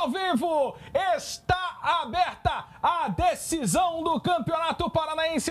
ao vivo! Está aberta a decisão do Campeonato Paranaense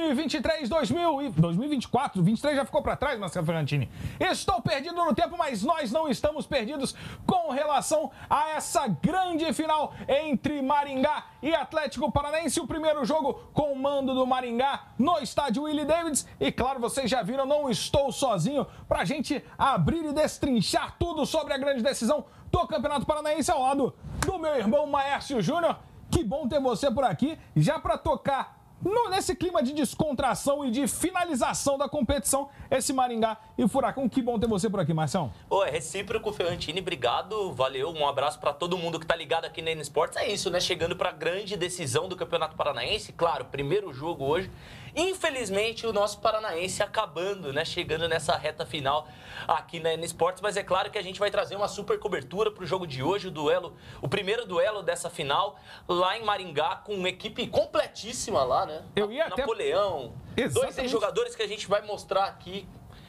2023-2024. 23 já ficou para trás, Marcelo Ferrantini. Estou perdido no tempo, mas nós não estamos perdidos com relação a essa grande final entre Maringá e Atlético Paranaense. O primeiro jogo com o mando do Maringá no estádio Willie Davids. E claro, vocês já viram, não estou sozinho para a gente abrir e destrinchar tudo sobre a grande decisão do Campeonato Paranaense ao lado do meu irmão Maércio Júnior. Que bom ter você por aqui, já para tocar nesse clima de descontração e de finalização da competição, esse Maringá e Furacão. Que bom ter você por aqui, Marcião. É recíproco, Ferrantini, obrigado, valeu, um abraço para todo mundo que tá ligado aqui na N Sports. É isso, né? Chegando para a grande decisão do Campeonato Paranaense, claro, primeiro jogo hoje. Infelizmente, o nosso Paranaense acabando, né? Chegando nessa reta final aqui na N Sports, mas é claro que a gente vai trazer uma super cobertura para o jogo de hoje, o primeiro duelo dessa final lá em Maringá, com uma equipe completíssima lá, né? Napoleão, dois ex-jogadores que a gente vai mostrar aqui.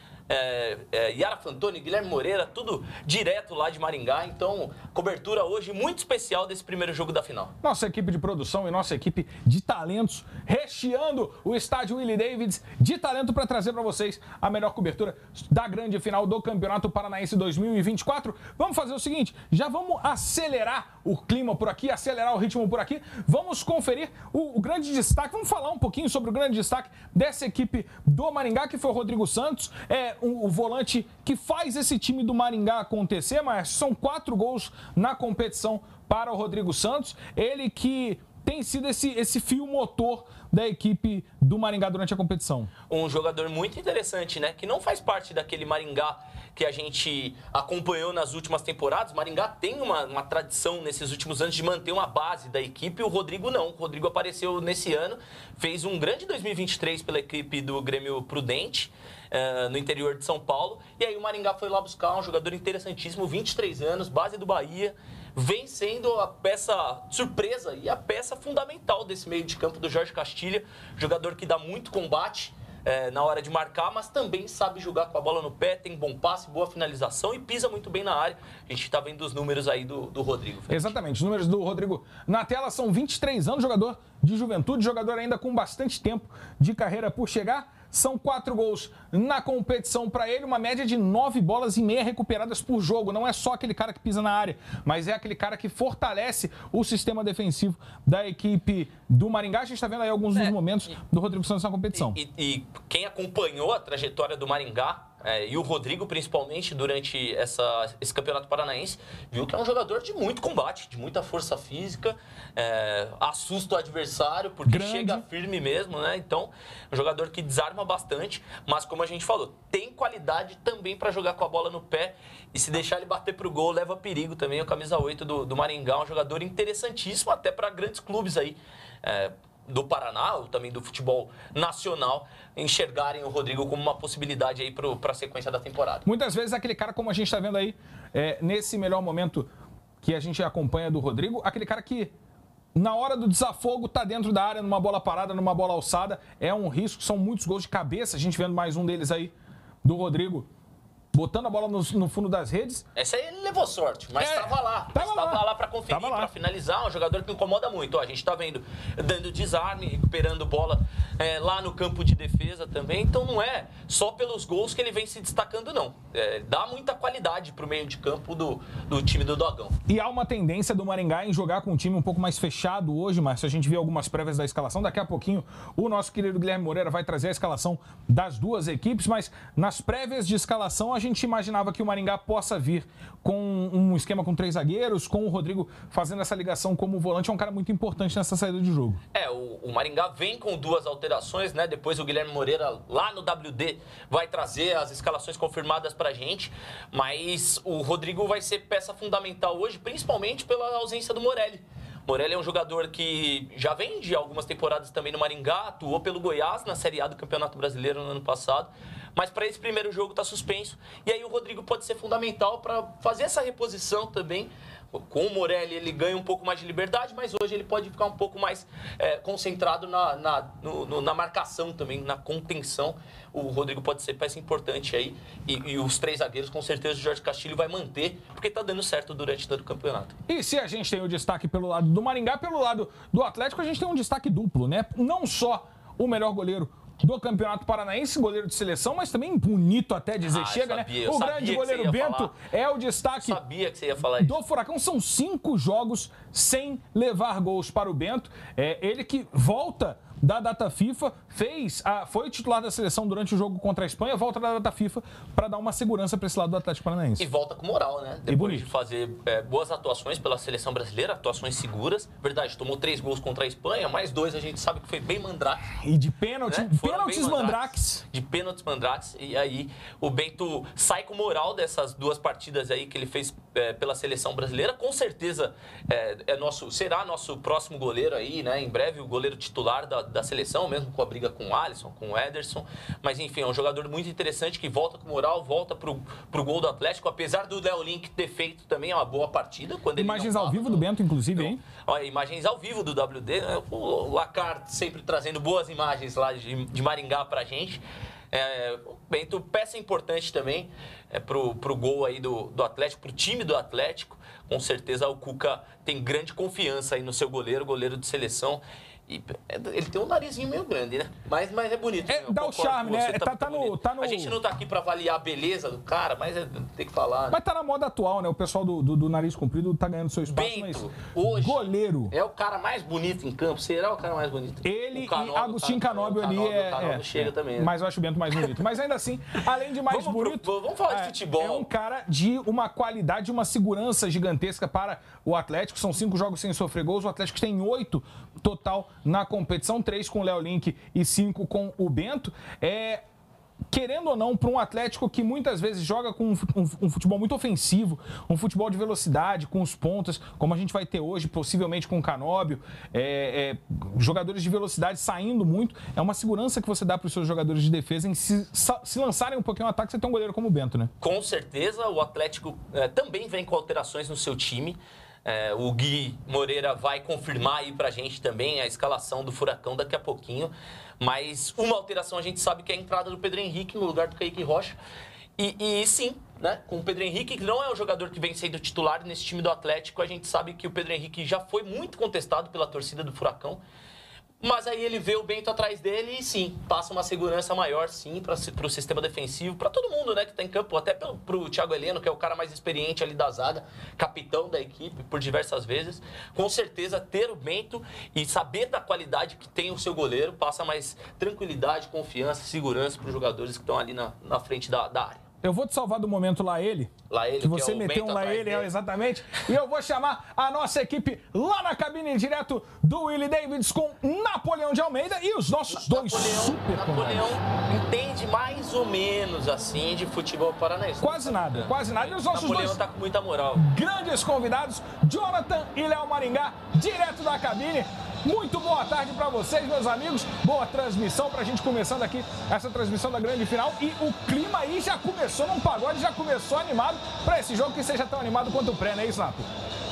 Yara Fantoni, Guilherme Moreira, tudo direto lá de Maringá. Então, cobertura hoje muito especial desse primeiro jogo da final. Nossa equipe de produção e nossa equipe de talentos recheando o estádio Willie Davids de talento para trazer para vocês a melhor cobertura da grande final do Campeonato Paranaense 2024. Vamos fazer o seguinte, já vamos acelerar o clima por aqui, acelerar o ritmo por aqui. Vamos conferir o grande destaque, vamos falar um pouquinho sobre o grande destaque dessa equipe do Maringá, que foi o Rodrigo Santos, o volante que faz esse time do Maringá acontecer, mas são 4 gols na competição para o Rodrigo Santos. Ele que tem sido esse fio motor da equipe do Maringá durante a competição. Um jogador muito interessante, né? Que não faz parte daquele Maringá que a gente acompanhou nas últimas temporadas. Maringá tem uma tradição nesses últimos anos de manter uma base da equipe. O Rodrigo não. O Rodrigo apareceu nesse ano, fez um grande 2023 pela equipe do Grêmio Prudente, no interior de São Paulo. E aí o Maringá foi lá buscar um jogador interessantíssimo, 23 anos, base do Bahia, vem sendo a peça surpresa e a peça fundamental desse meio de campo do Jorge Castilha, jogador que dá muito combate na hora de marcar, mas também sabe jogar com a bola no pé, tem bom passe, boa finalização e pisa muito bem na área. A gente está vendo os números aí do Rodrigo. Exatamente, os números do Rodrigo na tela são 23 anos, jogador de juventude, jogador ainda com bastante tempo de carreira por chegar. São 4 gols na competição para ele, uma média de 9 bolas e meia recuperadas por jogo. Não é só aquele cara que pisa na área, mas é aquele cara que fortalece o sistema defensivo da equipe do Maringá. A gente está vendo aí alguns dos momentos do Rodrigo Santos na competição. E quem acompanhou a trajetória do Maringá, e o Rodrigo principalmente durante esse Campeonato Paranaense, viu que é um jogador de muito combate, de muita força física, assusta o adversário porque chega firme mesmo, né? Então, é um jogador que desarma bastante, mas como a gente falou, tem qualidade também para jogar com a bola no pé, e se deixar ele bater pro gol, leva perigo também. O camisa 8 do Maringá, um jogador interessantíssimo até para grandes clubes aí, do Paraná, ou também do futebol nacional, enxergarem o Rodrigo como uma possibilidade aí para a sequência da temporada. Muitas vezes aquele cara, como a gente está vendo aí, nesse melhor momento que a gente acompanha do Rodrigo, aquele cara que na hora do desafogo tá dentro da área, numa bola parada, numa bola alçada, é um risco, são muitos gols de cabeça, a gente vendo mais um deles aí, do Rodrigo, botando a bola no fundo das redes. Essa aí ele levou sorte, mas estava lá. Estava lá para conferir, para finalizar. Um jogador que incomoda muito. A gente está vendo dando desarme, recuperando bola lá no campo de defesa também. Então não é só pelos gols que ele vem se destacando, não. Dá muita qualidade para o meio de campo do time do Dogão. E há uma tendência do Maringá em jogar com um time um pouco mais fechado hoje, mas se a gente vê algumas prévias da escalação, daqui a pouquinho o nosso querido Guilherme Moreira vai trazer a escalação das duas equipes, mas nas prévias de escalação a gente imaginava que o Maringá possa vir com um esquema com 3 zagueiros, com o Rodrigo fazendo essa ligação como volante. É um cara muito importante nessa saída de jogo. O Maringá vem com 2 alterações, né? Depois o Guilherme Moreira, lá no WD, vai trazer as escalações confirmadas pra gente. Mas o Rodrigo vai ser peça fundamental hoje, principalmente pela ausência do Morelli. Morelli é um jogador que já vem de algumas temporadas também no Maringá, atuou pelo Goiás na Série A do Campeonato Brasileiro no ano passado, mas para esse primeiro jogo está suspenso. E aí o Rodrigo pode ser fundamental para fazer essa reposição também. Com o Morelli ele ganha um pouco mais de liberdade, mas hoje ele pode ficar um pouco mais concentrado na marcação também, na contenção. O Rodrigo pode ser peça importante aí. E os 3 zagueiros, com certeza, o Jorge Castilho vai manter, porque está dando certo durante todo o campeonato. E se a gente tem o destaque pelo lado do Maringá, pelo lado do Atlético, a gente tem um destaque duplo, né? Não só o melhor goleiro do Campeonato Paranaense, goleiro de seleção, mas também bonito até dizer chega, né? O grande goleiro Bento é o destaque. Eu sabia que você ia falar isso. Do Furacão. São 5 jogos sem levar gols para o Bento. Ele que volta da data FIFA, foi titular da seleção durante o jogo contra a Espanha, volta da data FIFA para dar uma segurança para esse lado do Atlético Paranaense. E volta com moral, né? Depois de fazer boas atuações pela seleção brasileira, atuações seguras. Verdade, tomou 3 gols contra a Espanha, mais 2 a gente sabe que foi bem mandrake. E de pênalti, né? Pênaltis mandrakes. De pênaltis mandrakes. E aí o Bento sai com moral dessas 2 partidas aí que ele fez pela seleção brasileira. Com certeza será nosso próximo goleiro aí, né? Em breve o goleiro titular da seleção, mesmo com a briga com o Alisson, com o Ederson. Mas enfim, é um jogador muito interessante que volta com moral, volta pro gol do Atlético, apesar do Léo Link ter feito também uma boa partida. Quando imagens ao vivo do Bento, inclusive, hein? Olha, imagens ao vivo do WD, né? O Lacar sempre trazendo boas imagens lá de Maringá pra gente. O Bento, peça importante também pro gol aí do Atlético, pro time do Atlético. Com certeza o Cuca tem grande confiança aí no seu goleiro de seleção. E ele tem um narizinho meio grande, né? Mas é bonito. Dá o charme, né? A gente não tá aqui pra avaliar a beleza do cara, mas tem que falar. Né? Mas tá na moda atual, né? O pessoal do nariz comprido tá ganhando seu espaço, Bento, mas hoje goleiro. É o cara mais bonito em campo. Será o cara mais bonito? Ele e Agostinho Canóbio ali chega também. Né? Mas eu acho o Bento mais bonito. Mas ainda assim, além de mais bonito... Vamos falar de futebol. É um cara de uma qualidade, uma segurança gigantesca para o Atlético. São 5 jogos sem sofrer gols. O Atlético tem 8 total na competição, 3 com o Léo Link e 5 com o Bento. Querendo ou não, para um Atlético que muitas vezes joga com um futebol muito ofensivo, um futebol de velocidade, com os pontas, como a gente vai ter hoje, possivelmente com o Canóbio, jogadores de velocidade saindo muito, é uma segurança que você dá para os seus jogadores de defesa em se lançarem um pouquinho no ataque, você tem um goleiro como o Bento, né? Com certeza, o Atlético também vem com alterações no seu time. O Gui Moreira vai confirmar aí pra gente também a escalação do Furacão daqui a pouquinho. Mas uma alteração a gente sabe que é a entrada do Pedro Henrique no lugar do Kaique Rocha. E sim, né, com o Pedro Henrique, que não é um jogador que vem sendo titular nesse time do Atlético, a gente sabe que o Pedro Henrique já foi muito contestado pela torcida do Furacão. Mas aí ele vê o Bento atrás dele e sim, passa uma segurança maior sim para o sistema defensivo, para todo mundo, né, que está em campo, até pro Thiago Heleno, que é o cara mais experiente ali da zaga, capitão da equipe por diversas vezes. Com certeza ter o Bento e saber da qualidade que tem o seu goleiro passa mais tranquilidade, confiança, segurança para os jogadores que estão ali na frente da área. Eu vou te salvar do momento lá ele que você meteu um lá ele, exatamente. E eu vou chamar a nossa equipe lá na cabine direto do Willie Davids com Napoleão de Almeida e os nossos dois super Napoleão entende mais ou menos assim de futebol paranaense. Quase nada. E os nossos Napoleão tá com muita moral. Grandes convidados, Jonathan e Léo Maringá, direto da cabine. Muito boa tarde para vocês, meus amigos. Boa transmissão pra gente começando aqui essa transmissão da grande final. E o clima aí já começou num pagode, já começou animado para esse jogo que seja tão animado quanto o pré, não é isso, Napo?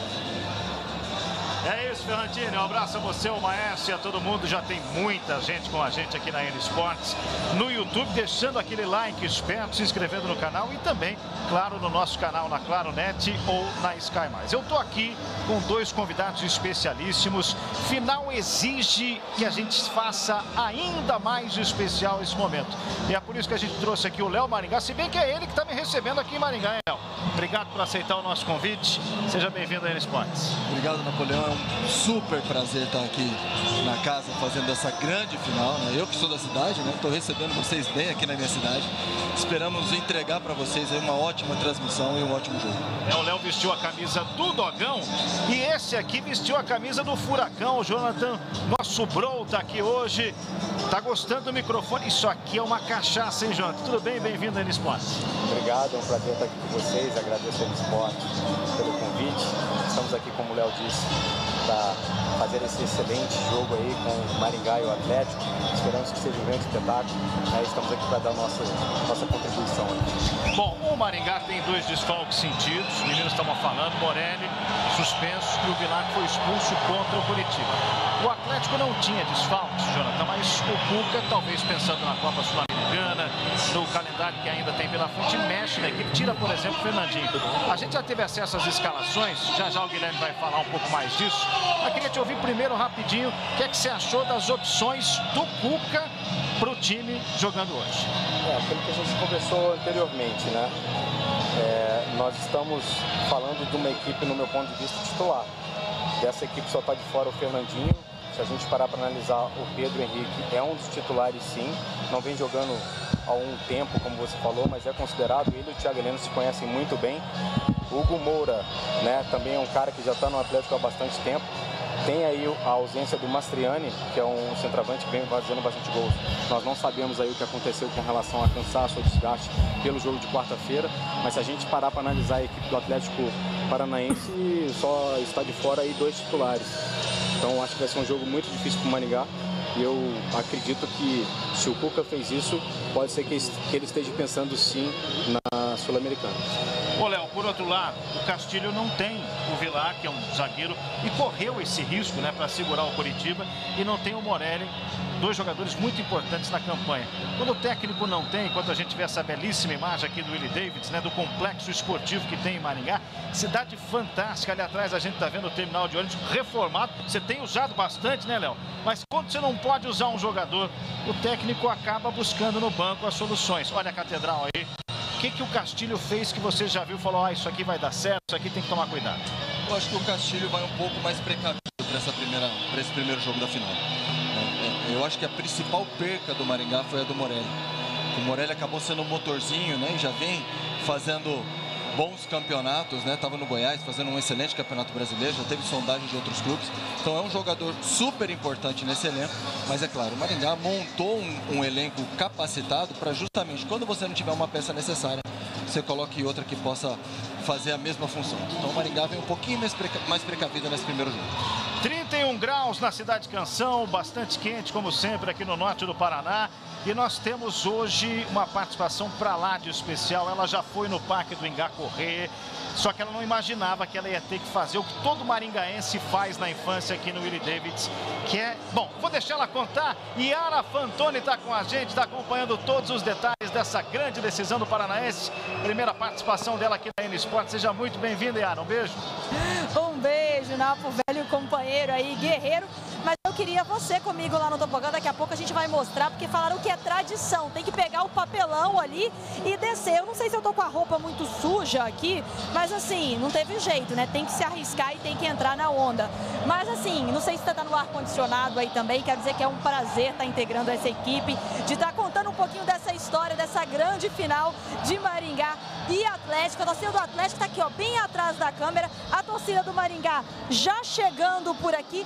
É isso, Ferrantini. Um abraço a você, o Maestro e a todo mundo. Já tem muita gente com a gente aqui na N Sports no YouTube, deixando aquele like esperto, se inscrevendo no canal e também, claro, no nosso canal na Claro Net ou na Sky+. Eu tô aqui com 2 convidados especialíssimos. Final exige que a gente faça ainda mais especial esse momento. E é por isso que a gente trouxe aqui o Léo Maringá, se bem que é ele que está me recebendo aqui em Maringá, hein, Léo? Obrigado por aceitar o nosso convite. Seja bem-vindo à N Sports. Obrigado, Napoleão. É um super prazer estar aqui na casa fazendo essa grande final, né? Eu que sou da cidade, né? Estou recebendo vocês bem aqui na minha cidade. Esperamos entregar para vocês aí uma ótima transmissão e um ótimo jogo. O Léo vestiu a camisa do Dogão e esse aqui vestiu a camisa do Furacão. O Jonathan, nosso bro, tá aqui hoje. Tá gostando do microfone? Isso aqui é uma cachaça, hein, Jonathan? Tudo bem? Bem-vindo à N Sports. Obrigado, é um prazer estar aqui com vocês. Agradeço a N Sports pelo convite. Estamos aqui, como o Léo disse, para fazer esse excelente jogo aí com o Maringá e o Atlético. Esperamos que seja um grande espetáculo. Estamos aqui para dar nossa contribuição. Bom, o Maringá tem 2 desfalques sentidos. Os meninos estavam falando, Morelli suspenso e o Vilar foi expulso contra o Curitiba. O Atlético não tinha desfalques, Jonathan, mas o Cuca, talvez pensando na Copa Sul-Americana, no calendário que ainda tem pela frente, mexe na equipe, tira, por exemplo, o Fernandinho. A gente já teve acesso às escalações, já o Guilherme vai falar um pouco mais disso. Eu queria te ouvir primeiro, rapidinho, o que é que você achou das opções do Cuca para o time jogando hoje? Aquilo que a gente conversou anteriormente, né? Nós estamos falando de uma equipe, no meu ponto de vista, titular. Dessa equipe só está de fora o Fernandinho. Se a gente parar para analisar, o Pedro Henrique é um dos titulares, sim. Não vem jogando há um tempo, como você falou, mas é considerado. Ele e o Thiago Heleno se conhecem muito bem. O Hugo Moura, né, também é um cara que já está no Atlético há bastante tempo. Tem aí a ausência do Mastriani, que é um centroavante que vem fazendo bastante gols. Nós não sabemos aí o que aconteceu com relação a cansaço ou desgaste pelo jogo de quarta-feira, mas se a gente parar para analisar a equipe do Atlético Paranaense, só está de fora aí 2 titulares. Então acho que vai ser um jogo muito difícil para o Maringá. E eu acredito que se o Cuca fez isso, pode ser que ele esteja pensando sim na Sul-Americana. Ô, Léo, por outro lado, o Castilho não tem o Vilar, que é um zagueiro, e correu esse risco, né, para segurar o Curitiba, e não tem o Morelli, 2 jogadores muito importantes na campanha. Quando o técnico não tem, quando a gente vê essa belíssima imagem aqui do Willie Davids, né, do complexo esportivo que tem em Maringá, cidade fantástica, ali atrás a gente está vendo o terminal de ônibus reformado, você tem usado bastante, né, Léo? Mas quando você não pode usar um jogador, o técnico acaba buscando no banco as soluções. Olha a catedral aí. O que o Castilho fez que você já viu e falou, isso aqui vai dar certo, isso aqui tem que tomar cuidado? Eu acho que o Castilho vai um pouco mais precavido para esse primeiro jogo da final. Eu acho que a principal perca do Maringá foi a do Morelli. O Morelli acabou sendo um motorzinho, né? E já vem fazendo bons campeonatos, né? Estava no Goiás fazendo um excelente campeonato brasileiro, já teve sondagem de outros clubes. Então é um jogador super importante nesse elenco. Mas é claro, o Maringá montou um elenco capacitado para justamente quando você não tiver uma peça necessária, você coloque outra que possa fazer a mesma função. Então o Maringá vem um pouquinho mais precavido nesse primeiro jogo. 31 graus na Cidade Canção, bastante quente, como sempre, aqui no norte do Paraná. E nós temos hoje uma participação para lá de especial. Ela já foi no Parque do Ingá correr, só que ela não imaginava que ela ia ter que fazer o que todo maringaense faz na infância aqui no Willie Davids, que é... Bom, vou deixar ela contar. Yara Fantoni está com a gente, está acompanhando todos os detalhes dessa grande decisão do Paranaense. Primeira participação dela aqui na N Sport. Seja muito bem-vinda, Yara. Um beijo. Um beijo, Napo, velho companheiro aí, guerreiro. Mas eu queria você comigo lá no tobogã. Daqui a pouco a gente vai mostrar, porque falaram que é tradição. Tem que pegar o papelão ali e descer. Eu não sei se eu tô com a roupa muito suja aqui, mas assim, não teve jeito, né? Tem que se arriscar e tem que entrar na onda. Mas assim, não sei se você tá no ar-condicionado aí também. Quero dizer que é um prazer estar integrando essa equipe, de estar contando um pouquinho dessa história, dessa grande final de Maringá e Atlético. A torcida do Atlético tá aqui, ó, bem atrás da câmera. A torcida do Maringá já chegando por aqui.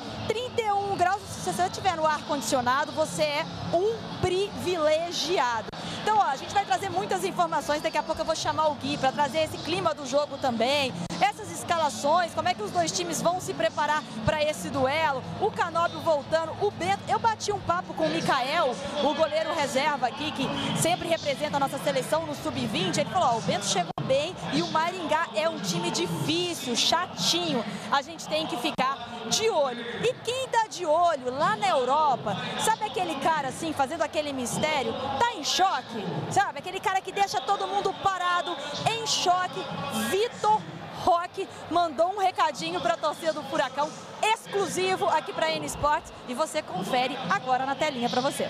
31 graus. Se você estiver no ar-condicionado, você é um privilegiado. Então, ó, a gente vai trazer muitas informações. Daqui a pouco eu vou chamar o Gui para trazer esse clima do jogo também. Essas escalações, como é que os dois times vão se preparar para esse duelo. O Canóbio voltando, o Bento. Eu bati um papo com o Mikael, o goleiro reserva aqui, que sempre representa a nossa seleção no Sub-20. Ele falou, ó, o Bento chegou bem e o Maringá é um time difícil, chatinho. A gente tem que ficar de olho. E quem tá de olho lá na Europa, sabe aquele cara assim, fazendo aquele mistério, tá em choque, sabe? Aquele cara que deixa todo mundo parado, em choque. Vitor Roque mandou um recadinho para a torcida do Furacão, exclusivo aqui para a N Sports, e você confere agora na telinha para você.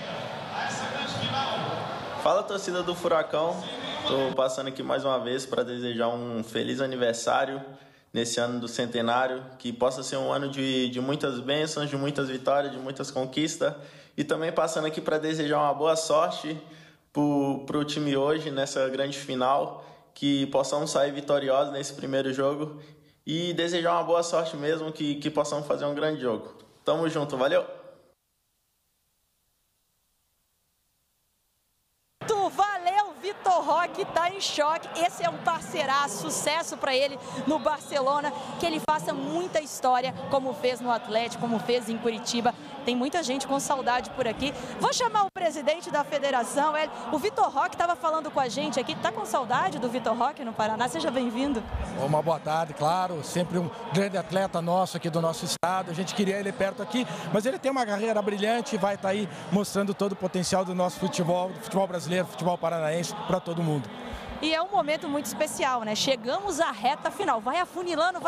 Fala, torcida do Furacão. Estou passando aqui mais uma vez para desejar um feliz aniversário nesse ano do centenário, que possa ser um ano de muitas bênçãos, de muitas vitórias, de muitas conquistas, e também passando aqui para desejar uma boa sorte para o time hoje, nessa grande final, que possamos sair vitoriosos nesse primeiro jogo e desejar uma boa sorte mesmo, que possamos fazer um grande jogo. Tamo junto, valeu! Valeu, Vitor Roque. Roque tá em choque. Esse é um parceiraço, sucesso para ele no Barcelona. Que ele faça muita história, como fez no Atlético, como fez em Curitiba. Tem muita gente com saudade por aqui. Vou chamar o presidente da federação, o Vitor Roque estava falando com a gente aqui. Tá com saudade do Vitor Roque no Paraná? Seja bem-vindo. Uma boa tarde, claro. Sempre um grande atleta nosso aqui do nosso estado. A gente queria ele perto aqui, mas ele tem uma carreira brilhante e vai estar aí mostrando todo o potencial do nosso futebol, do futebol brasileiro, futebol paranaense para todo mundo. E é um momento muito especial, né? Chegamos à reta final. Vai afunilando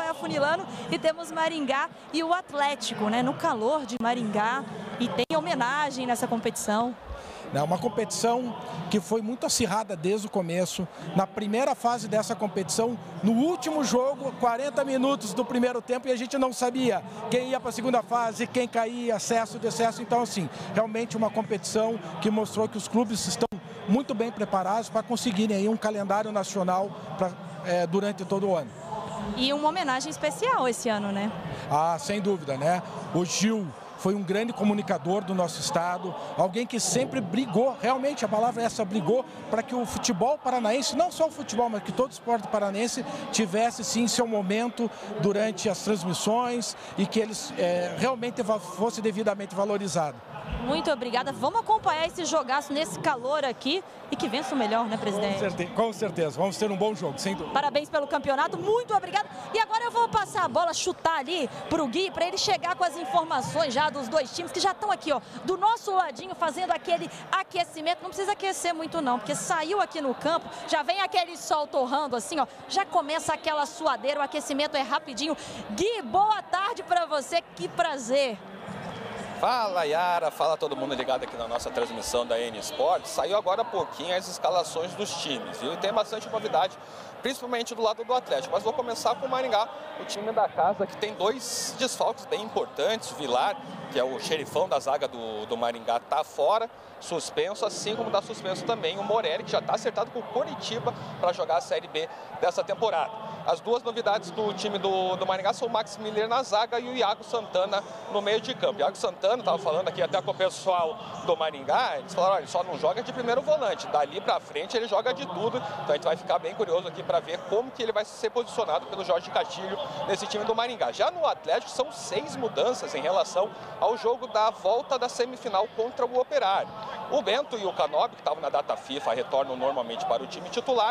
e temos Maringá e o Atlético, né? No calor de Maringá, e tem homenagem nessa competição. É uma competição que foi muito acirrada desde o começo. Na primeira fase dessa competição, no último jogo, 40 minutos do primeiro tempo, e a gente não sabia quem ia para a segunda fase, quem caía, acesso, decesso. Então, assim, realmente uma competição que mostrou que os clubes estão muito bem preparados para conseguirem aí um calendário nacional durante todo o ano. E uma homenagem especial esse ano, né? Ah, sem dúvida, né? O Gil foi um grande comunicador do nosso estado, alguém que sempre brigou, realmente a palavra é essa, brigou para que o futebol paranaense, não só o futebol, mas que todo o esporte paranaense tivesse sim seu momento durante as transmissões e que eles realmente fosse devidamente valorizado. Muito obrigada. Vamos acompanhar esse jogaço nesse calor aqui e que vença o melhor, né, presidente? Com certeza. Vamos ter um bom jogo, sem dúvida. Parabéns pelo campeonato, muito obrigado. E agora eu vou passar a bola, chutar ali pro Gui, para ele chegar com as informações já dos dois times que já estão aqui, ó, do nosso ladinho, fazendo aquele aquecimento. Não precisa aquecer muito não, porque saiu aqui no campo, já vem aquele sol torrando assim, ó, já começa aquela suadeira, o aquecimento é rapidinho. Gui, boa tarde para você, que prazer. Fala, Yara, fala todo mundo ligado aqui na nossa transmissão da N Sports. Saiu agora há pouquinho as escalações dos times, viu? E tem bastante novidade, principalmente do lado do Atlético. Mas vou começar com o Maringá, o time da casa, que tem dois desfalques bem importantes. O Vilar, que é o xerifão da zaga do Maringá, está fora, suspenso, assim como está suspenso também o Morelli, que já está acertado com o Coritiba para jogar a Série B dessa temporada. As duas novidades do time do Maringá são o Max Miller na zaga e o Iago Santana no meio de campo. Iago Santana, estava falando aqui até com o pessoal do Maringá, eles falaram, olha, ele só não joga de primeiro volante, dali para frente ele joga de tudo, então a gente vai ficar bem curioso aqui para ver como que ele vai ser posicionado pelo Jorge Castilho nesse time do Maringá. Já no Atlético são 6 mudanças em relação ao jogo da volta da semifinal contra o Operário. O Bento e o Canobi, que estavam na data FIFA, retornam normalmente para o time titular.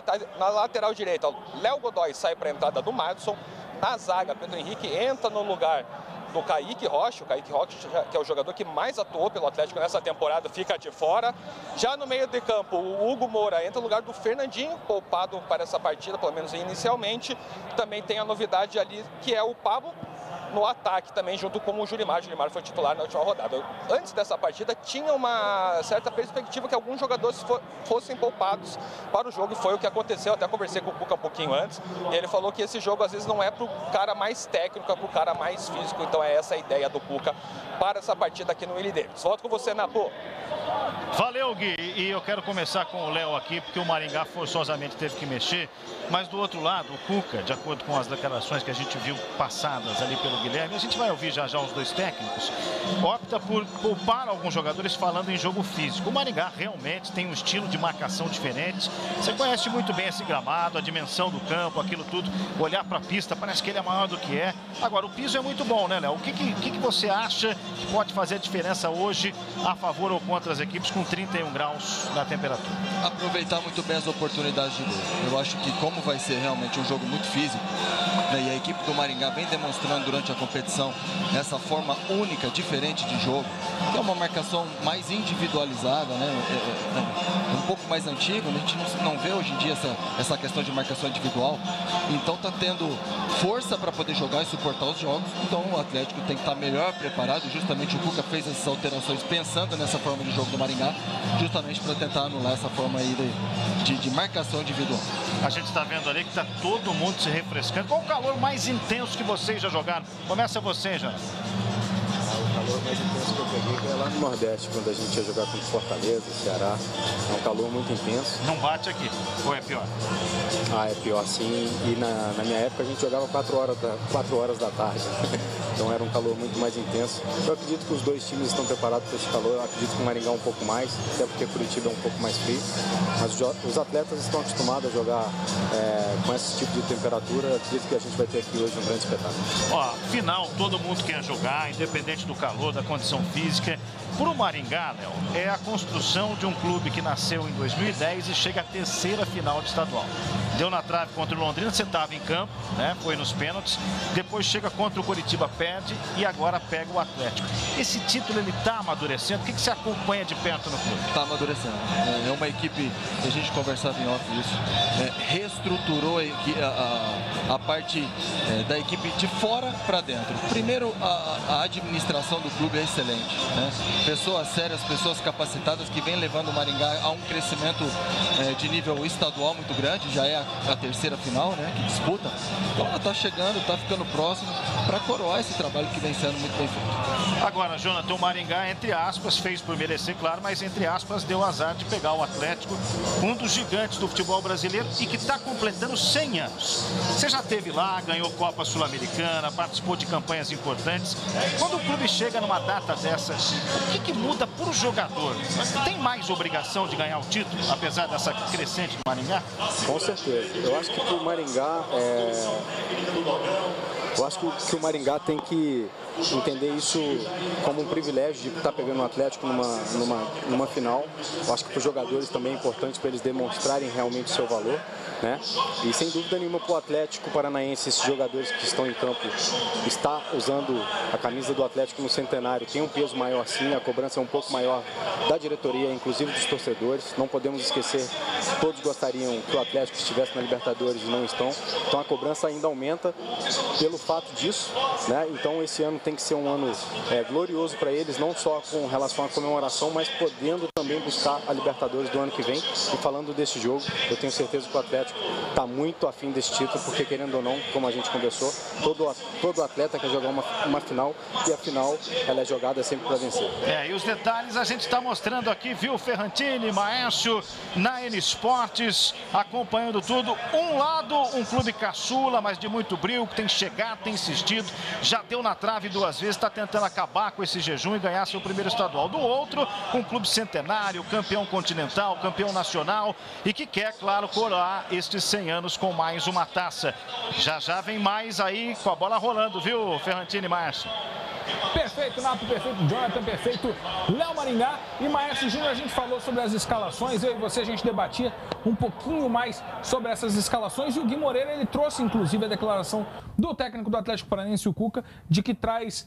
Na lateral direita, Léo Godoy sai para a entrada do Madison. Na zaga, Pedro Henrique entra no lugar do Kaique Rocha. O Kaique Rocha, que é o jogador que mais atuou pelo Atlético nessa temporada, fica de fora. Já no meio de campo, o Hugo Moura entra no lugar do Fernandinho, poupado para essa partida, pelo menos inicialmente. Também tem a novidade ali, que é o Pablo no ataque também, junto com o Julimar. O Julimar foi titular na última rodada. Antes dessa partida, tinha uma certa perspectiva que alguns jogadores fossem poupados para o jogo, e foi o que aconteceu. Até conversei com o Cuca um pouquinho antes, e ele falou que esse jogo às vezes não é para o cara mais técnico, é para o cara mais físico. Então é essa a ideia do Cuca para essa partida aqui no Willie Davis. Volto com você, Napo. Valeu, Gui. E eu quero começar com o Léo aqui, porque o Maringá forçosamente teve que mexer. Mas do outro lado, o Cuca, de acordo com as declarações que a gente viu passadas ali pelo Guilherme, a gente vai ouvir já os dois técnicos, opta por poupar alguns jogadores falando em jogo físico. O Maringá realmente tem um estilo de marcação diferente. Você conhece muito bem esse gramado, a dimensão do campo, aquilo tudo. Olhar para a pista, parece que ele é maior do que é. Agora, o piso é muito bom, né, Léo? O que você acha que pode fazer a diferença hoje a favor ou contra as equipes com 31 graus na temperatura? Aproveitar muito bem as oportunidades de gol. Eu acho que como vai ser realmente um jogo muito físico, né, e a equipe do Maringá vem demonstrando durante a competição essa forma única, diferente de jogo, que é uma marcação mais individualizada, né, um pouco mais antigo, a gente não vê hoje em dia essa questão de marcação individual, então está tendo força para poder jogar e suportar os jogos. Então o Atlético tem que estar melhor preparado. Justamente o Cuca fez essas alterações pensando nessa forma de jogo do Maringá, justamente para tentar anular essa forma aí de marcação individual. A gente está vendo ali que está todo mundo se refrescando. Qual o calor mais intenso que vocês já jogaram? Começa você, já. O calor calor mais intenso que eu peguei foi lá no Nordeste, quando a gente ia jogar contra Fortaleza, Ceará. É um calor muito intenso. Não bate aqui, ou é pior? Ah, é pior sim. E na minha época a gente jogava 4 horas da tarde. Então era um calor muito mais intenso. Eu acredito que os dois times estão preparados para esse calor. Eu acredito que o Maringá um pouco mais, até porque Curitiba é um pouco mais frio. Mas os atletas estão acostumados a jogar com esse tipo de temperatura. Eu acredito que a gente vai ter aqui hoje um grande espetáculo. Ó, final, todo mundo quer jogar, independente do calor, da condição física. Para o Maringá, Léo, é a construção de um clube que nasceu em 2010 e chega à terceira final de estadual. Deu na trave contra o Londrina, você estava em campo, né? Foi nos pênaltis. Depois chega contra o Curitiba, perde e agora pega o Atlético. Esse título, ele está amadurecendo? O que você acompanha de perto no clube? Está amadurecendo. É uma equipe, a gente conversava em off isso, reestruturou a parte da equipe de fora para dentro. Primeiro, a administração do clube é excelente, né? Pessoas sérias, pessoas capacitadas que vêm levando o Maringá a um crescimento de nível estadual muito grande, já é a terceira final, né, que disputa. Então ela está chegando, está ficando próximo para coroar esse trabalho que vem sendo muito bem feito. Agora, Jonathan, o Maringá, entre aspas, fez por merecer, claro, mas entre aspas, deu azar de pegar o Atlético, um dos gigantes do futebol brasileiro e que está completando 100 anos. Você já esteve lá, ganhou Copa Sul-Americana, participou de campanhas importantes. Quando o clube chega numa data dessa, o que muda para o jogador? Tem mais obrigação de ganhar o título, apesar dessa crescente do Maringá? Com certeza. Eu acho que para o Maringá, eu acho que o Maringá tem que entender isso como um privilégio de estar pegando o Atlético numa final. Eu acho que para os jogadores também é importante para eles demonstrarem realmente o seu valor, né? E sem dúvida nenhuma para o Atlético Paranaense, esses jogadores que estão em campo, está usando a camisa do Atlético no centenário, tem um peso maior sim, a cobrança é um pouco maior da diretoria, inclusive dos torcedores. Não podemos esquecer, todos gostariam que o Atlético estivesse na Libertadores e não estão. Então a cobrança ainda aumenta pelo fato disso, né? Então esse ano tem que ser um ano glorioso para eles, não só com relação à comemoração, mas podendo também buscar a Libertadores do ano que vem. E falando desse jogo, eu tenho certeza que o Atlético está muito afim desse título, porque querendo ou não, como a gente conversou, todo atleta quer jogar uma final, e a final ela é jogada sempre para vencer. E os detalhes a gente está mostrando aqui, viu, Ferrantini, Maestro, na N Esportes, acompanhando tudo. Um lado, um clube caçula, mas de muito brilho, que tem chegado, tem insistido, já deu na trave 2 vezes, está tentando acabar com esse jejum e ganhar seu primeiro estadual. Do outro, um clube centenário, campeão continental, campeão nacional e que quer, claro, coroar estes 100 anos com mais uma taça. Já vem mais aí com a bola rolando, viu, Ferrantini e Maestro? Perfeito, Nato, perfeito, Jonathan, perfeito, Léo Maringá e Maestro Júnior. A gente falou sobre as escalações, eu e você, a gente debatia um pouquinho mais sobre essas escalações e o Gui Moreira, ele trouxe inclusive a declaração do técnico do Atlético Paranaense, o Cuca, de que traz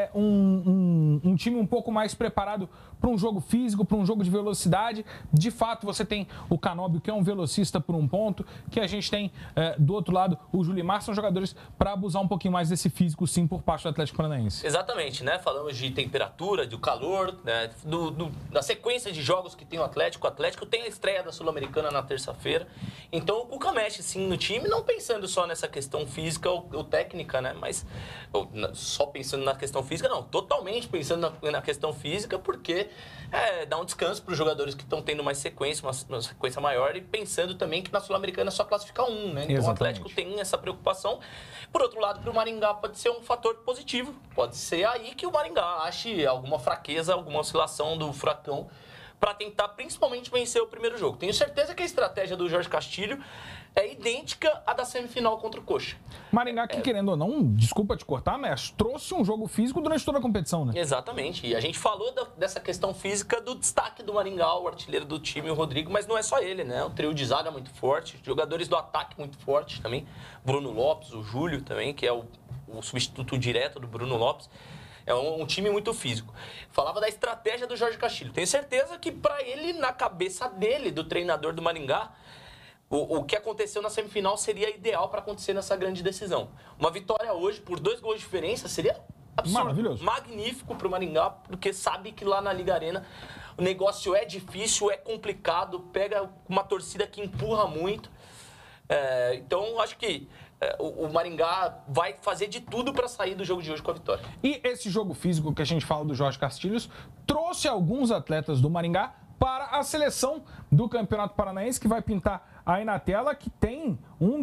um time um pouco mais preparado para um jogo físico, para um jogo de velocidade. De fato, você tem o Canóbio, que é um velocista por um ponto, que a gente tem do outro lado o Julimar, são jogadores para abusar um pouquinho mais desse físico, sim, por parte do Atlético Paranaense. Exatamente, né? Falamos de temperatura, do calor, né? Da sequência de jogos que tem o Atlético. O Atlético tem a estreia da Sul-Americana na terça-feira. Então o Cuca mexe sim no time, não pensando só nessa questão física ou técnica, né? Mas só pensando na questão física, não. Totalmente pensando na questão física, porque dá um descanso para os jogadores que estão tendo mais sequência, uma sequência maior, e pensando também que na Sul-Americana só classifica um, né? Então exatamente. O Atlético tem essa preocupação. Por outro lado, para o Maringá pode ser um fator positivo. Pode ser aí que o Maringá ache alguma fraqueza, alguma oscilação do Furacão para tentar principalmente vencer o primeiro jogo. Tenho certeza que a estratégia do Jorge Castilho é idêntica à da semifinal contra o Coxa. Maringá que, querendo ou não, desculpa te cortar, mas trouxe um jogo físico durante toda a competição, né? Exatamente. E a gente falou dessa questão física do destaque do Maringá, o artilheiro do time, o Rodrigo, mas não é só ele, né? O trio de zaga muito forte, jogadores do ataque muito fortes também. Bruno Lopes, o Júlio também, que é o substituto direto do Bruno Lopes. É um time muito físico. Falava da estratégia do Jorge Castilho. Tenho certeza que para ele, na cabeça dele, do treinador do Maringá, o que aconteceu na semifinal seria ideal para acontecer nessa grande decisão. Uma vitória hoje por 2 gols de diferença seria absurdo, maravilhoso, magnífico para o Maringá, porque sabe que lá na Liga Arena o negócio é difícil, é complicado, pega uma torcida que empurra muito. Então, acho que o Maringá vai fazer de tudo para sair do jogo de hoje com a vitória. E esse jogo físico que a gente fala do Jorge Castilhos trouxe alguns atletas do Maringá para a seleção do Campeonato Paranaense, que vai pintar aí na tela, que tem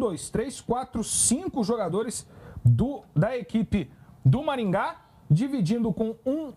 5 jogadores da equipe do Maringá, dividindo com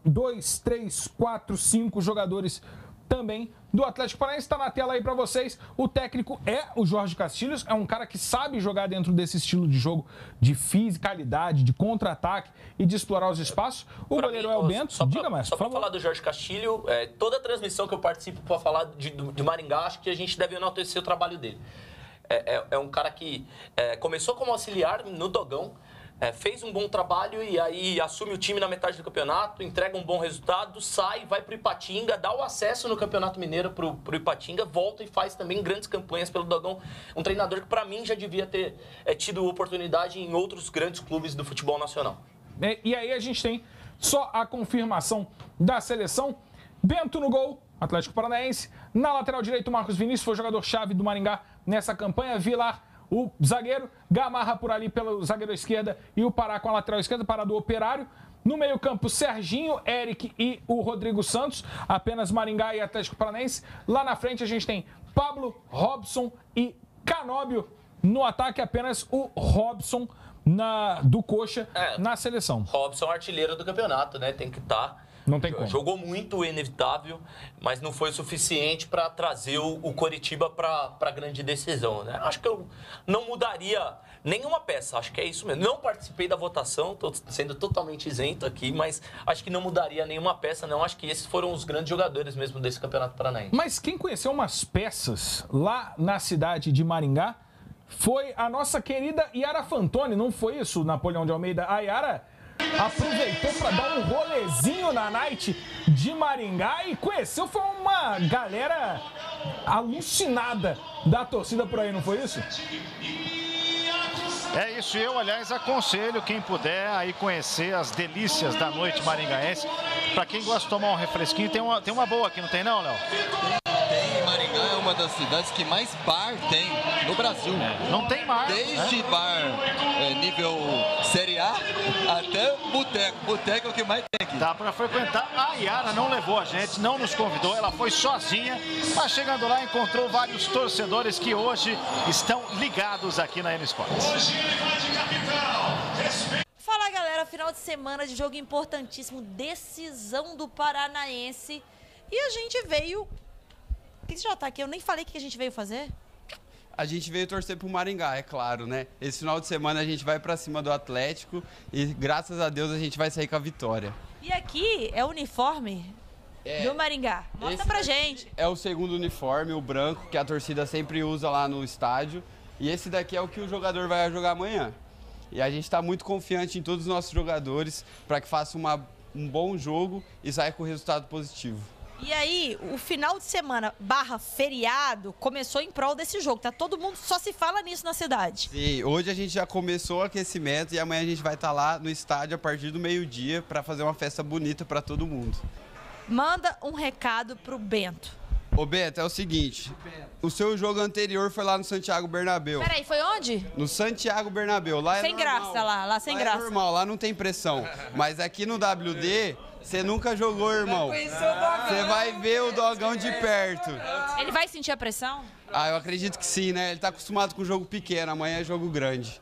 5 jogadores também do Atlético Paranaense. Está na tela aí para vocês. O técnico é o Jorge Castilhos, é um cara que sabe jogar dentro desse estilo de jogo de fisicalidade, de contra-ataque e de explorar os espaços. O goleiro é o Bento. Diga mais, só para falar do Jorge Castilhos, toda a transmissão que eu participo para falar de Maringá, acho que a gente deve enaltecer o trabalho dele. É um cara que começou como auxiliar no Dogão, fez um bom trabalho e aí assume o time na metade do campeonato, entrega um bom resultado, sai, vai para o Ipatinga, dá o acesso no Campeonato Mineiro para o Ipatinga, volta e faz também grandes campanhas pelo Dogão. Um treinador que, para mim, já devia ter tido oportunidade em outros grandes clubes do futebol nacional. E aí a gente tem só a confirmação da seleção. Bento no gol, Atlético Paranaense. Na lateral direito, Marcos Vinícius foi jogador-chave do Maringá nessa campanha. Vilar, o zagueiro, Gamarra por ali pelo zagueiro esquerda e o Pará com a lateral esquerda, Pará do Operário. No meio-campo, Serginho, Eric e o Rodrigo Santos, apenas Maringá e Atlético Paranaense. Lá na frente a gente tem Pablo, Robson e Canóbio. No ataque, apenas o Robson do Coxa na seleção. Robson, artilheiro do campeonato, né? Tem que estar. Não tem como. Jogou muito, inevitável, mas não foi o suficiente para trazer o Coritiba para a grande decisão, né? Acho que eu não mudaria nenhuma peça, acho que é isso mesmo. Não participei da votação, estou sendo totalmente isento aqui, mas acho que não mudaria nenhuma peça, não. Acho que esses foram os grandes jogadores mesmo desse Campeonato Paranaense. Mas quem conheceu umas peças lá na cidade de Maringá foi a nossa querida Yara Fantoni, não foi isso, Napoleão de Almeida? A Yara aproveitou para dar um rolezinho na night de Maringá e conheceu, foi uma galera alucinada da torcida por aí, não foi isso? É isso, eu, aliás, aconselho quem puder aí conhecer as delícias da noite maringaense. Para quem gosta de tomar um refresquinho, tem uma boa aqui, não tem não, Léo? Tem, Maringá é uma das cidades que mais bar tem no Brasil. Não tem mar. Desde bar nível Série A até boteco. Boteco é o que mais tem aqui. Dá para frequentar. A Yara não levou a gente, não nos convidou, ela foi sozinha. Mas chegando lá, encontrou vários torcedores que hoje estão ligados aqui na N Sports. Fala, galera, final de semana de jogo importantíssimo, decisão do Paranaense. E a gente veio... Por que você já tá aqui? Eu nem falei o que a gente veio fazer. A gente veio torcer pro Maringá, é claro, né? Esse final de semana a gente vai pra cima do Atlético e graças a Deus a gente vai sair com a vitória. E aqui é o uniforme do Maringá. Mostra pra gente. É o segundo uniforme, o branco, que a torcida sempre usa lá no estádio. E esse daqui é o que o jogador vai jogar amanhã. E a gente tá muito confiante em todos os nossos jogadores para que façam um bom jogo e saia com resultado positivo. E aí, o final de semana / feriado começou em prol desse jogo, tá? Todo mundo só se fala nisso na cidade. Sim, hoje a gente já começou o aquecimento e amanhã a gente vai estar lá no estádio a partir do meio-dia para fazer uma festa bonita para todo mundo. Manda um recado pro Bento. Ô Bento, é o seguinte, o seu jogo anterior foi lá no Santiago Bernabéu. Peraí, foi onde? No Santiago Bernabéu, lá sem graça, lá sem graça. É normal, lá não tem pressão, mas aqui no WD... Você nunca jogou, irmão. Você vai ver o Dogão de perto. Ele vai sentir a pressão? Ah, eu acredito que sim, né? Ele tá acostumado com jogo pequeno, amanhã é jogo grande.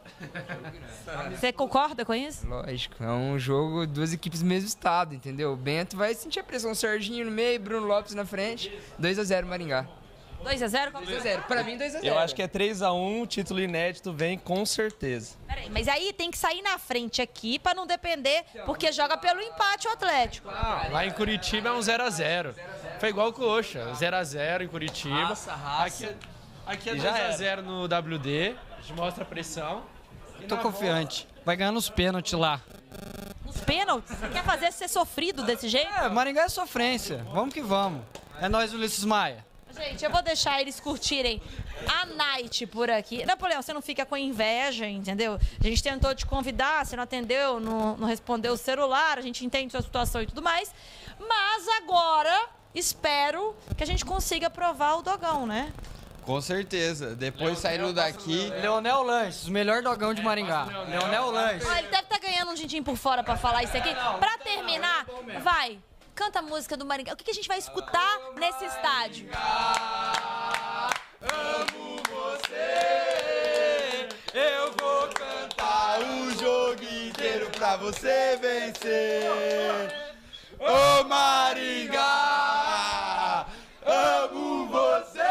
Você concorda com isso? Lógico, é um jogo, duas equipes do mesmo estado, entendeu? O Bento vai sentir a pressão, Serginho no meio, Bruno Lopes na frente, 2-0 Maringá. 2-0? 2-0. Pra mim, 2-0. Eu acho que é 3-1, título inédito vem com certeza. Peraí, mas aí tem que sair na frente aqui pra não depender, porque joga pelo empate o Atlético. Ah, lá em Curitiba é um 0-0. Foi igual o Coxa, 0-0 em Curitiba. Raça. Aqui é 2-0 no WD, a gente mostra a pressão. Tô confiante. Vai ganhar nos pênaltis lá. Nos pênaltis? Você quer fazer ser sofrido desse jeito? Maringá é sofrência. Vamos que vamos. É nóis, Ulisses Maia. Gente, eu vou deixar eles curtirem a night por aqui. Napoleão, você não fica com inveja, entendeu? A gente tentou te convidar, você não atendeu, não respondeu o celular, a gente entende sua situação e tudo mais. Mas agora, espero que a gente consiga provar o Dogão, né? Com certeza. Depois saindo daqui... Leonel Lanches, o melhor dogão de Maringá. Leonel Lanches. Ele deve estar ganhando um din-din por fora pra falar isso aqui. Pra terminar, vai, canta a música do Maringá. O que a gente vai escutar nesse estádio? Amo você, eu vou cantar o jogo inteiro pra você vencer. Ô Maringá, amo você,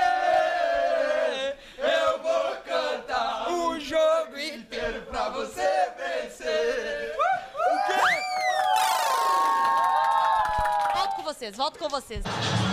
eu vou cantar o jogo inteiro pra você vencer. O quê? Volto com vocês.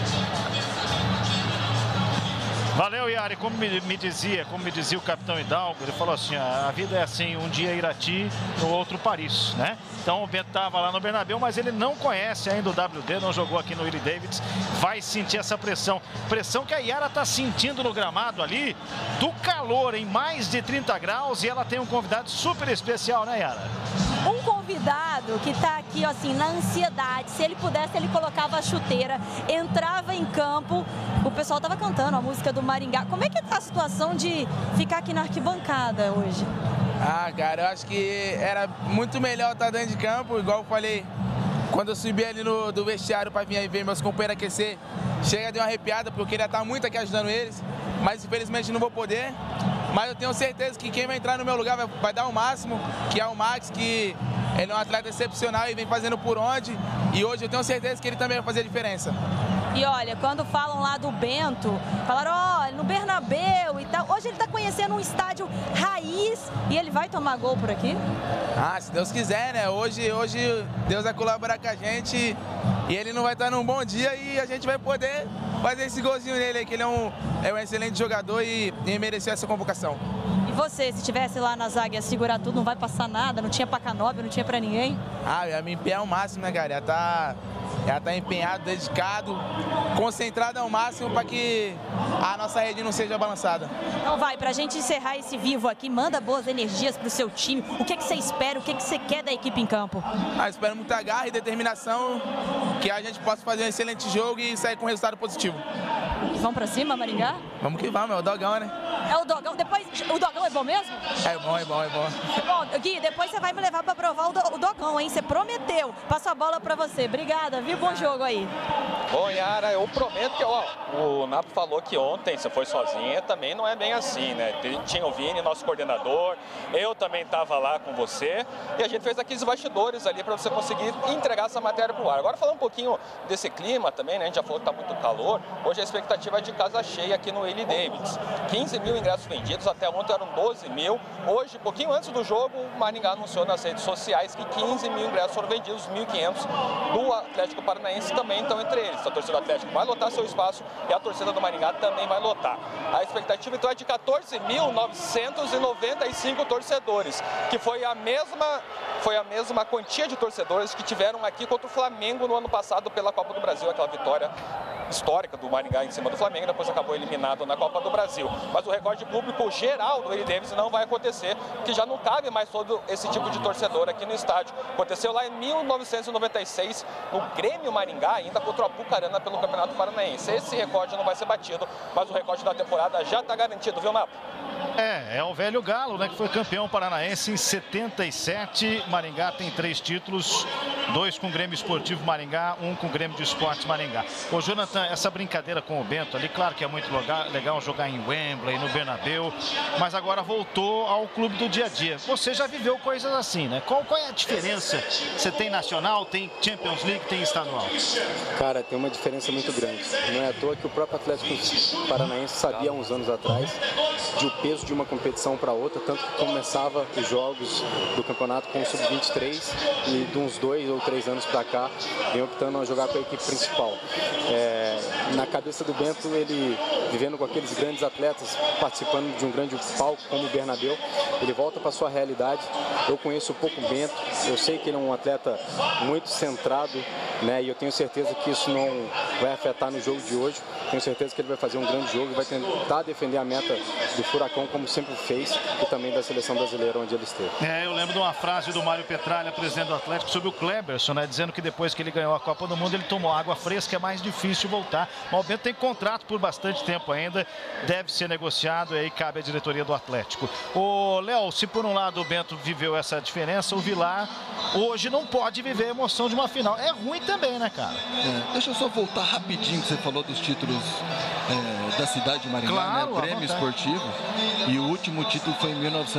Valeu, Yari. Como me dizia o capitão Hidalgo, ele falou assim, a vida é assim, um dia Irati, no outro Paris, né? Então o Bento estava lá no Bernabéu, mas ele não conhece ainda o WD, não jogou aqui no Willie Davids, vai sentir essa pressão. Pressão que a Yara está sentindo no gramado ali, do calor em mais de 30 graus, e ela tem um convidado super especial, né, Yara? Um convidado que tá aqui, ó, assim, na ansiedade. Se ele pudesse, ele colocava a chuteira, entrava em campo. O pessoal tava cantando a música do Maringá. Como é que tá a situação de ficar aqui na arquibancada hoje? Ah, cara, eu acho que era muito melhor estar dentro de campo, igual eu falei. Quando eu subi ali do vestiário para vir aí ver meus companheiros aquecer, chega de uma arrepiada, porque eu queria estar muito aqui ajudando eles, mas infelizmente não vou poder. Mas eu tenho certeza que quem vai entrar no meu lugar vai dar o máximo, que é o Max, que ele é um atleta excepcional e vem fazendo por onde. E hoje eu tenho certeza que ele também vai fazer a diferença. E olha, quando falam lá do Bento, falaram, ó, no Bernabéu e tal. Hoje ele está conhecendo um estádio raiz e ele vai tomar gol por aqui? Ah, se Deus quiser, né? Hoje Deus vai colaborar com a gente e ele não vai estar num bom dia e a gente vai poder fazer esse golzinho nele aí, que ele é um excelente jogador e mereceu essa convocação. E você, se estivesse lá na zaga, ia segurar tudo, não vai passar nada, não tinha pra Canóbio, não tinha pra ninguém? Ah, ia me empenhar ao máximo, né, cara? Ela tá empenhado, dedicado, concentrado ao máximo para que a nossa rede não seja balançada. Então vai, pra gente encerrar esse vivo aqui, manda boas energias pro seu time. O que você espera, o que você quer da equipe em campo? Ah, espero muita garra e determinação, que a gente possa fazer um excelente jogo e sair com um resultado positivo. Vamos pra cima, Maringá? Vamos que vamos, é o Dogão, né? É o Dogão, depois, o Dogão é bom mesmo? É bom. Bom, Gui, depois você vai me levar pra provar o Dogão, hein? Você prometeu. Passo a bola pra você. Obrigada, viu? Bom jogo aí. Bom, Yara, eu prometo que, ó, o Napo falou que ontem você foi sozinha, também não é bem assim, né? Tinha o Vini, nosso coordenador, eu também estava lá com você, e a gente fez aqueles bastidores ali para você conseguir entregar essa matéria pro ar. Agora, falando um pouquinho desse clima também, né? A gente já falou que tá muito calor, hoje a expectativa é de casa cheia aqui no Willie Davids. 15 mil ingressos vendidos, até ontem eram 12 mil. Hoje, pouquinho antes do jogo, o Maringá anunciou nas redes sociais que 15 mil ingressos foram vendidos, 1.500 do Atlético Paranaense também estão entre eles. A torcida do Atlético vai lotar seu espaço e a torcida do Maringá também vai lotar. A expectativa então é de 14.995 torcedores, que foi a mesma quantia de torcedores que tiveram aqui contra o Flamengo no ano passado pela Copa do Brasil, aquela vitória histórica do Maringá em cima do Flamengo, depois acabou eliminado na Copa do Brasil. Mas o recorde público geral do Willie Davids não vai acontecer, porque já não cabe mais todo esse tipo de torcedor aqui no estádio. Aconteceu lá em 1996, no Grêmio Maringá, ainda contra o Apucarana pelo Campeonato Paranaense. Esse recorde não vai ser batido, mas o recorde da temporada já está garantido, viu, Napo? É o velho Galo, né, que foi campeão paranaense em 77. Maringá tem 3 títulos, 2 com o Grêmio Esportivo Maringá, 1 com o Grêmio de Esportes Maringá. Ô, Jonathan, essa brincadeira com o Bento ali, claro que é muito legal jogar em Wembley, no Bernabéu, mas agora voltou ao clube do dia a dia. Você já viveu coisas assim, né? Qual é a diferença? Você tem nacional, tem Champions League, tem estadual? Cara, tem uma diferença muito grande. Não é à toa que o próprio Atlético Paranaense sabia há uns anos atrás de o peso de uma competição para outra, tanto que começava os jogos do campeonato com o Sub-23 e de uns 2 ou 3 anos para cá vem optando a jogar com a equipe principal. Na cabeça do Bento, ele vivendo com aqueles grandes atletas, participando de um grande palco como o Bernabéu, ele volta para sua realidade. Eu conheço pouco o Bento, eu sei que ele é um atleta muito centrado, né, e eu tenho certeza que isso não vai afetar no jogo de hoje. Tenho certeza que ele vai fazer um grande jogo e vai tentar defender a meta do Furacão, como sempre fez, e também da seleção brasileira onde ele esteve. Eu lembro de uma frase do Mário Petralha, presidente do Atlético, sobre o Kleberson, né, dizendo que depois que ele ganhou a Copa do Mundo, ele tomou água fresca, é mais difícil voltar. Mas o Bento tem contrato por bastante tempo ainda, deve ser negociado e aí cabe à diretoria do Atlético. Ô, Léo, se por um lado o Bento viveu essa diferença, o Vilar hoje não pode viver a emoção de uma final. É ruim também, né, cara? Deixa eu só voltar rapidinho, que você falou dos títulos da cidade de Maringá, claro, né? Grêmio Esportivo. E o último título foi em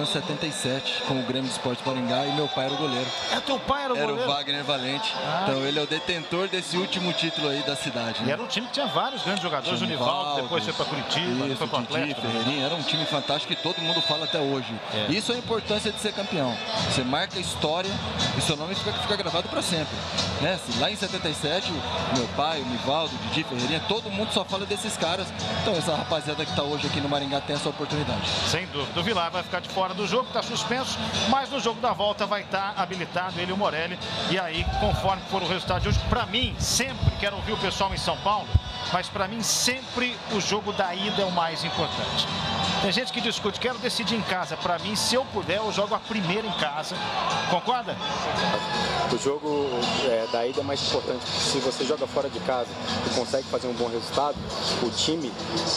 1977, com o Grêmio Esporte Maringá, e meu pai era o goleiro. Teu pai era o goleiro? Era o Wagner Valente. Então ele é o detentor desse último título aí da cidade. E era um time que tinha vários grandes jogadores, o Nivaldo, depois foi para Curitiba, depois foi para o Atlético. Ferreirinha, era um time fantástico que todo mundo fala até hoje. Isso é a importância de ser campeão. Você marca a história e seu nome fica gravado para sempre. Né? Lá em 77, meu pai, o Nivaldo, o Didi, Ferreirinha, todo mundo só fala desses caras. Então essa rapaziada que está hoje aqui no Maringá tem essa oportunidade. Sem dúvida. O Vilar vai ficar de fora do jogo, está suspenso, mas no jogo da volta vai estar habilitado ele e o Morelli. E aí, conforme for o resultado de hoje, para mim, sempre, quero ouvir o pessoal em São Paulo, mas para mim sempre o jogo da ida é o mais importante. Tem gente que discute, quero decidir em casa. Para mim, se eu puder, eu jogo a primeira em casa. Concorda? O jogo da ida é mais importante, porque se você joga fora de casa e consegue fazer um bom resultado, o time,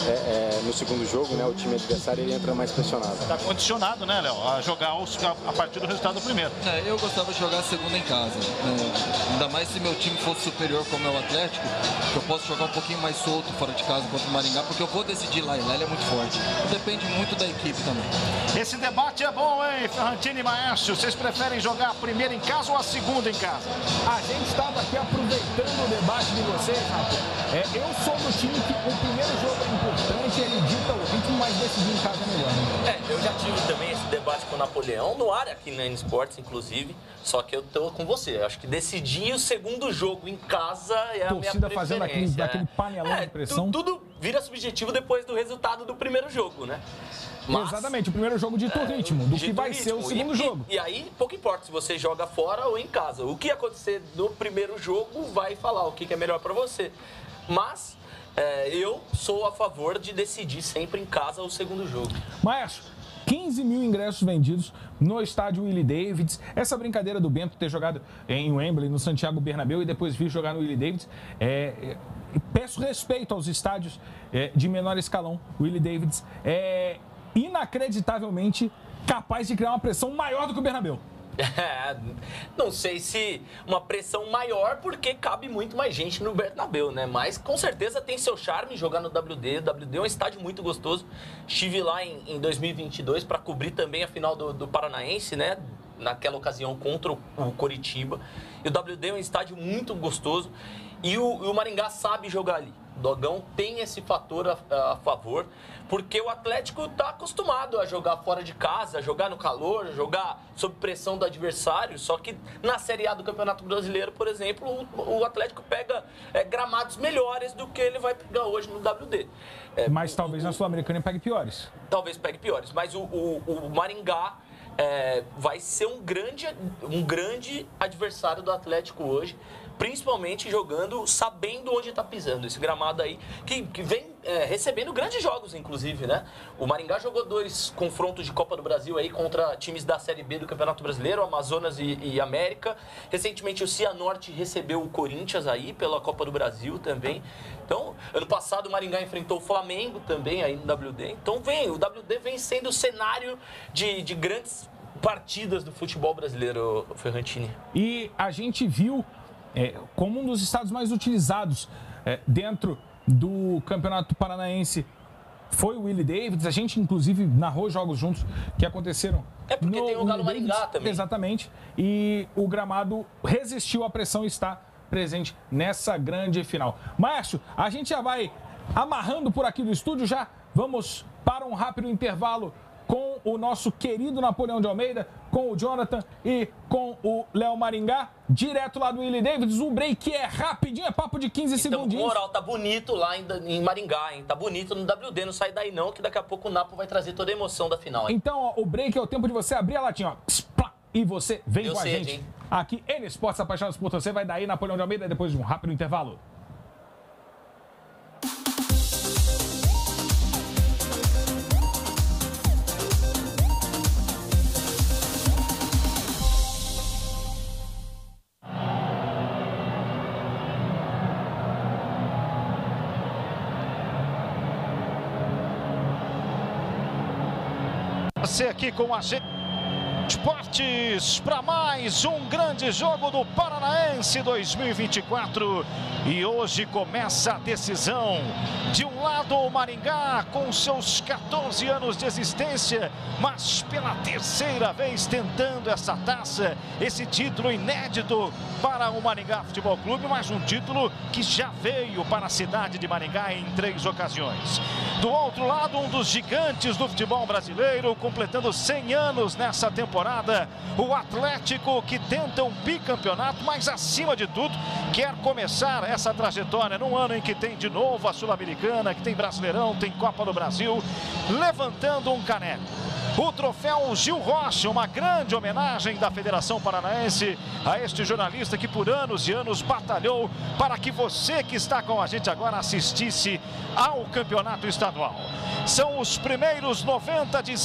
no segundo jogo, né, o time adversário, ele entra mais pressionado. Está condicionado, né, Léo, a jogar a partir do resultado do primeiro. Eu gostava de jogar a segunda em casa. Ainda mais se meu time fosse superior como é o Atlético, que eu posso jogar um pouquinho mais solto fora de casa contra o Maringá, porque eu vou decidir lá, e lá ele é muito forte. Depende muito da equipe também. Esse debate é bom, hein, Ferrantini e Maestro? Vocês preferem jogar a primeira em casa ou a segunda em casa? A gente estava aqui aproveitando o debate de vocês, Rafa. Eu sou do time que o primeiro jogo é importante, ele dita o ritmo, mas decidir em casa é melhor. Né? Eu já tive também esse debate com o Napoleão, no ar aqui na N-Sports, inclusive. Só que eu tô com você. Eu acho que decidir o segundo jogo em casa é a minha preferência. Fazendo aquele panelão de pressão. Tudo vira subjetivo depois do resultado do primeiro jogo, né? Mas, exatamente, o primeiro jogo dita o ritmo, do que vai ser o segundo jogo. E aí, pouco importa se você joga fora ou em casa. O que acontecer no primeiro jogo vai falar o que é melhor para você. Mas eu sou a favor de decidir sempre em casa o segundo jogo. Maestro, 15 mil ingressos vendidos no estádio Willie Davids. Essa brincadeira do Bento ter jogado em Wembley, no Santiago Bernabéu, e depois vir jogar no Willie Davids. Peço respeito aos estádios de menor escalão. O Willie Davids é inacreditavelmente capaz de criar uma pressão maior do que o Bernabéu. Não sei se uma pressão maior, porque cabe muito mais gente no Bernabéu, né? Mas com certeza tem seu charme jogar no WD. O WD é um estádio muito gostoso. Estive lá em 2022 para cobrir também a final do Paranaense, né? Naquela ocasião contra o Coritiba. E o WD é um estádio muito gostoso. E o Maringá sabe jogar ali. O Dogão tem esse fator a favor, porque o Atlético está acostumado a jogar fora de casa, a jogar no calor, a jogar sob pressão do adversário. Só que na Série A do Campeonato Brasileiro, por exemplo, o Atlético pega gramados melhores do que ele vai pegar hoje no WD. Mas talvez na Sul-Americana pegue piores. Talvez pegue piores, mas o Maringá vai ser um grande adversário do Atlético hoje, principalmente jogando, sabendo onde está pisando. Esse gramado aí, que vem recebendo grandes jogos, inclusive, né? O Maringá jogou 2 confrontos de Copa do Brasil aí contra times da Série B do Campeonato Brasileiro, Amazonas e América. Recentemente o Cianorte recebeu o Corinthians aí pela Copa do Brasil também. Então, ano passado o Maringá enfrentou o Flamengo também aí no WD. Então o WD vem sendo o cenário de grandes partidas do futebol brasileiro, Ferrantini. E a gente viu como um dos estados mais utilizados dentro do Campeonato Paranaense foi o Willie Davids. A gente, inclusive, narrou jogos juntos que aconteceram. Porque tem o Galo Maringá também. Exatamente. E o gramado resistiu à pressão e está presente nessa grande final. Maestro, a gente já vai amarrando por aqui do estúdio, já vamos para um rápido intervalo com o nosso querido Napoleão de Almeida, com o Jonathan e com o Léo Maringá, direto lá do Willie Davids. O break é rapidinho, é papo de 15 segundinhos. O moral tá bonito lá em Maringá, hein? Tá bonito no WD, não sai daí não, que daqui a pouco o Napo vai trazer toda a emoção da final, hein? Então, ó, o break é o tempo de você abrir a latinha, ó, e você vem com a gente. Hein? Aqui, N Esportes Apaixonados por Você, vai daí, Napoleão de Almeida, depois de um rápido intervalo. Você aqui com a gente. Esportes para mais um grande jogo do Paranaense 2024 e hoje começa a decisão. De um lado o Maringá com seus 14 anos de existência, mas pela terceira vez tentando essa taça, esse título inédito para o Maringá Futebol Clube, mas um título que já veio para a cidade de Maringá em 3 ocasiões. Do outro lado, um dos gigantes do futebol brasileiro, completando 100 anos nessa temporada, o Atlético, que tenta um bicampeonato, mas acima de tudo quer começar essa trajetória num ano em que tem de novo a Sul-Americana, que tem Brasileirão, tem Copa do Brasil, levantando um caneco. O troféu Gil Rocha, uma grande homenagem da Federação Paranaense a este jornalista que por anos e anos batalhou para que você que está com a gente agora assistisse ao campeonato estadual. São os primeiros 90 de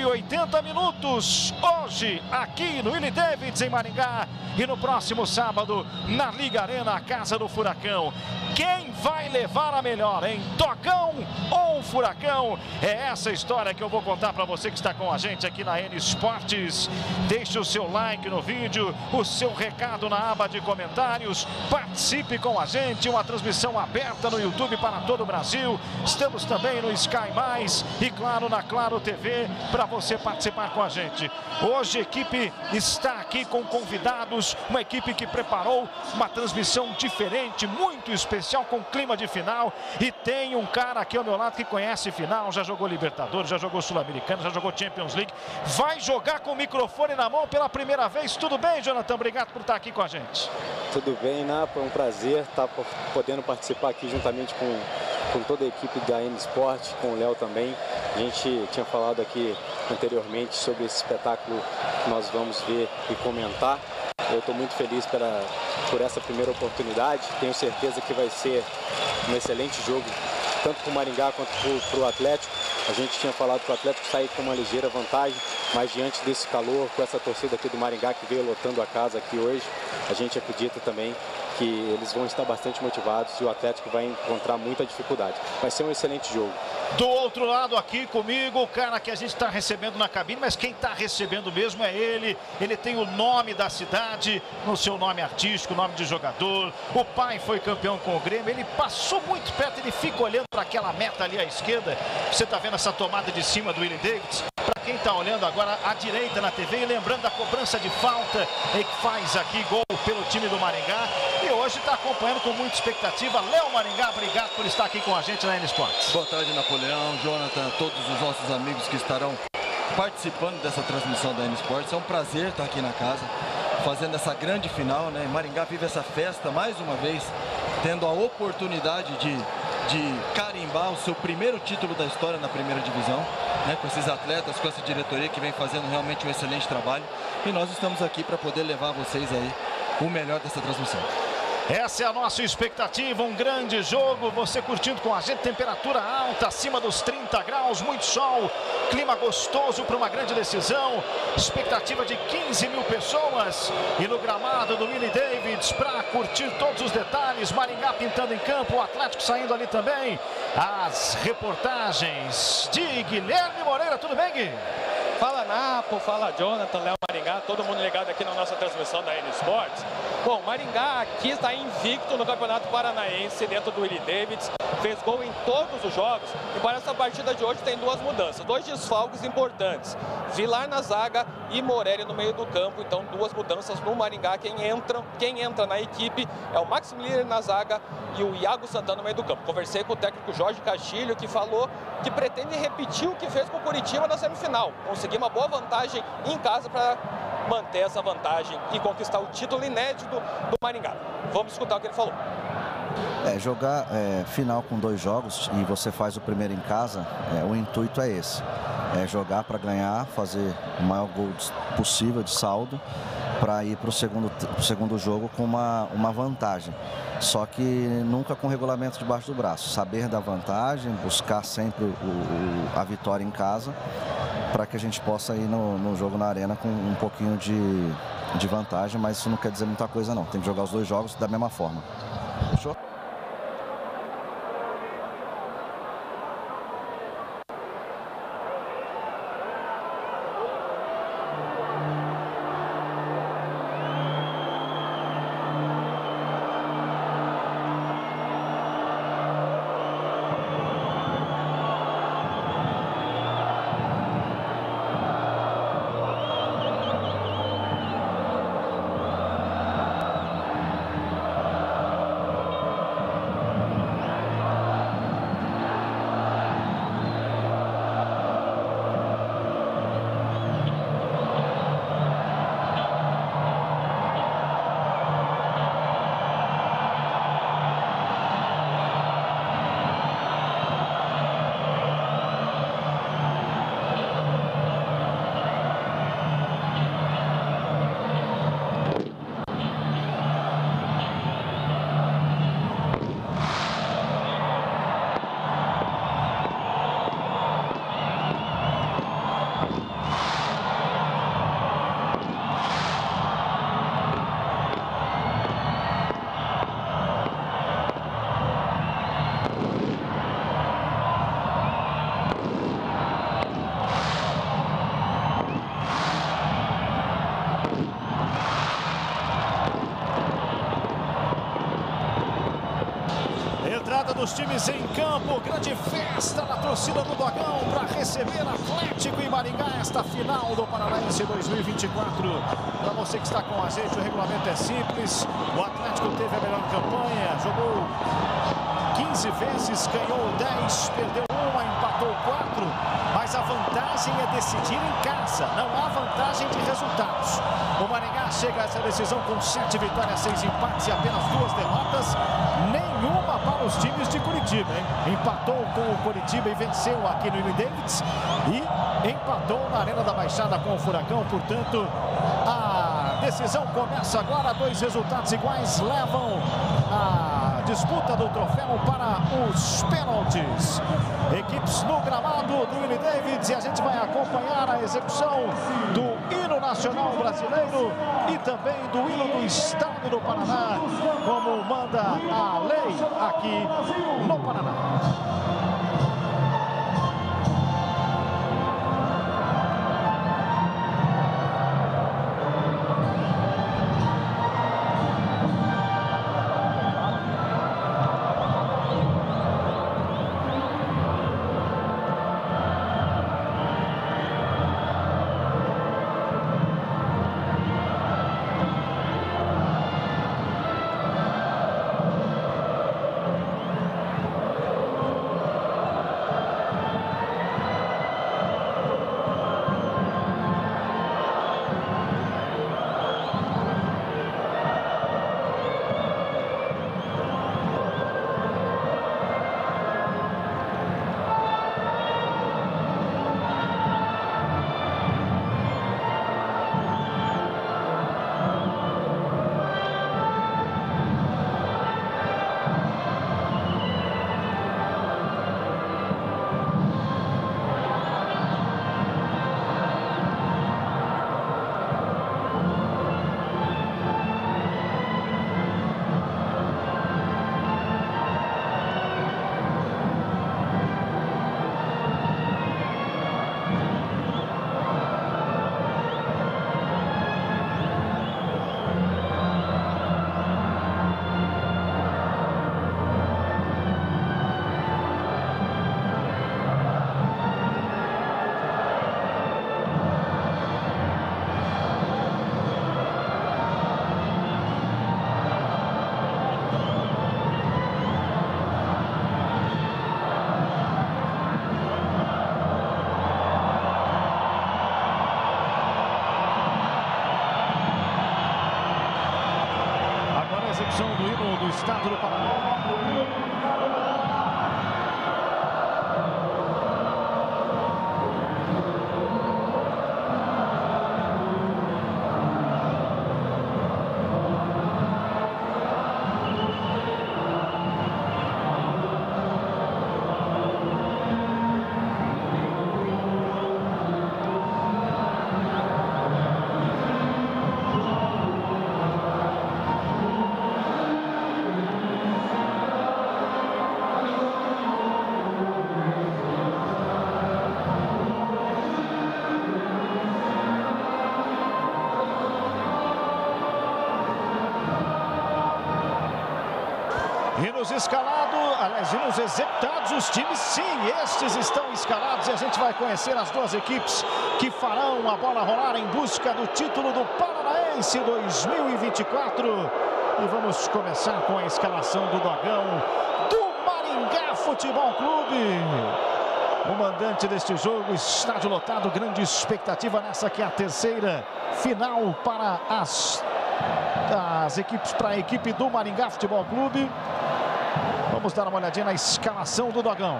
180 minutos, hoje aqui no Willie Davids em Maringá e no próximo sábado na Liga Arena, a casa do Furacão. Quem vai levar a melhor, hein? Dogão ou Furacão? É essa história que eu vou contar para você que está com a gente aqui na N Esportes. Deixe o seu like no vídeo, o seu recado na aba de comentários, participe com a gente, uma transmissão aberta no YouTube para todo o Brasil. Estamos também no Sky Mais e claro na Claro TV para você participar com a gente. Hoje a equipe está aqui com convidados, uma equipe que preparou uma transmissão diferente, muito especial, com clima de final, e tem um cara aqui ao meu lado que conhece final, já jogou Libertadores, já jogou Sul-Americano, já jogou Champions League, vai jogar com o microfone na mão pela primeira vez. Tudo bem, Jonathan? Obrigado por estar aqui com a gente. Tudo bem, né? Foi um prazer estar podendo participar aqui juntamente com toda a equipe da N Sport, com o Léo também. A gente tinha falado aqui anteriormente sobre esse espetáculo que nós vamos ver e comentar. Eu estou muito feliz por essa primeira oportunidade. Tenho certeza que vai ser um excelente jogo, tanto para o Maringá quanto para o Atlético. A gente tinha falado que o Atlético sair com uma ligeira vantagem, mas diante desse calor, com essa torcida aqui do Maringá que veio lotando a casa aqui hoje, a gente acredita também que eles vão estar bastante motivados e o Atlético vai encontrar muita dificuldade. Vai ser um excelente jogo. Do outro lado aqui comigo, o cara que a gente está recebendo na cabine, mas quem está recebendo mesmo é ele. Ele tem o nome da cidade, no seu nome artístico, nome de jogador. O pai foi campeão com o Grêmio, ele passou muito perto, ele fica olhando para aquela meta ali à esquerda. Você está vendo essa tomada de cima do Willie Davids? Para quem está olhando agora à direita na TV e lembrando da cobrança de falta que faz aqui gol pelo time do Maringá. E hoje está acompanhando com muita expectativa. Léo Maringá, obrigado por estar aqui com a gente na N Sports. Boa tarde, Napoleão, Jonathan, todos os nossos amigos que estarão participando dessa transmissão da N Sports. É um prazer estar aqui na casa, fazendo essa grande final, né? Maringá vive essa festa mais uma vez, tendo a oportunidade de carimbar o seu primeiro título da história na primeira divisão, né? Com esses atletas, com essa diretoria que vem fazendo realmente um excelente trabalho. E nós estamos aqui para poder levar a vocês aí o melhor dessa transmissão. Essa é a nossa expectativa, um grande jogo, você curtindo com a gente, temperatura alta, acima dos 30 graus, muito sol, clima gostoso para uma grande decisão, expectativa de 15 mil pessoas e no gramado do Willie Davids para curtir todos os detalhes, Maringá pintando em campo, o Atlético saindo ali também, as reportagens de Guilherme Moreira. Tudo bem, Gui? Fala Napo, fala Jonathan, Léo Maringá, todo mundo ligado aqui na nossa transmissão da N Sports. Bom, Maringá aqui está invicto no Campeonato Paranaense dentro do Willie Davids, fez gol em todos os jogos e para essa partida de hoje tem duas mudanças, dois desfalques importantes, Vilar na zaga e Morelli no meio do campo, então duas mudanças no Maringá. Quem entra na equipe é o Maximiliano na zaga e o Iago Santana no meio do campo. Conversei com o técnico Jorge Castilho, que falou que pretende repetir o que fez com o Curitiba na semifinal, conseguir uma boa vantagem em casa para manter essa vantagem e conquistar o título inédito do Maringá. Vamos escutar o que ele falou. Jogar final com 2 jogos e você faz o primeiro em casa, o intuito é esse. É jogar para ganhar, fazer o maior gol possível de saldo para ir para o segundo jogo com uma vantagem. Só que nunca com regulamento debaixo do braço. Saber da vantagem, buscar sempre a vitória em casa para que a gente possa ir no jogo na arena com um pouquinho de vantagem, mas isso não quer dizer muita coisa não. Tem que jogar os 2 jogos da mesma forma. Fechou? dos times em campo, grande festa na torcida do Dogão para receber Atlético e Maringá esta final do Paranaense 2024. Para você que está com a gente, o regulamento é simples. O Atlético teve a melhor campanha, jogou 15 vezes, ganhou 10, perdeu 1, empatou 4. Mas a vantagem é decidir em casa, não há vantagem de resultados. O Maringá chega a essa decisão com 7 vitórias, 6 empates e apenas 2 derrotas. Nenhuma para os times de Curitiba, hein? Empatou com o Curitiba e venceu aqui no Willie Davids. E empatou na Arena da Baixada com o Furacão. Portanto, a decisão começa agora. 2 resultados iguais levam a disputa do troféu para os pênaltis. Equipes no gramado do Willie Davids e a gente vai acompanhar a execução do hino nacional brasileiro e também do hino do estado do Paraná, como manda a lei aqui no Paraná. Do hino do estado do Paraná. Hinos escalados, aliás, hinos executados, os times sim, estes estão escalados e a gente vai conhecer as duas equipes que farão a bola rolar em busca do título do Paranaense 2024. E vamos começar com a escalação do Dogão do Maringá Futebol Clube. O mandante deste jogo, estádio lotado, grande expectativa nessa que é a terceira final para as equipes, para a equipe do Maringá Futebol Clube. Vamos dar uma olhadinha na escalação do Dogão.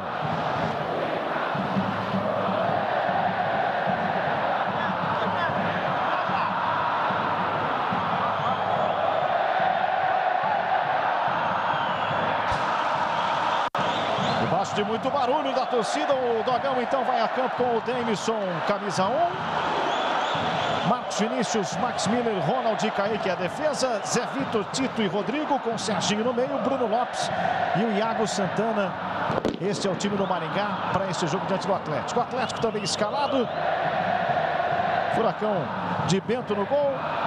Debaixo de muito barulho da torcida, o Dogão então vai a campo com o Denilson, camisa 1. Marcos Vinícius, Max Miller, Ronald e Kaique a defesa. Zé Vitor, Tito e Rodrigo com Serginho no meio. Bruno Lopes e o Iago Santana. Este é o time do Maringá para este jogo diante do Atlético. O Atlético também escalado. Furacão de Bento no gol.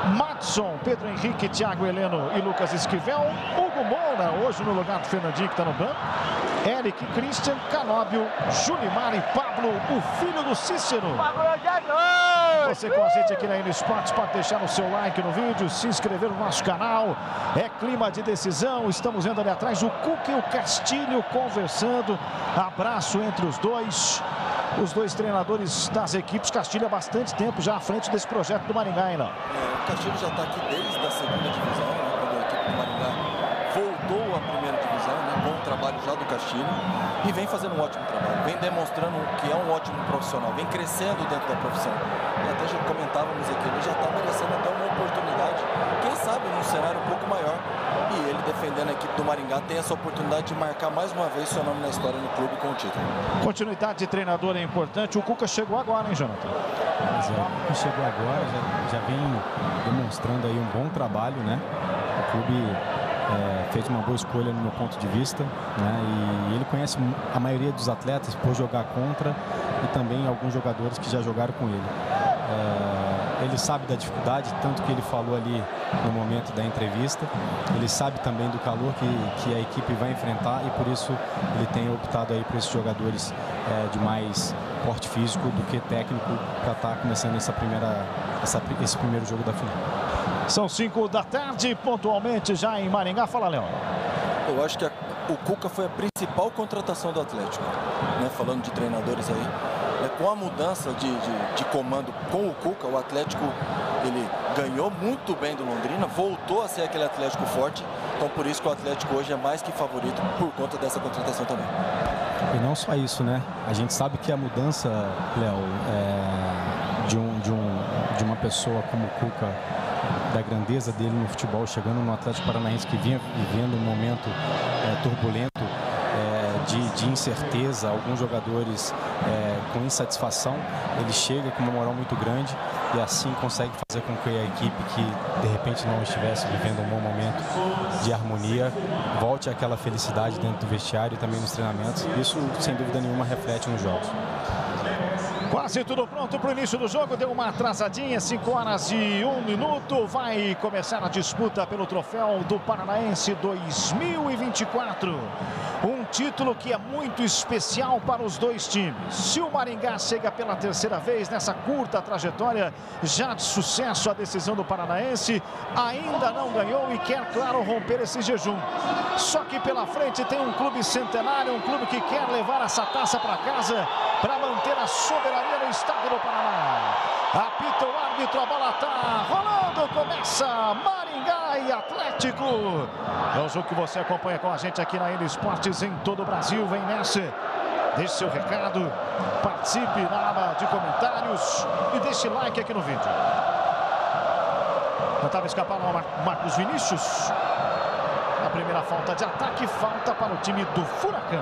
Madson, Pedro Henrique, Thiago Heleno e Lucas Esquivel. Hugo Moura, hoje no lugar do Fernandinho, que está no banco. Eric, Christian, Canóbio, Julimar e Pablo, o filho do Cícero. Você com a gente aqui na N Sports, pode deixar o seu like no vídeo, se inscrever no nosso canal. É clima de decisão, estamos vendo ali atrás o Cuca e o Castilho conversando. Abraço entre os dois treinadores das equipes. Castilho há bastante tempo já à frente desse projeto do Maringá, ainda. O Castilho já está aqui desde a segunda divisão, né, quando a equipe do Maringá voltou à primeira divisão, né, bom trabalho já do Castilho, e vem fazendo um ótimo trabalho, vem demonstrando que é um ótimo profissional, vem crescendo dentro da profissão. E até já comentávamos aqui, ele já está merecendo até uma oportunidade, quem sabe num cenário um pouco maior. E ele, defendendo a equipe do Maringá, tem essa oportunidade de marcar mais uma vez seu nome na história no clube com o título. Continuidade de treinador é importante. O Cuca chegou agora, hein, Jonathan? Mas o Cuca chegou agora, já vem demonstrando aí um bom trabalho, né? O clube fez uma boa escolha no meu ponto de vista, né? E ele conhece a maioria dos atletas por jogar contra e também alguns jogadores que já jogaram com ele. Ele sabe da dificuldade, tanto que ele falou ali no momento da entrevista. Ele sabe também do calor que a equipe vai enfrentar e por isso ele tem optado aí por esses jogadores de mais porte físico do que técnico para estar começando esse primeiro jogo da final. São 5 da tarde, pontualmente já em Maringá. Fala, Leão. Eu acho que o Cuca foi a principal contratação do Atlético, né? Falando de treinadores aí. Com a mudança de comando com o Cuca, o Atlético ele ganhou muito bem do Londrina, voltou a ser aquele Atlético forte. Então por isso que o Atlético hoje é mais que favorito por conta dessa contratação também. E não só isso, né? A gente sabe que a mudança, Léo, de uma pessoa como o Cuca, da grandeza dele no futebol, chegando no Atlético Paranaense, que vinha vivendo um momento turbulento, de incerteza, alguns jogadores com insatisfação, ele chega com uma moral muito grande e assim consegue fazer com que a equipe que de repente não estivesse vivendo um bom momento de harmonia, volte àquela felicidade dentro do vestiário e também nos treinamentos. Isso, sem dúvida nenhuma, reflete nos jogos. Quase tudo pronto para o início do jogo, deu uma atrasadinha, 5 horas e 1 minuto. Vai começar a disputa pelo troféu do Paranaense 2024. Um título que é muito especial para os dois times. Se o Maringá chega pela terceira vez nessa curta trajetória já de sucesso, a decisão do Paranaense ainda não ganhou e quer, claro, romper esse jejum. Só que pela frente tem um clube centenário, um clube que quer levar essa taça para casa para manter a soberania no estádio do Paraná. Apita o árbitro, a bola está rolando, começa Maringá e Atlético. É o jogo que você acompanha com a gente aqui na N Esportes em todo o Brasil. Vem nessa, deixe seu recado, participe na aba de comentários e deixe like aqui no vídeo. Tentava escapar o Marcos Vinícius. A primeira falta de ataque, falta para o time do Furacão.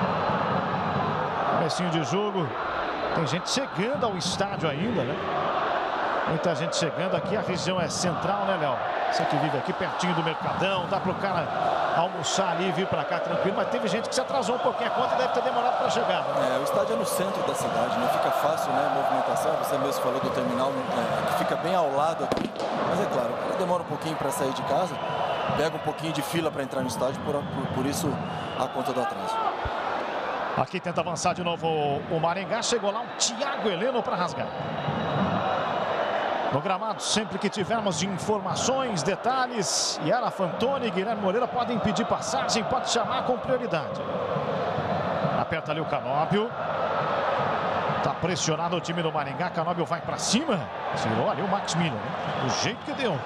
Comecinho de jogo. Tem gente chegando ao estádio ainda, né? Muita gente chegando aqui. A região é central, né, Léo? Você que vive aqui pertinho do Mercadão. Dá para o cara almoçar ali e vir para cá tranquilo. Mas teve gente que se atrasou um pouquinho a conta e deve ter demorado para chegar, né? O estádio é no centro da cidade, não fica fácil, né? A movimentação. Você mesmo falou do terminal, que fica bem ao lado aqui. Mas é claro, o cara demora um pouquinho para sair de casa. Pega um pouquinho de fila para entrar no estádio. Por isso a conta do atraso. Aqui tenta avançar de novo o Maringá. Chegou lá o Thiago Heleno para rasgar. No gramado, sempre que tivermos informações, detalhes, Yara Fantoni e Guilherme Moreira podem pedir passagem, pode chamar com prioridade. Aperta ali o Canóbio. Está pressionado o time do Maringá. Canóbio vai para cima. Tirou ali o Max Miller, né? Do jeito que deu.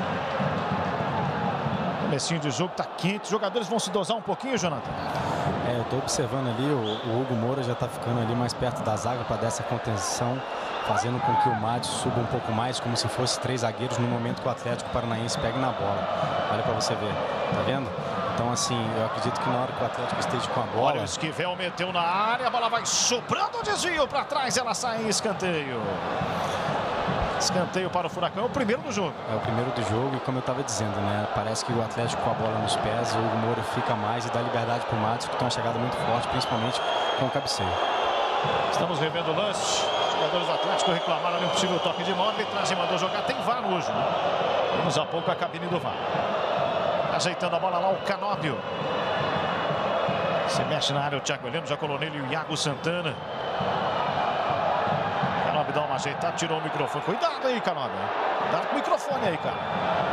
Comecinho de jogo, tá quente. Os jogadores vão se dosar um pouquinho, Jonathan. Eu tô observando ali, o Hugo Moura já tá ficando ali mais perto da zaga para dar essa contenção, fazendo com que o Madison suba um pouco mais, como se fosse 3 zagueiros no momento que o Atlético Paranaense pegue na bola. Olha para você ver, tá vendo? Então, assim, eu acredito que na hora que o Atlético esteja com a bola... Olha, o Esquivel meteu na área, a bola vai sobrando o desvio para trás, ela sai em escanteio. Escanteio para o Furacão, é o primeiro do jogo. É o primeiro do jogo e como eu estava dizendo, né? Parece que o Atlético com a bola nos pés, o Hugo Moura fica mais e dá liberdade para o Madison, que tem uma chegada muito forte, principalmente com o cabeceio. Estamos revendo o lance. jogadores do Atlético reclamaram de um possível toque de mão. A arbitragem mandou jogar. Tem VAR hoje, né? Vamos a pouco a cabine do VAR. Ajeitando a bola lá o Canóbio. Se mexe na área o Thiago Heleno, já colou nele o Iago Santana. Canóbio dá uma ajeitada, tirou o microfone. Cuidado aí, Canóbio. Cuidado com o microfone aí, cara.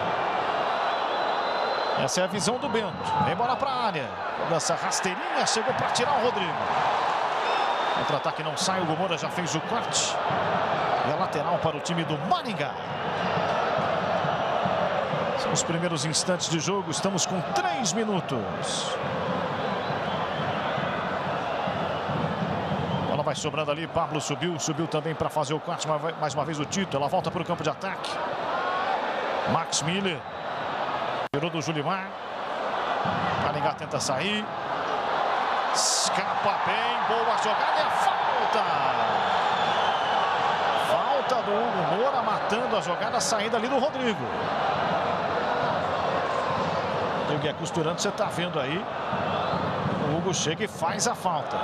Essa é a visão do Bento. Vem bola para a área. Dança rasteirinha, chegou para tirar o Rodrigo. Contra-ataque não sai, o Hugo Moura já fez o corte. E a lateral para o time do Maringá. São os primeiros instantes de jogo, estamos com 3 minutos. A bola vai sobrando ali, Pablo subiu também para fazer o corte, mais uma vez o Tito, ela volta para o campo de ataque. Max Miller. Tirou do Julimar. Maringá tenta sair. Escapa bem. Boa jogada. É falta. Falta do Hugo Moura matando a jogada. Saída ali do Rodrigo. Rodrigo é costurando. Você está vendo aí. O Hugo chega e faz a falta.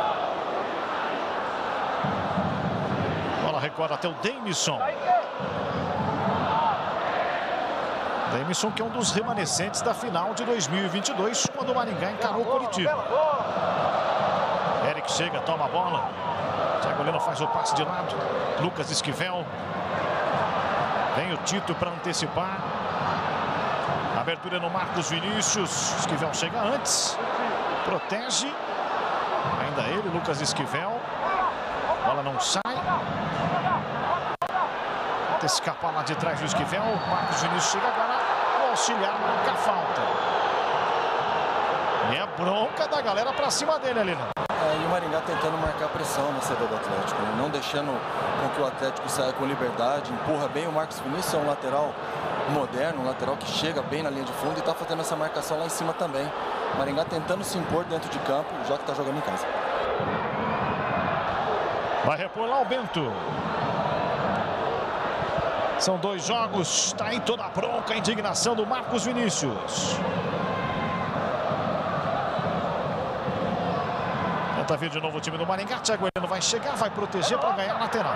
Bola recorda até o Demisson. Demisson, que é um dos remanescentes da final de 2022, quando o Maringá encarou o Coritiba. Eric chega, toma a bola. Thiago Heleno faz o passe de lado. Lucas Esquivel. Vem o Tito para antecipar. Abertura no Marcos Vinícius. Esquivel chega antes. Protege. Ainda ele, Lucas Esquivel. Bola não sai. Tenta escapar lá de trás do Esquivel. Marcos Vinícius chega agora. O auxiliar marca a falta. E a bronca da galera pra cima dele ali, né? E o Maringá tentando marcar pressão na saída do Atlético, né? Não deixando com que o Atlético saia com liberdade. Empurra bem o Marcos Vinícius, é um lateral moderno, um lateral que chega bem na linha de fundo e está fazendo essa marcação lá em cima também. O Maringá tentando se impor dentro de campo, já que está jogando em casa. Vai repor lá o Bento. São 2 jogos, está aí toda a bronca, a indignação do Marcos Vinícius. Tenta vir de novo o time do Maringá. Thiago Heleno vai chegar, vai proteger para ganhar a lateral.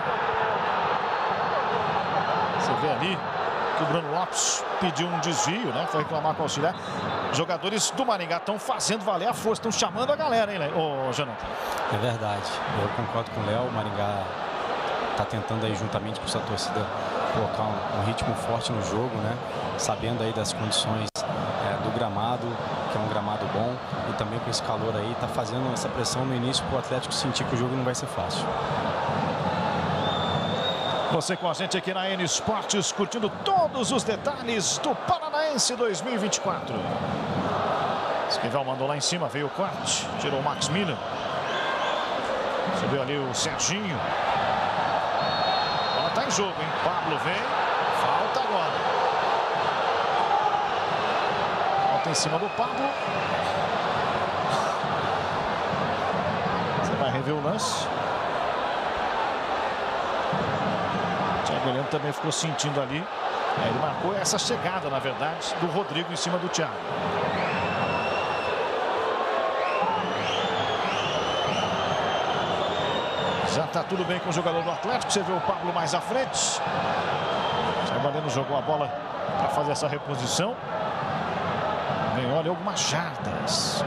Você vê ali que o Bruno Lopes pediu um desvio, né? Foi reclamar com o auxiliar. Jogadores do Maringá estão fazendo valer a força, estão chamando a galera, hein, Jonathan? É verdade, eu concordo com o Léo. O Maringá está tentando aí, juntamente com sua torcida, colocar um ritmo forte no jogo, né? Sabendo aí das condições do gramado, que é um gramado bom, e também com esse calor aí, tá fazendo essa pressão no início para o Atlético sentir que o jogo não vai ser fácil. Você com a gente aqui na N Esportes, curtindo todos os detalhes do Paranaense 2024. Esquivel mandou lá em cima, veio o corte, tirou o Max Miller. Subiu ali o Serginho. Bola tá em jogo, hein? Pablo vem, falta agora. Falta em cima do Pablo. Você vai rever o lance. O Heleno também ficou sentindo ali. Ele marcou essa chegada, na verdade, do Rodrigo em cima do Thiago. Já está tudo bem com o jogador do Atlético. Você vê o Pablo mais à frente. O Heleno jogou a bola para fazer essa reposição. Ganhou ali algumas jardas.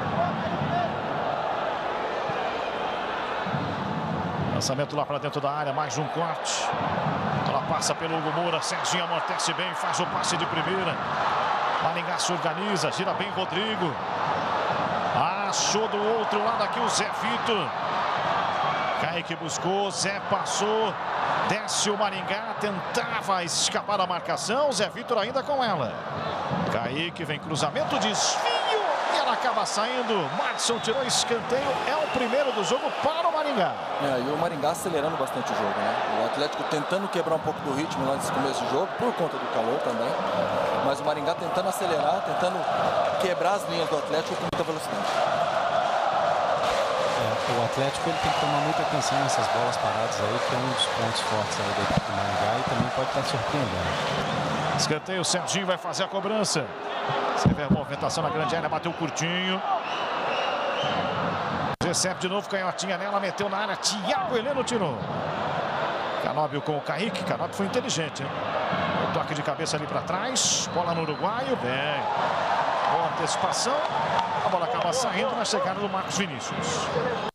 Lançamento lá para dentro da área, mais um corte. Ela passa pelo Hugo Moura, Serginho amortece bem, faz o passe de primeira. Maringá se organiza, gira bem Rodrigo. Achou do outro lado aqui o Zé Vitor. Kaique buscou, Zé passou, desce o Maringá, tentava escapar da marcação, Zé Vitor ainda com ela. Kaique vem cruzamento, desvio. E ela acaba saindo. Marson tirou escanteio. É o primeiro do jogo para o Maringá. E o Maringá acelerando bastante o jogo, né? O Atlético tentando quebrar um pouco do ritmo lá nesse começo do jogo, por conta do calor também. Mas o Maringá tentando acelerar, tentando quebrar as linhas do Atlético com muita velocidade. O Atlético ele tem que tomar muita atenção nessas bolas paradas aí, que é um dos pontos fortes aí da equipe do Maringá e também pode estar surpreendendo. Escanteio, o Serginho vai fazer a cobrança. Você vê a movimentação na grande área, bateu curtinho. Recebe de novo, canhotinha nela, meteu na área, Thiago Heleno tirou. Canóbio com o Kaique. Canóbio foi inteligente, hein? O toque de cabeça ali para trás. Bola no uruguaio. Bem. Boa antecipação. A bola acaba saindo na chegada do Marcos Vinícius.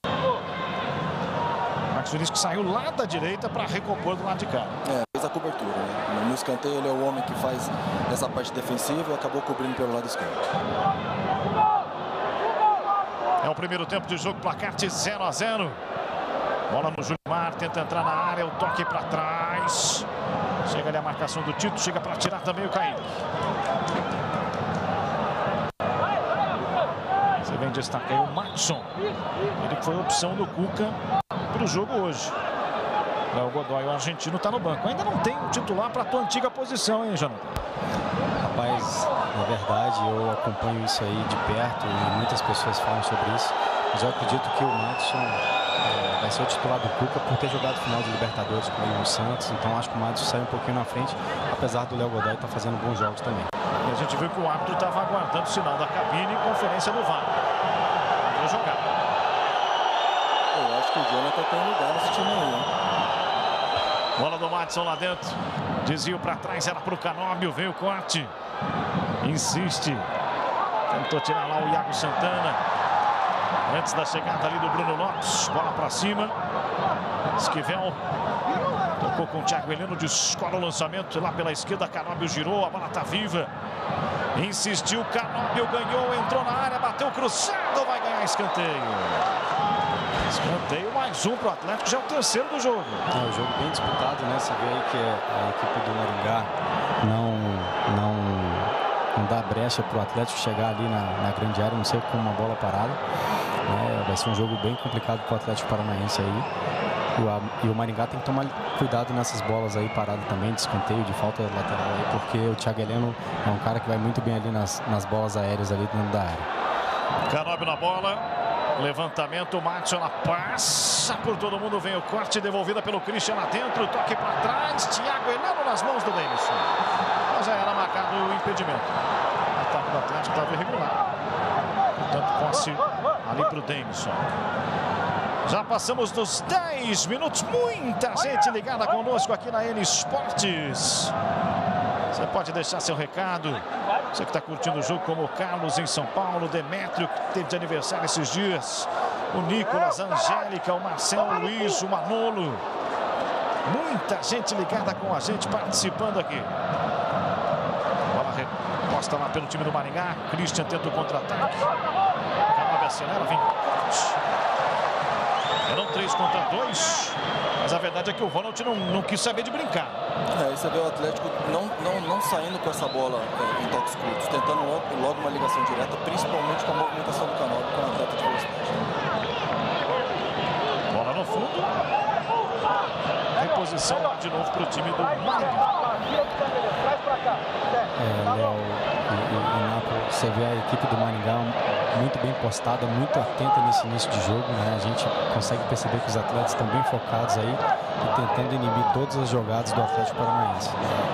Marcos Vinícius que saiu lá da direita para recompor do lado de cá. Fez a cobertura, né? No escanteio ele é o homem que faz essa parte defensiva e acabou cobrindo pelo lado esquerdo. É o primeiro tempo de jogo, placar de 0-0. Bola no Julimar, tenta entrar na área, o toque para trás. Chega ali a marcação do Tito, chega para tirar também o Kaique. Você vem destacar aí o Madison. Ele que foi a opção do Cuca para o jogo hoje. O Godoy, o argentino, está no banco. Ainda não tem um titular para a tua antiga posição, hein, Jonathan? Rapaz, na verdade, eu acompanho isso aí de perto e muitas pessoas falam sobre isso. Mas eu acredito que o Madison vai ser o titular do Cuca por ter jogado final de Libertadores com o Santos. Então acho que o Madison sai um pouquinho na frente, apesar do Léo Godoy estar fazendo bons jogos também. E a gente viu que o árbitro estava aguardando o sinal da cabine e conferência do VAR. Vou jogar. Eu acho que o Jonathan tem lugar nesse time aí, hein? Bola do Madison lá dentro. Desvio para trás, era para o Canóbio. Veio o corte. Insiste. Tentou tirar lá o Iago Santana. Antes da chegada ali do Bruno Lopes. Bola para cima. Esquivel. Tocou com o Thiago Heleno. Descola o lançamento lá pela esquerda. Canóbio girou. A bola está viva. Insistiu. Canóbio ganhou. Entrou na área. Bateu cruzado. Vai ganhar escanteio. Escanteio mais um para o Atlético, já é o terceiro do jogo. É um jogo bem disputado, né? Você vê aí que a equipe do Maringá não dá brecha para o Atlético chegar ali na grande área, não sei como uma bola parada. Vai ser um jogo bem complicado para o Atlético Paranaense aí. E o Maringá tem que tomar cuidado nessas bolas aí paradas também, de escanteio, de falta lateral aí, porque o Thiago Heleno é um cara que vai muito bem ali nas bolas aéreas ali dentro da área. Canóbio na bola. Levantamento, o Madison, ela passa por todo mundo, vem o corte, devolvida pelo Christian lá dentro, toque para trás, Thiago Heleno nas mãos do Denison. Mas já era marcado o impedimento. O ataque do Atlético estava irregular. Portanto, posse ali para o Denison. Já passamos dos 10 minutos, muita gente ligada conosco aqui na N Esportes. Você pode deixar seu recado. Você que está curtindo o jogo, como o Carlos em São Paulo, Demétrio, que teve de aniversário esses dias, o Nicolas, a Angélica, o Marcelo, o Luiz, o Manolo. Muita gente ligada com a gente, participando aqui. Bola reposta lá pelo time do Maringá. Christian tenta o contra-ataque. Canóbio acelera, vem. Eram 3 contra 2. Mas a verdade é que o Ronald não quis saber de brincar. Aí você vê o Atlético não saindo com essa bola em toques curtos, tentando logo uma ligação direta, principalmente com a movimentação do Canóbio, com a atleta de velocidade. Bola no fundo. Reposição lá de novo para o time do Maringá. Léo e Napo, você vê a equipe do Maringá muito bem postada, muito atenta nesse início de jogo, né? A gente consegue perceber que os atletas estão bem focados aí e tentando inibir todas as jogadas do Atlético Paranaense.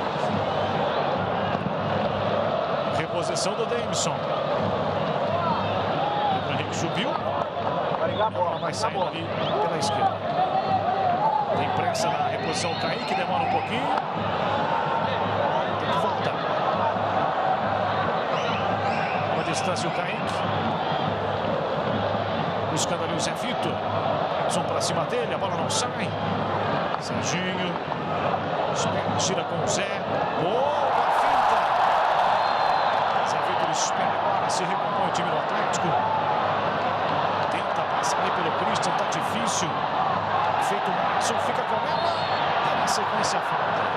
Reposição do Denison. O Henrique subiu. A bola vai saindo ali pela esquerda. Tem pressa na reposição. O Kaique demora um pouquinho. Tem que voltar. Uma distância o Kaique. Buscando ali o Zé Vitor. Edson para cima dele. A bola não sai. Serginho. Espera, tira com o Zé. Boa finta. Zé Vitor espera agora. Se recompõe o time do Atlético. Tenta passar ali pelo Christian. Tá difícil. Feito o Madison. Fica com ela. E na sequência falta.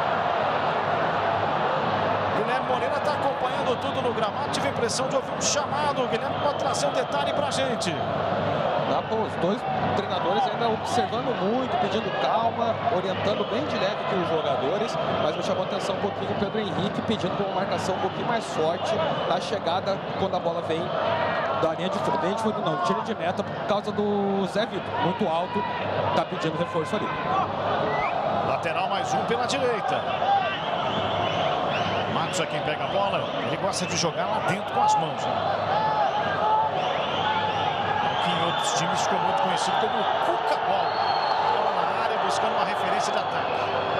Guilherme Moreira está acompanhando tudo no gramado. Tive a impressão de ouvir um chamado. O Guilherme pode trazer um detalhe pra gente. Os dois treinadores ainda observando muito, pedindo calma, orientando bem de leve aqui os jogadores, mas me chamou a atenção um pouquinho o Pedro Henrique pedindo uma marcação um pouquinho mais forte na chegada quando a bola vem da linha de fundo, não, tiro de meta por causa do Zé Vitor, muito alto, tá pedindo reforço ali. Lateral mais um pela direita. Matos é quem pega a bola, ele gosta de jogar lá dentro com as mãos. Em outros times ficou muito conhecido como Cuca Bola. Bola na área, buscando uma referência de ataque.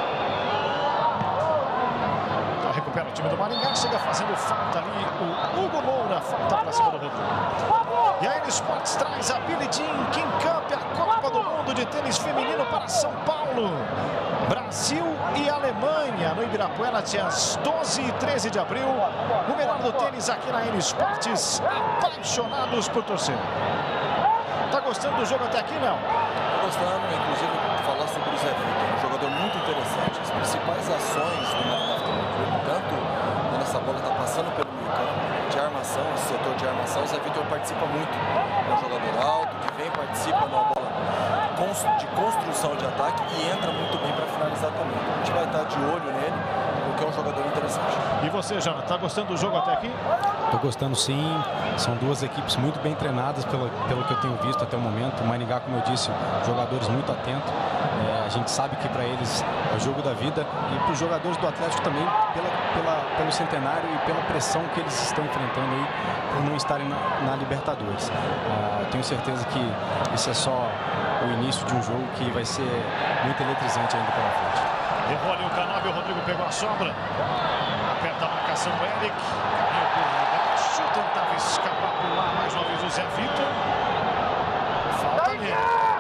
Já recupera o time do Maringá, chega fazendo falta ali o Hugo Moura, falta para cima do Rodrigo. E a N Sports traz a Billie Jean King Cup, a Copa do Mundo de tênis feminino para São Paulo. Brasil e Alemanha no Ibirapuera, dias 12 e 13 de abril. O melhor do tênis aqui na N Sports, apaixonados por torcer. Tá gostando do jogo até aqui, não? Tô gostando, inclusive, falar sobre o Zé Vitor, um jogador muito interessante. As principais ações do Maringá Futebol Clube, tanto quando essa bola está passando pelo meio campo, de armação, esse setor de armação, o Zé Vitor participa muito. É um jogador alto, que vem, participa numa bola de construção de ataque e entra muito bem para finalizar também. A gente vai estar de olho nele, porque é um jogador interessante. E você, Jana, tá gostando do jogo até aqui? Estou gostando sim, são duas equipes muito bem treinadas pelo que eu tenho visto até o momento. O Maringá, como eu disse, jogadores muito atentos. A gente sabe que para eles é o jogo da vida e para os jogadores do Atlético também pelo centenário e pela pressão que eles estão enfrentando aí por não estarem na Libertadores. Tenho certeza que esse é só o início de um jogo que vai ser muito eletrizante ainda pela frente. Errou ali o Canóbio, o Rodrigo pegou a sobra. Aperta a marcação do Eric. Caiu por baixo, tentava escapar por lá mais uma vez o Zé Vitor. Falta nele.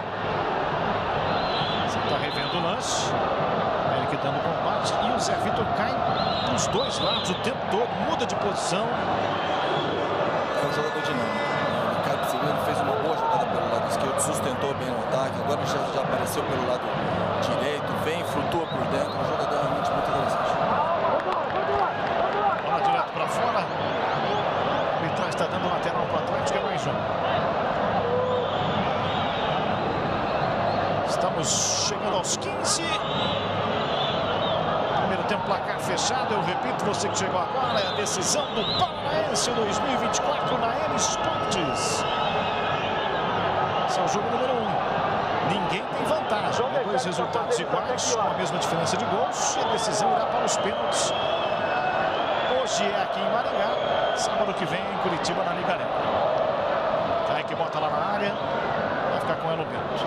Você está revendo o lance. Eric dando combate e o Zé Vitor cai dos dois lados o tempo todo, muda de posição. É um jogador dinâmico. Ele fez uma boa jogada pelo lado esquerdo, sustentou bem no ataque, agora já apareceu pelo lado direito, vem, flutua por dentro, um jogador realmente muito interessante. Bola direto para fora. O Vitrás está dando lateral para o Atlético, é mais um. Estamos chegando aos 15. Primeiro tempo, placar fechado. Eu repito, você que chegou agora, é a decisão do Paranaense 2024 na N Sports. Esse é o jogo número 1. Ninguém tem vantagem. Dois resultados iguais, com a mesma diferença de gols. E a decisão irá para os pênaltis. Hoje é aqui em Maringá. Sábado que vem em Curitiba, na Liga Arena. Kaique bota lá na área. Vai ficar com ela o pênalti.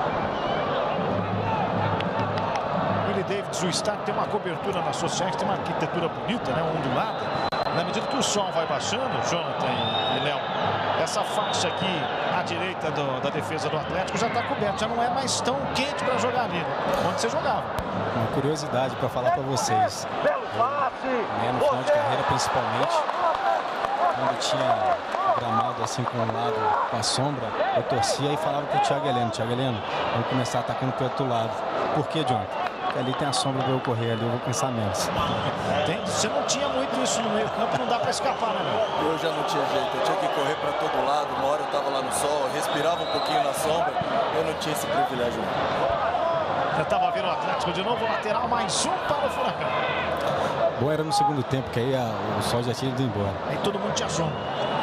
Willie Davids, o estádio tem uma cobertura nas sociais, tem uma arquitetura bonita, né? Ondulada. Na medida que o sol vai baixando, Jonathan e Léo, essa faixa aqui à direita da defesa do Atlético já está coberta, já não é mais tão quente para jogar ali, né? Onde você jogava. Uma curiosidade para falar para vocês. No final de carreira, principalmente, quando tinha gramado assim com um lado com a sombra, eu torcia e falava para o Thiago Heleno, vamos começar atacando pelo outro lado. Por que, Jonathan? Porque ali tem a sombra para eu correr ali, eu vou pensar menos. Você não tinha muito isso no meio campo, não dá para escapar, né? Eu já não tinha jeito, eu tinha que correr para todo lado. Uma hora eu estava lá no sol, eu respirava um pouquinho na sombra, eu não tinha esse privilégio. Tentava ver o Atlético de novo, lateral, mais um para o Furacão. Bom era no segundo tempo, que aí o sol já tinha ido embora. Aí todo mundo tinha sombra.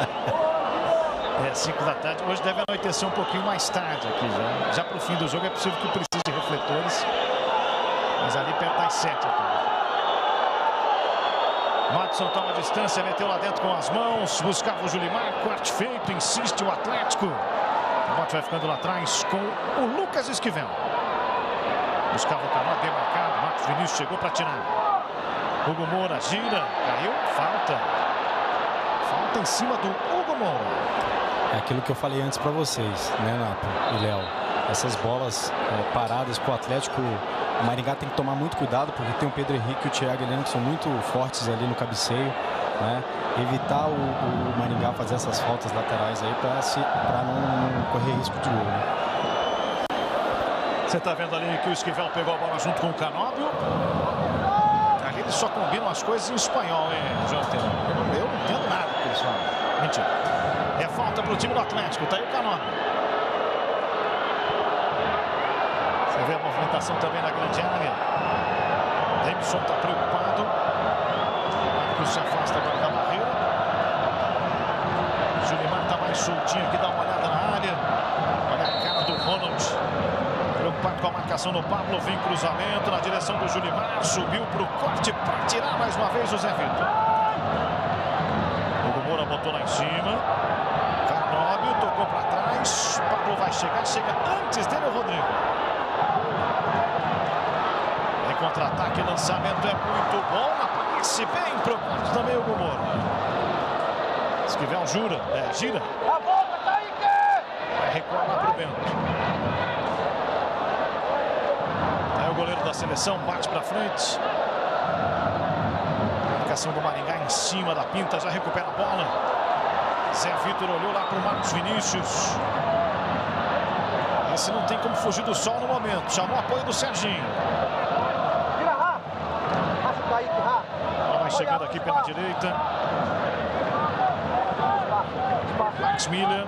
É 5 da tarde, hoje deve anoitecer um pouquinho mais tarde aqui já. Já para o fim do jogo é possível que precise de refletores. Mas ali perto das 7 aqui. Madison toma a distância, meteu lá dentro com as mãos, buscava o Julimar, corte feito, insiste o Atlético. O bote vai ficando lá atrás com o Lucas Esquivel. Buscava o canal, bem marcado, Marcos Vinícius chegou para tirar. Hugo Moura gira, caiu, falta. Falta em cima do Hugo Moura. É aquilo que eu falei antes para vocês, né, Nato e Léo? Essas bolas paradas para o Atlético, o Maringá tem que tomar muito cuidado, porque tem o Pedro Henrique e o Thiago Heleno que são muito fortes ali no cabeceio, né? Evitar o Maringá fazer essas faltas laterais aí para não correr risco de gol, né? Você está vendo ali que o Esquivel pegou a bola junto com o Canóbio. Ali eles só combinam as coisas em espanhol, hein, Jonathan? Eu não entendo nada que eles falam. Mentira. É falta para o time do Atlético. Tá aí o Canóbio. Você vê a movimentação também na grande área. Davidson está preocupado. Marcos se afasta agora da barreira. Julimar está mais soltinho aqui, dá uma olhada na área. Olha a cara do Ronald. Preocupado com a marcação do Pablo. Vem cruzamento na direção do Julimar. Subiu para o corte para tirar mais uma vez o Zé Vitor. O Moura botou lá em cima. Canóbio tocou para trás. Pablo vai chegar. Chega antes dele o Rodrigo. contra-ataque, lançamento é muito bom. Aparece bem pro corte também o Gomorra. Esquivel gira. Vai recuar lá pro Bento. Aí o goleiro da seleção bate pra frente. Marcação do Maringá em cima da pinta, já recupera a bola. Zé Vitor olhou lá pro Marcos Vinícius. Esse não tem como fugir do sol no momento. Chamou o apoio do Serginho. Ela vai chegando aqui pela direita. Max Miller.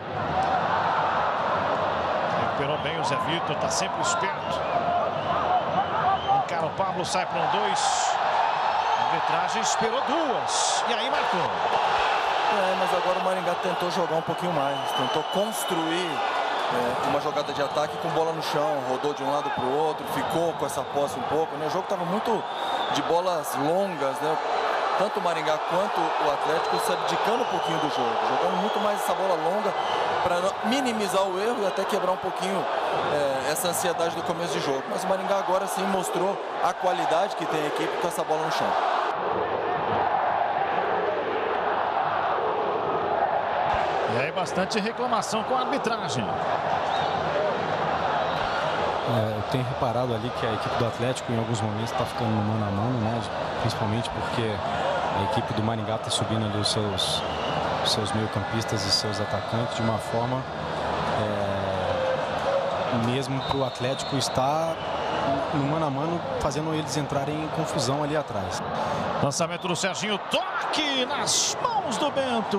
Recuperou bem o Zé Vitor, tá sempre esperto. Encara o Pablo, sai para um 2. A arbitragem esperou 2. E aí marcou. Mas agora o Maringá tentou jogar um pouquinho mais. Tentou construir uma jogada de ataque com bola no chão. Rodou de um lado para o outro, ficou com essa posse um pouco, né? O jogo estava muito de bolas longas, né? Tanto o Maringá quanto o Atlético se abdicando um pouquinho do jogo. Jogando muito mais essa bola longa para minimizar o erro e até quebrar um pouquinho essa ansiedade do começo de jogo. Mas o Maringá agora sim mostrou a qualidade que tem a equipe com essa bola no chão. E aí bastante reclamação com a arbitragem. Eu tenho reparado ali que a equipe do Atlético em alguns momentos está ficando no mano a mano, né? Principalmente porque a equipe do Maringá está subindo ali os seus meio-campistas e seus atacantes de uma forma mesmo para o Atlético estar no mano a mano, fazendo eles entrarem em confusão ali atrás. Lançamento do Serginho, toque nas mãos do Bento.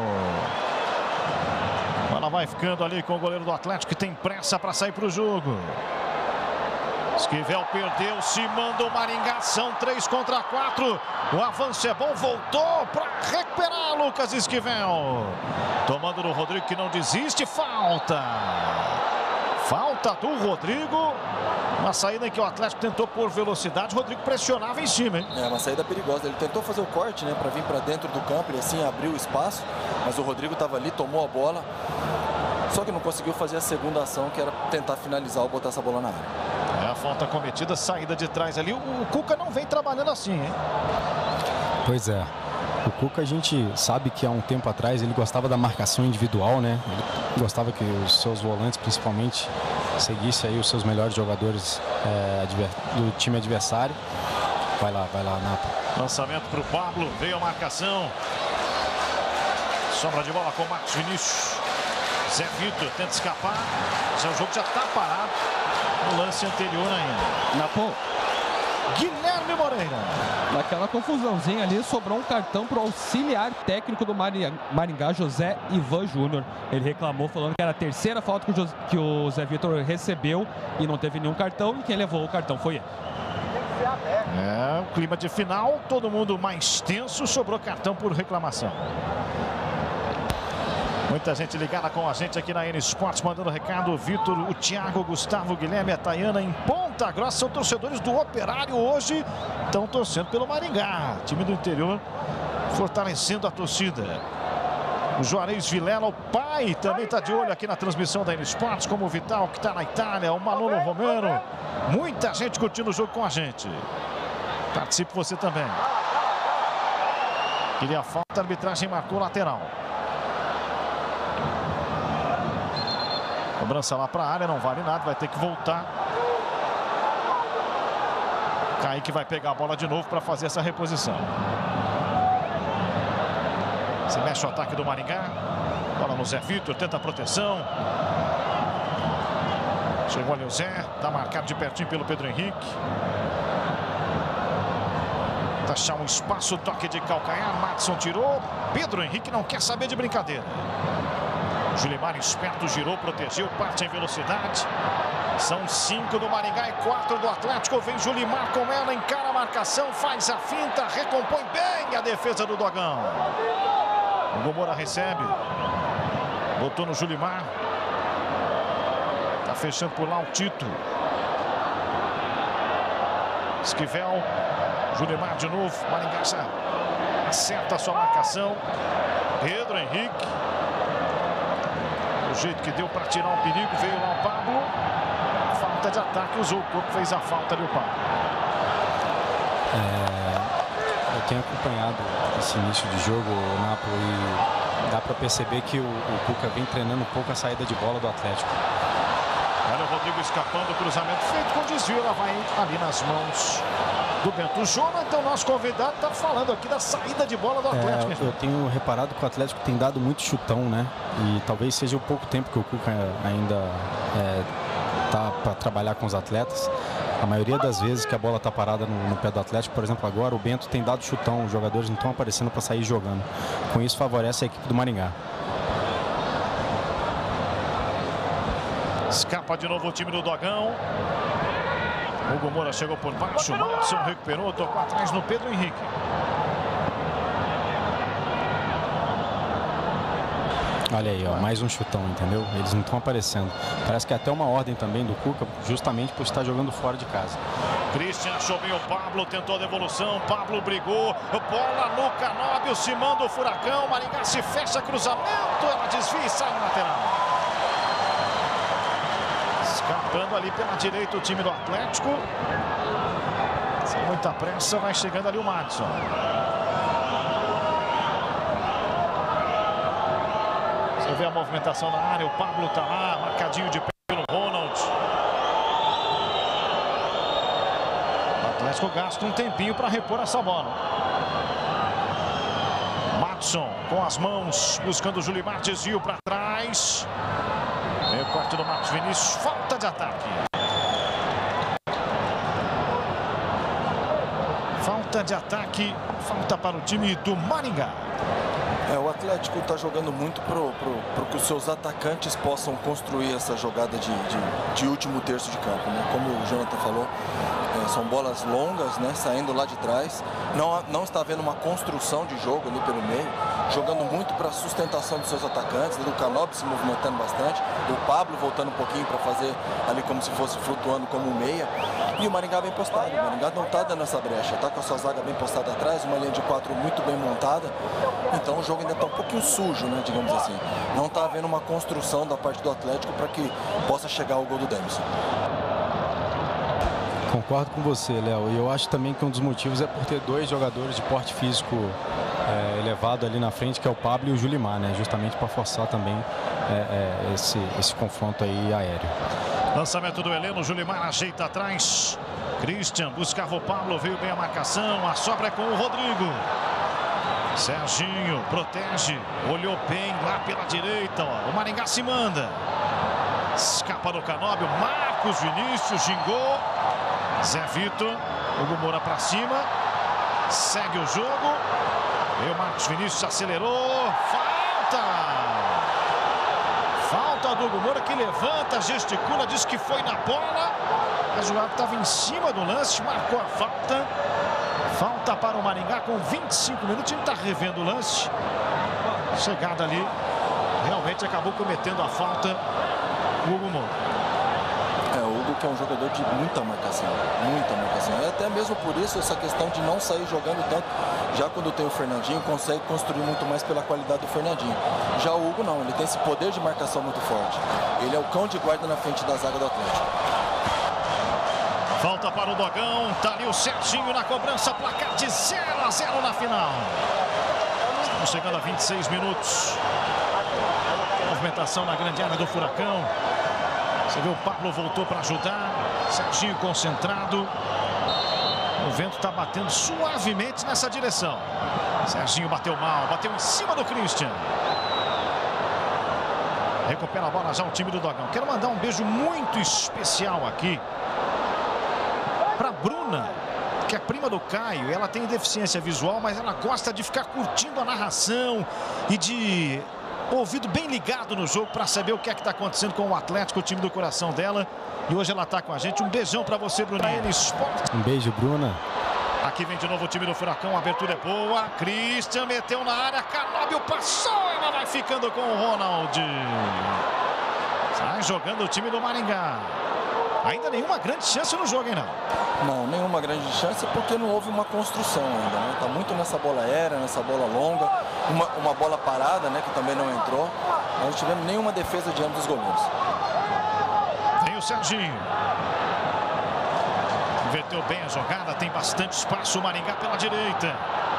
Ela vai ficando ali com o goleiro do Atlético, que tem pressa para sair para o jogo. Esquivel perdeu, se manda o Maringá, são 3 contra 4. O avanço é bom, voltou para recuperar Lucas Esquivel. Tomando no Rodrigo, que não desiste, falta. Falta do Rodrigo. Uma saída em que o Atlético tentou por velocidade, o Rodrigo pressionava em cima, hein? Uma saída perigosa. Ele tentou fazer o corte, né, para vir para dentro do campo e assim abriu o espaço. Mas o Rodrigo estava ali, tomou a bola. Só que não conseguiu fazer a segunda ação, que era tentar finalizar ou botar essa bola na área. A falta cometida, saída de trás ali. O Cuca não vem trabalhando assim, hein? Pois é. O Cuca, a gente sabe que há um tempo atrás ele gostava da marcação individual, né? Ele gostava que os seus volantes, principalmente, seguissem aí os seus melhores jogadores do time adversário. Vai lá, Napa. Lançamento para o Pablo, veio a marcação. Sobra de bola com o Marcos Vinícius. Zé Vitor tenta escapar. O jogo já está parado no lance anterior ainda. Napo. Guilherme Moreira. Naquela confusãozinha ali, sobrou um cartão para o auxiliar técnico do Maringá, José Ivan Júnior. Ele reclamou, falando que era a terceira falta que o Zé Vitor recebeu e não teve nenhum cartão, e quem levou o cartão foi ele. O clima de final, todo mundo mais tenso, sobrou cartão por reclamação. Muita gente ligada com a gente aqui na N Sports, mandando recado. O Vitor, o Thiago, o Gustavo, o Guilherme, a Tayana em Ponta Grossa. São torcedores do Operário hoje. Estão torcendo pelo Maringá. Time do interior fortalecendo a torcida. O Juarez Vilela, o pai, também está de olho aqui na transmissão da N Sports. Como o Vital, que está na Itália. O Manolo Romero. Muita gente curtindo o jogo com a gente. Participe você também. Queria a falta, a arbitragem marcou lateral. Cobrança lá para a área, não vale nada, vai ter que voltar. Kaique vai pegar a bola de novo para fazer essa reposição. Se mexe o ataque do Maringá. Bola no Zé Vitor, tenta a proteção. Chegou ali o Zé, tá marcado de pertinho pelo Pedro Henrique. Tá achar um espaço, toque de calcanhar, Madison tirou. Pedro Henrique não quer saber de brincadeira. Julimar esperto, girou, protegeu, parte em velocidade. São 5 do Maringá e 4 do Atlético. Vem Julimar com ela, encara a marcação, faz a finta, recompõe bem a defesa do Dogão. O Gomorra recebe. Botou no Julimar. Tá fechando por lá o Tito. Esquivel. Julimar de novo. Maringá já acerta a sua marcação. Pedro Henrique. Do jeito que deu para tirar um perigo, veio lá o Pablo. Falta de ataque, usou o corpo, fez a falta ali o Pablo. Eu tenho acompanhado esse início de jogo, o Napoli, e dá para perceber que o Cuca vem treinando um pouco a saída de bola do Atlético. Olha o Rodrigo escapando, cruzamento feito com desvio, ela vai ali nas mãos do Bento. O Jonathan, nosso convidado, está falando aqui da saída de bola do Atlético. Eu tenho reparado que o Atlético tem dado muito chutão, né? E talvez seja o pouco tempo que o Cuca ainda tá para trabalhar com os atletas. A maioria das vezes que a bola está parada no pé do Atlético, por exemplo, agora o Bento tem dado chutão, os jogadores não estão aparecendo para sair jogando. Com isso favorece a equipe do Maringá. Escapa de novo o time do Dogão. Hugo Moura chegou por baixo, Márcio recuperou, tocou atrás no Pedro Henrique. Olha aí, ó, mais um chutão, entendeu? Eles não estão aparecendo. Parece que é até uma ordem também do Cuca, justamente por estar jogando fora de casa. Christian achou bem o Pablo, tentou a devolução, Pablo brigou, bola no Canóbio, se manda o Furacão, Maringá se fecha, cruzamento, ela desvia e sai no lateral. Escapando ali pela direita o time do Atlético. Sem muita pressa, vai chegando ali o Madison. Você vê a movimentação na área, o Pablo tá lá, marcadinho de pé pelo Ronald. O Atlético gasta um tempinho para repor essa bola. Madison com as mãos, buscando o Julimar, desvio para trás. Meio corte do Marcos Vinícius, falta de ataque. Falta de ataque, falta para o time do Maringá. O Atlético está jogando muito para que os seus atacantes possam construir essa jogada de último terço de campo, né? Como o Jonathan falou, são bolas longas, né? Saindo lá de trás. Não está havendo uma construção de jogo ali pelo meio, jogando muito para a sustentação dos seus atacantes, o Canóbio se movimentando bastante, o Pablo voltando um pouquinho para fazer ali como se fosse flutuando como um meia. E o Maringá bem postado. O Maringá não está dando essa brecha, está com a sua zaga bem postada atrás, uma linha de 4 muito bem montada. Então o jogo ainda está um pouquinho sujo, né, digamos assim. Não está havendo uma construção da parte do Atlético para que possa chegar ao gol do Demerson. Concordo com você, Léo. E eu acho também que um dos motivos é por ter dois jogadores de porte físico elevado ali na frente, que é o Pablo e o Julimar, né? Justamente para forçar também esse confronto aí aéreo. Lançamento do Heleno, Julimar ajeita atrás. Christian buscava o Pablo, veio bem a marcação. A sobra é com o Rodrigo. Serginho protege, olhou bem lá pela direita. Ó. O Maringá se manda. Escapa do Canóbio, Marcos Vinícius gingou. Zé Vitor, Hugo Moura para cima. Segue o jogo. E o Marcos Vinícius acelerou. Falta! Falta do Hugo Moura, que levanta, gesticula, diz que foi na bola. A jogada estava em cima do lance, marcou a falta. Falta para o Maringá com 25 minutos. O time está revendo o lance. Chegada ali, realmente acabou cometendo a falta o Hugo Moura. O Hugo que é um jogador de muita marcação. E até mesmo por isso essa questão de não sair jogando tanto. Já quando tem o Fernandinho, consegue construir muito mais pela qualidade do Fernandinho. Já o Hugo não, ele tem esse poder de marcação muito forte. Ele é o cão de guarda na frente da zaga do Atlético. Falta para o Dogão, tá ali o Serginho na cobrança, placar de 0-0 na final. Estamos chegando a 26 minutos. Movimentação na grande área do Furacão. Você vê o Pablo voltou para ajudar. Serginho concentrado. O vento está batendo suavemente nessa direção. Serginho bateu mal, bateu em cima do Christian. Recupera a bola já o time do Dogão. Quero mandar um beijo muito especial aqui para Bruna, que é prima do Caio. Ela tem deficiência visual, mas ela gosta de ficar curtindo a narração e de ouvido bem ligado no jogo para saber o que é que está acontecendo com o Atlético, o time do coração dela. E hoje ela está com a gente. Um beijão para você, Bruninha. Um beijo, Bruna. Aqui vem de novo o time do Furacão. A abertura é boa. Christian meteu na área. Canóbio passou. Ela vai ficando com o Ronald. Sai jogando o time do Maringá. Ainda nenhuma grande chance no jogo, hein, não? Não, nenhuma grande chance porque não houve uma construção ainda, né? Tá muito nessa bola aérea, nessa bola longa, uma bola parada, né, que também não entrou. Nós não tivemos nenhuma defesa de ambos os goleiros. Tem o Serginho. Inverteu bem a jogada, tem bastante espaço o Maringá pela direita.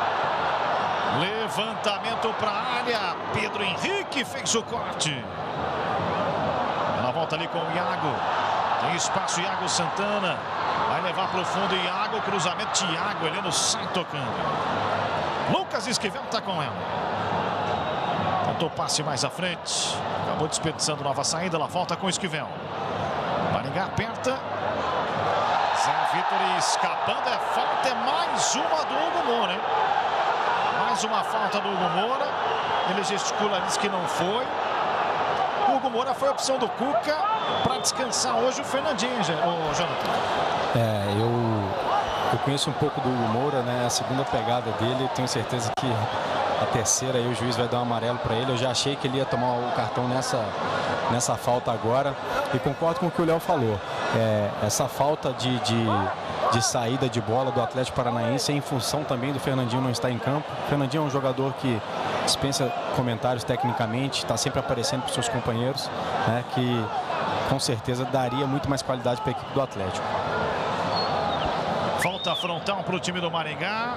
Levantamento para a área. Pedro Henrique fez o corte. Ela volta ali com o Iago. Tem espaço, Iago Santana. Vai levar para o fundo, Iago. Cruzamento, Thiago. Heleno sai tocando. Lucas Esquivel está com ela. Tentou passe mais à frente. Acabou desperdiçando nova saída. Ela volta com o Esquivel. Maringá aperta. Zé Vitor escapando. É falta, é mais uma do Hugo Moura, hein? Mais uma falta do Hugo Moura. Ele gesticula, diz que não foi. O Hugo Moura foi a opção do Cuca para descansar hoje o Fernandinho, Jonathan. Eu conheço um pouco do Hugo Moura, né? A segunda pegada dele, tenho certeza que a terceira aí o juiz vai dar um amarelo para ele. Eu já achei que ele ia tomar o cartão nessa falta agora. E concordo com o que o Léo falou. Essa falta de saída de bola do Atlético Paranaense é em função também do Fernandinho não estar em campo. O Fernandinho é um jogador que dispensa comentários tecnicamente, está sempre aparecendo para os seus companheiros, né, que com certeza daria muito mais qualidade para a equipe do Atlético. Falta frontal para o time do Maringá.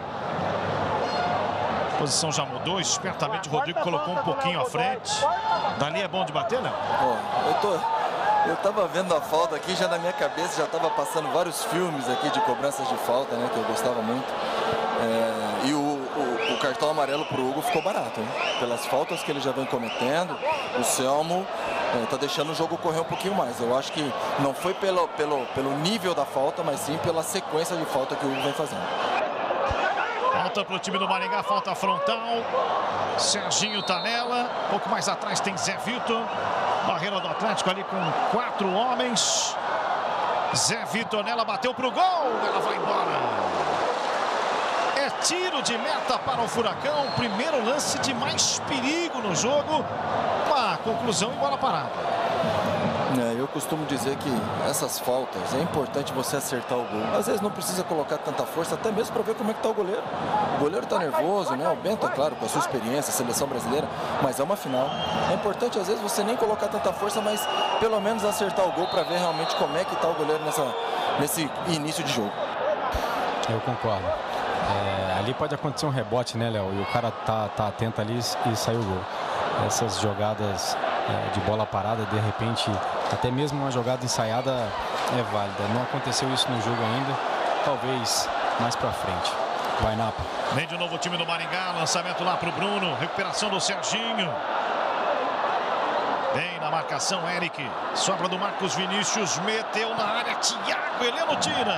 A posição já mudou, espertamente o Rodrigo colocou um pouquinho à frente. Dali é bom de bater, né? Eu tava vendo a falta aqui, já na minha cabeça já tava passando vários filmes aqui de cobranças de falta, né, que eu gostava muito. E o cartão amarelo pro Hugo ficou barato, hein? Pelas faltas que ele já vem cometendo, o Selmo tá deixando o jogo correr um pouquinho mais. Eu acho que não foi pelo nível da falta, mas sim pela sequência de falta que o Hugo vem fazendo. Falta para o time do Maringá, falta frontal. Serginho tá nela. Um pouco mais atrás tem Zé Vitor. Barreira do Atlético ali com 4 homens. Zé Vitor nela, bateu pro gol. Ela vai embora. É tiro de meta para o Furacão. Primeiro lance de mais perigo no jogo. Uma conclusão em bola parada. Eu costumo dizer que essas faltas é importante você acertar o gol. Às vezes não precisa colocar tanta força, até mesmo para ver como é que tá o goleiro. O goleiro tá nervoso, né? O Bento, é claro, com a sua experiência, a seleção brasileira, mas é uma final. É importante às vezes você nem colocar tanta força, mas pelo menos acertar o gol para ver realmente como é que tá o goleiro nesse início de jogo. Eu concordo. Ali pode acontecer um rebote, né, Léo? E o cara tá atento ali e saiu o gol. Essas jogadas de bola parada, de repente, até mesmo uma jogada ensaiada é válida. Não aconteceu isso no jogo ainda, talvez mais pra frente. Vai, Napa. Vem de novo o time do Maringá, lançamento lá pro Bruno, recuperação do Serginho. Bem na marcação, Eric, sobra do Marcos Vinícius, meteu na área, Thiago, Heleno tira.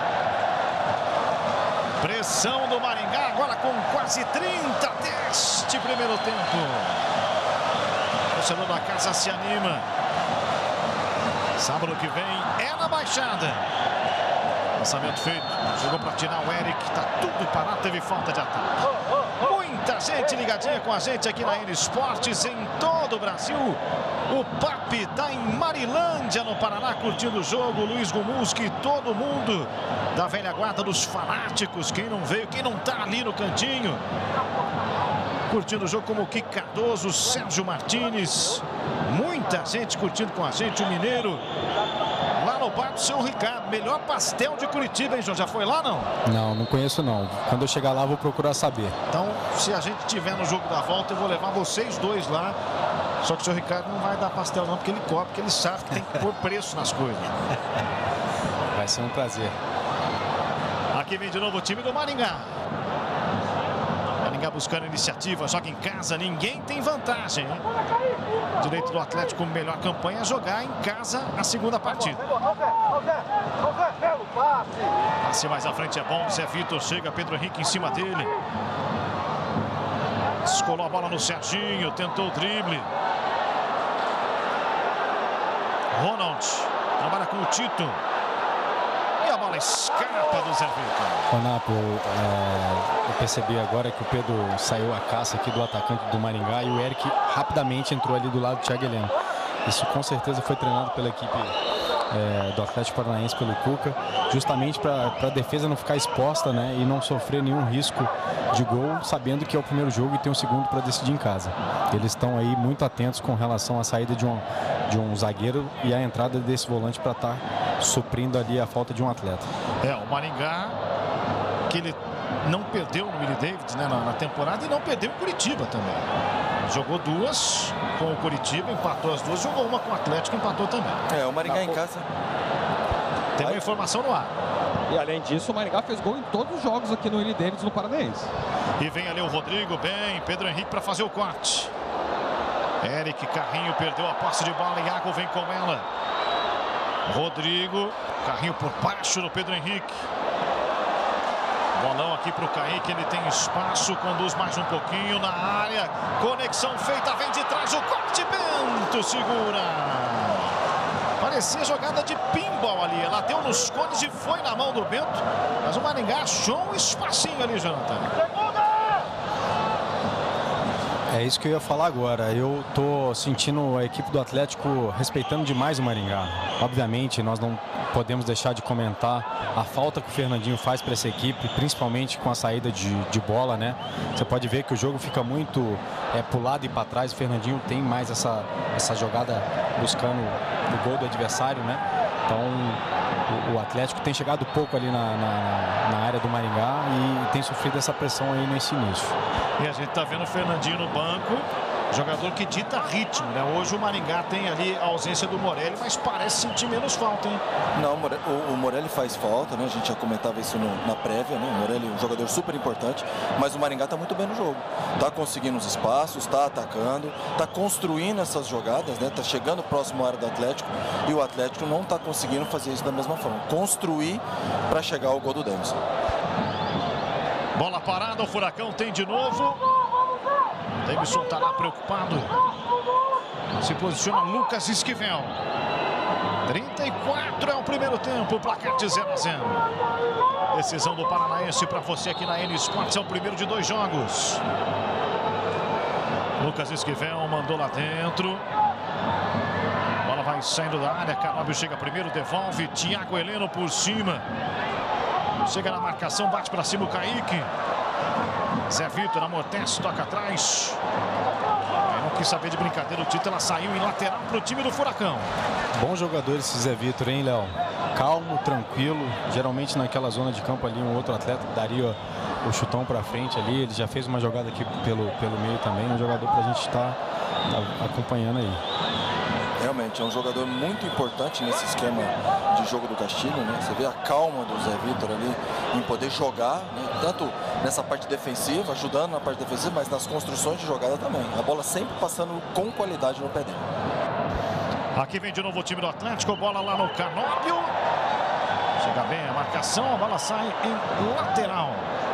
Pressão do Maringá, agora com quase 30 deste primeiro tempo. O torcedor da casa se anima. Sábado que vem é na Baixada. Lançamento feito. Chegou para tirar o Eric. Tá tudo parado. Teve falta de ataque. Muita gente ligadinha com a gente aqui na N Esportes em todo o Brasil. O Papi tá em Marilândia, no Paraná, curtindo o jogo. Luiz Gumuski, todo mundo da velha guarda dos fanáticos. Quem não veio, quem não tá ali no cantinho. Curtindo o jogo como o Kiko Cardoso, Sérgio Martins. Muita gente curtindo com a gente, o Mineiro. Lá no bar do seu Ricardo. Melhor pastel de Curitiba, hein, João? Já foi lá, não? Não conheço, não. Quando eu chegar lá, vou procurar saber. Então, se a gente tiver no jogo da volta, eu vou levar vocês dois lá. Só que o seu Ricardo não vai dar pastel, não, porque ele cobra, porque ele sabe que tem que pôr preço nas coisas. Vai ser um prazer. Aqui vem de novo o time do Maringá. Maringá buscando iniciativa, joga em casa, ninguém tem vantagem, hein? Direito do Atlético como melhor campanha é jogar em casa a segunda partida. Passe mais à frente é bom, Zé Vitor chega, Pedro Henrique em cima dele. Descolou a bola no Serginho, tentou o drible. Ronald trabalha com o Tito. E a bola escapa do Zé Vitor. Napo, eu percebi agora que o Pedro saiu à caça aqui do atacante do Maringá e o Eric rapidamente entrou ali do lado do Thiago Heleno. Isso com certeza foi treinado pela equipe do Atlético Paranaense, pelo Cuca, justamente para a defesa não ficar exposta, né, e não sofrer nenhum risco de gol, sabendo que é o primeiro jogo e tem um segundo para decidir em casa. Eles estão aí muito atentos com relação à saída de um zagueiro e a entrada desse volante para estar suprindo ali a falta de um atleta. O Maringá, que ele não perdeu no Willie Davids, né, na temporada, e não perdeu em Curitiba também. Jogou 2 com o Curitiba, empatou as 2, jogou uma com o Atlético, empatou também. O Maringá em casa. Tem uma informação no ar. E além disso, o Maringá fez gol em todos os jogos aqui no Willie Davids, no Paranaense. E vem ali o Rodrigo, bem, Pedro Henrique para fazer o corte. Eric Carrinho perdeu a posse de bola, Iago vem com ela. Rodrigo, Carrinho por baixo do Pedro Henrique. Bolão aqui para o Kaique, ele tem espaço, conduz mais um pouquinho na área. Conexão feita, vem de trás o corte, Bento segura. Parecia jogada de pinball ali, ela deu nos cones e foi na mão do Bento. Mas o Maringá achou um espacinho ali, Jonathan. É isso que eu ia falar agora. Eu tô sentindo a equipe do Atlético respeitando demais o Maringá. Obviamente, nós não podemos deixar de comentar a falta que o Fernandinho faz para essa equipe, principalmente com a saída de bola, né? Você pode ver que o jogo fica muito pro lado e para trás. O Fernandinho tem mais essa jogada buscando o gol do adversário, né? Então, o Atlético tem chegado pouco ali na área do Maringá e tem sofrido essa pressão aí nesse início. E a gente tá vendo o Fernandinho no banco, jogador que dita ritmo, né? Hoje o Maringá tem ali a ausência do Morelli, mas parece sentir menos falta, hein? Não, o Morelli faz falta, né? A gente já comentava isso na prévia, né? O Morelli é um jogador super importante, mas o Maringá tá muito bem no jogo. Tá conseguindo os espaços, tá atacando, tá construindo essas jogadas, né? Tá chegando próximo à área do Atlético e o Atlético não tá conseguindo fazer isso da mesma forma. Construir para chegar ao gol do Davidson. Bola parada, o Furacão tem de novo. Davidson tá lá preocupado. Se posiciona Lucas Esquivel. 34 é o primeiro tempo, placar de 0-0. Decisão do Paranaense para você aqui na N Sports, é o primeiro de 2 jogos. Lucas Esquivel mandou lá dentro. Bola vai saindo da área, Canóbio chega primeiro, devolve, Thiago Heleno por cima. Chega na marcação, bate para cima o Kaique. Zé Vitor amortece, toca atrás. Aí não quis saber de brincadeira, o Tito, ela saiu em lateral para o time do Furacão. Bom jogador esse Zé Vitor, hein, Léo? Calmo, tranquilo. Geralmente naquela zona de campo ali, um outro atleta daria o chutão para frente ali. Ele já fez uma jogada aqui pelo meio também. Um jogador para a gente estar acompanhando aí. Realmente, é um jogador muito importante nesse esquema de jogo do Castilho, né? Você vê a calma do Zé Vitor ali em poder jogar, né? Tanto nessa parte defensiva, ajudando na parte defensiva, mas nas construções de jogada também. A bola sempre passando com qualidade no pé dele. Aqui vem de novo o time do Atlético, bola lá no Canóbio. Chega bem a marcação, a bola sai em lateral.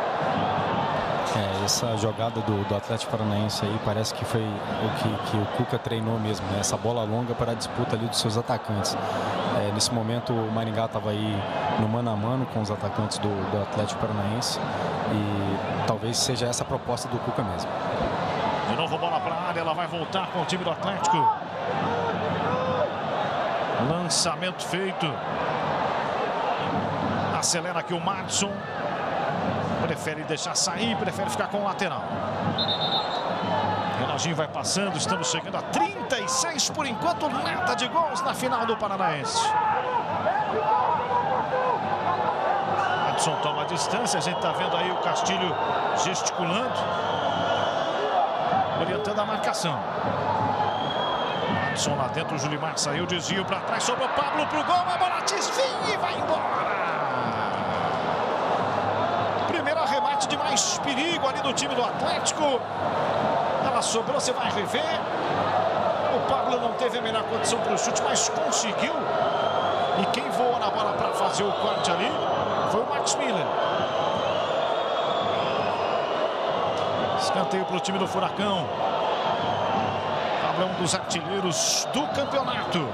Essa jogada do Atlético Paranaense aí parece que foi o que o Cuca treinou mesmo, né? Essa bola longa para a disputa ali dos seus atacantes. Nesse momento o Maringá estava aí no mano a mano com os atacantes do Atlético Paranaense e talvez seja essa a proposta do Cuca mesmo. De novo bola para a área, ela vai voltar com o time do Atlético. Lançamento feito. Acelera aqui o Madison. Prefere deixar sair, prefere ficar com o lateral. Renaginho vai passando, estamos chegando a 36 por enquanto, nada de gols na final do Paranaense. Madison toma a distância, a gente está vendo aí o Castilho gesticulando, orientando a marcação. Madison lá dentro, o Julimar saiu, desvio para trás, sobrou Pablo pro gol, a bola desvia e vai embora. Arremate de mais perigo ali do time do Atlético. Ela sobrou, você vai rever. O Pablo não teve a melhor condição para o chute, mas conseguiu. E quem voou na bola para fazer o corte ali foi o Max Miller. Escanteio para o time do Furacão. Pablo é um dos artilheiros do campeonato.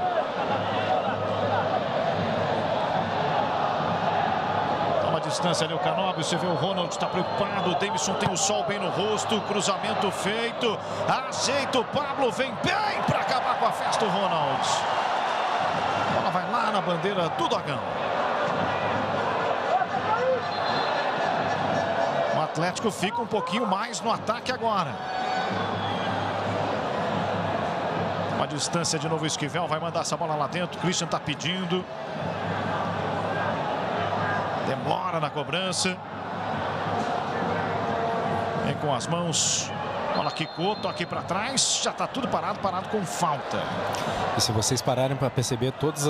Distância ali o Canóbio, você vê o Ronald está preocupado, o Davidson tem o sol bem no rosto, cruzamento feito, ajeita o Pablo, vem bem para acabar com a festa o Ronald. A bola vai lá na bandeira do Dogão. O Atlético fica um pouquinho mais no ataque agora. Uma distância de novo o Esquivel, vai mandar essa bola lá dentro, Christian está pedindo. Demora na cobrança. Vem com as mãos. Bola quicou, toque para trás. Já está tudo parado com falta. E se vocês pararem para perceber todas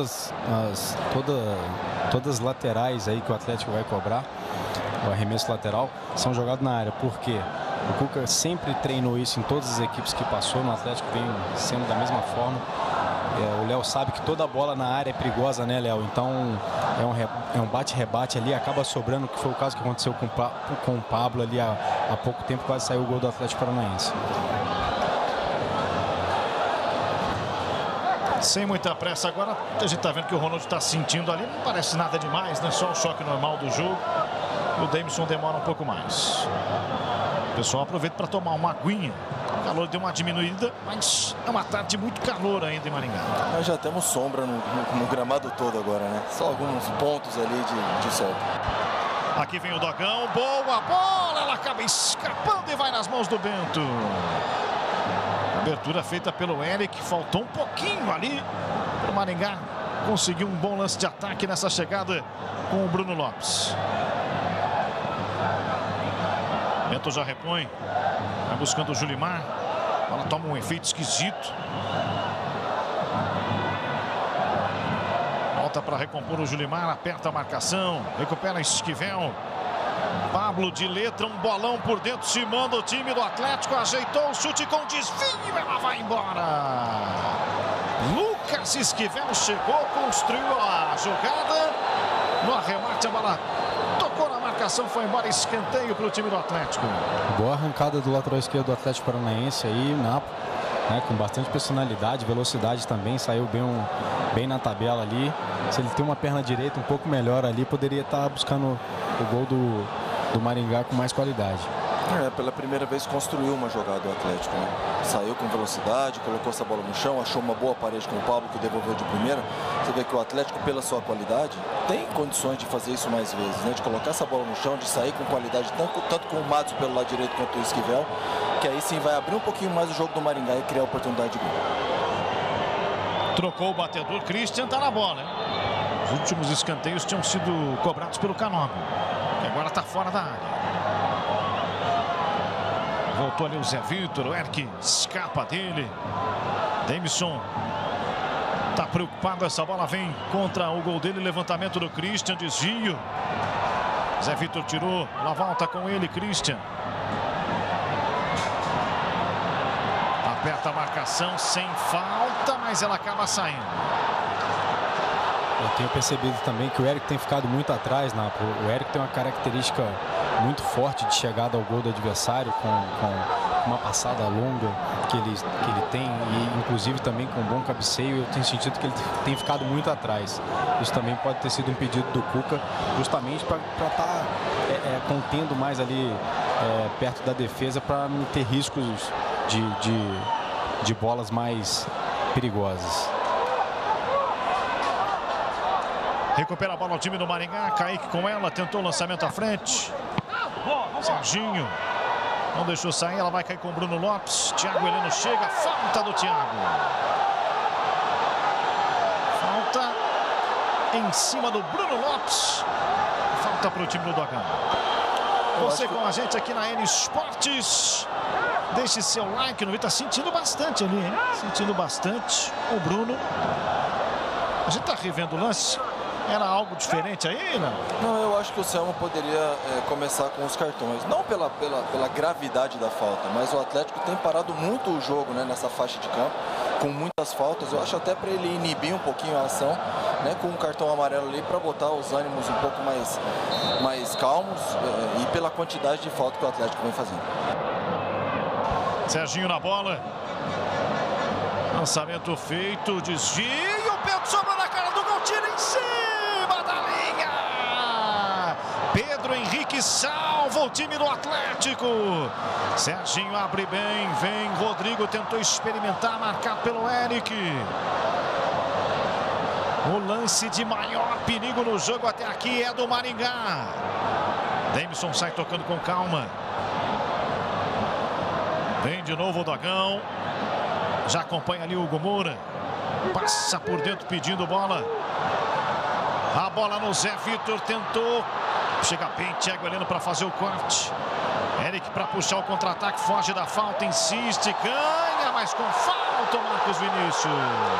as laterais aí que o Atlético vai cobrar, o arremesso lateral, são jogados na área. Por quê? O Cuca sempre treinou isso em todas as equipes que passou. No Atlético vem sendo da mesma forma. O Léo sabe que toda bola na área é perigosa, né, Léo? Então é um bate-rebate ali, acaba sobrando, que foi o caso que aconteceu com o Pablo ali há pouco tempo, quase saiu o gol do Atlético Paranaense. Sem muita pressa agora, a gente está vendo que o Ronaldo está sentindo ali, não parece nada demais, né? Só o choque normal do jogo. O Davidson demora um pouco mais. O pessoal aproveita para tomar uma aguinha. O calor deu uma diminuída, mas é uma tarde de muito calor ainda em Maringá. Nós já temos sombra no gramado todo agora, né? Só alguns pontos ali de sol. Aqui vem o Dogão, boa bola, ela acaba escapando e vai nas mãos do Bento. Abertura feita pelo Eric, faltou um pouquinho ali para o Maringá conseguir um bom lance de ataque nessa chegada com o Bruno Lopes. Bento já repõe, vai buscando o Julimar, ela toma um efeito esquisito. Volta para recompor o Julimar, aperta a marcação, recupera Esquivel. Pablo de letra, um bolão por dentro, se manda o time do Atlético, ajeitou o chute com desvio, ela vai embora. Lucas Esquivel chegou, construiu a jogada, no arremate a bola tocou na marcação, foi embora, escanteio para o time do Atlético. Boa arrancada do lateral esquerdo do Atlético Paranaense aí, né, com bastante personalidade, velocidade também, saiu bem na tabela ali. Se ele tem uma perna direita um pouco melhor ali, poderia estar buscando o gol do Maringá com mais qualidade. Pela primeira vez construiu uma jogada do Atlético, né? Saiu com velocidade, colocou essa bola no chão, achou uma boa parede com o Pablo, que devolveu de primeira. Você vê que o Atlético, pela sua qualidade, tem condições de fazer isso mais vezes, né? De colocar essa bola no chão, de sair com qualidade, tanto com o Matos pelo lado direito quanto o Esquivel, que aí sim vai abrir um pouquinho mais o jogo do Maringá e criar oportunidade de gol. Trocou o batedor, Christian tá na bola, hein? Os últimos escanteios tinham sido cobrados pelo Canóbio, que agora está fora da área. Voltou ali o Zé Vitor, o Eric escapa dele. Davidson está preocupado, essa bola vem contra o gol dele, levantamento do Christian, desvio. Zé Vitor tirou, lá volta com ele, Christian. Aperta a marcação sem falta, mas ela acaba saindo. Eu tenho percebido também que o Eric tem ficado muito atrás, né? O Eric tem uma característica muito forte de chegada ao gol do adversário, com uma passada longa que ele tem, e inclusive também com um bom cabeceio. Eu tenho sentido que ele tem ficado muito atrás. Isso também pode ter sido um pedido do Cuca, justamente para estar contendo mais ali perto da defesa, para não ter riscos de bolas mais perigosas. Recupera a bola ao time do Maringá, Kaique com ela, tentou o lançamento à frente. Serginho não deixou sair, ela vai cair com o Bruno Lopes. Thiago Heleno chega, falta do Thiago. Falta em cima do Bruno Lopes. Falta para o time do Dogão. Você com a gente aqui na N Esportes. Deixe seu like no vídeo, tá sentindo bastante ali, hein? Sentindo bastante o Bruno. A gente tá revendo o lance. Era algo diferente aí, não? Não, eu acho que o Selma poderia começar com os cartões. Não pela gravidade da falta, mas o Atlético tem parado muito o jogo, né, nessa faixa de campo, com muitas faltas. Eu acho até para ele inibir um pouquinho a ação, né, com um cartão amarelo ali, para botar os ânimos um pouco mais calmos, e pela quantidade de falta que o Atlético vem fazendo. Serginho na bola. Lançamento feito, desvio, o Pedro sobrou na cara do gol, tira em cima da linha. Pedro Henrique salva o time do Atlético. Serginho abre bem, vem Rodrigo, tentou experimentar, marcado pelo Eric. O lance de maior perigo no jogo até aqui é do Maringá. Davidson sai tocando com calma. Vem de novo o Dogão. Já acompanha ali o Hugo Moura. Passa por dentro pedindo bola. A bola no Zé Vitor, tentou Chega bem, Thiago Heleno para fazer o corte. Eric para puxar o contra-ataque, foge da falta, insiste, ganha, mas com falta o Marcos Vinícius.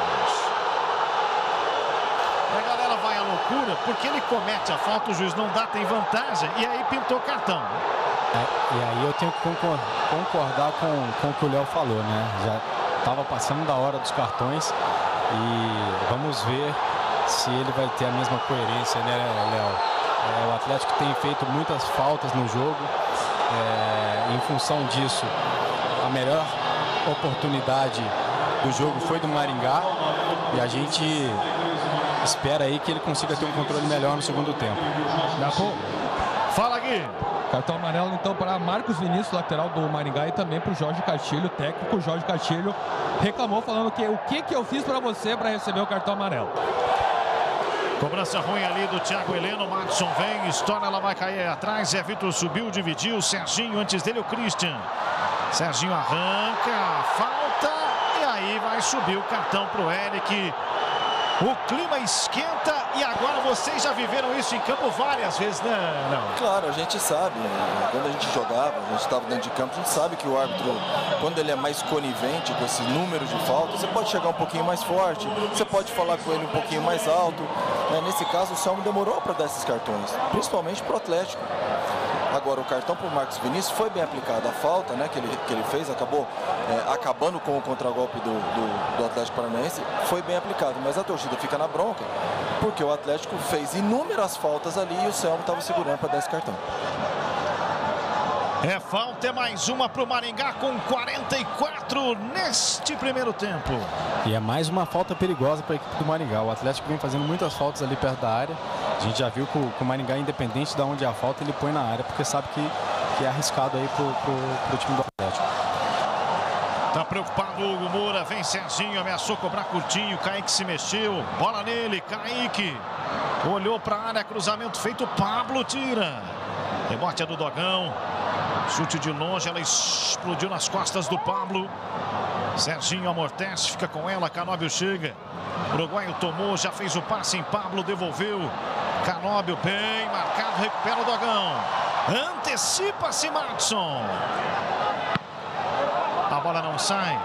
E a galera vai à loucura porque ele comete a falta, o juiz não dá, tem vantagem, e aí pintou cartão. E aí eu tenho que concordar com o que o Léo falou, né? Já estava passando da hora dos cartões e vamos ver se ele vai ter a mesma coerência, né, Léo? O Atlético tem feito muitas faltas no jogo. Em função disso, a melhor oportunidade do jogo foi do Maringá e a gente espera aí que ele consiga ter um controle melhor no segundo tempo. Fala, Gui. Cartão amarelo então para Marcos Vinícius, lateral do Maringá, e também para o Jorge Castilho, o técnico Jorge Castilho reclamou falando que o que eu fiz para você para receber o cartão amarelo. Cobrança ruim ali do Thiago Heleno. Madison vem, estoura, ela vai cair aí atrás. Zé Vitor subiu, dividiu. Serginho, antes dele o Christian. Serginho arranca, falta. E aí vai subir o cartão pro Eric. O clima esquenta e agora vocês já viveram isso em campo várias vezes, né? Não. Claro, a gente sabe. Quando a gente jogava, a gente estava dentro de campo, a gente sabe que o árbitro, quando ele é mais conivente com esse número de faltas, você pode chegar um pouquinho mais forte, você pode falar com ele um pouquinho mais alto. Nesse caso, o Selmo demorou para dar esses cartões, principalmente para o Atlético. Agora, o cartão para o Marcos Vinícius foi bem aplicado. A falta, né, que ele fez acabou acabando com o contragolpe do Atlético Paranaense. Foi bem aplicado, mas a torcida fica na bronca porque o Atlético fez inúmeras faltas ali e o Selmo estava segurando para dar esse cartão. É falta, é mais uma para o Maringá com 44 neste primeiro tempo. E é mais uma falta perigosa para a equipe do Maringá. O Atlético vem fazendo muitas faltas ali perto da área. A gente já viu que o Maringá, independente de onde é a falta, ele põe na área, porque sabe que é arriscado aí pro time do Atlético. Tá preocupado o Hugo Moura, vem Serginho, ameaçou cobrar curtinho, Kaique se mexeu, bola nele, Kaique olhou para a área, cruzamento feito, Pablo tira. Rebote é do Dogão. Chute de longe, ela explodiu nas costas do Pablo. Serginho amortece, fica com ela, Canóbio chega. O uruguaio tomou, já fez o passe em Pablo, devolveu. Canóbio bem marcado, recupera o Dogão. Antecipa-se Madison. A bola não sai.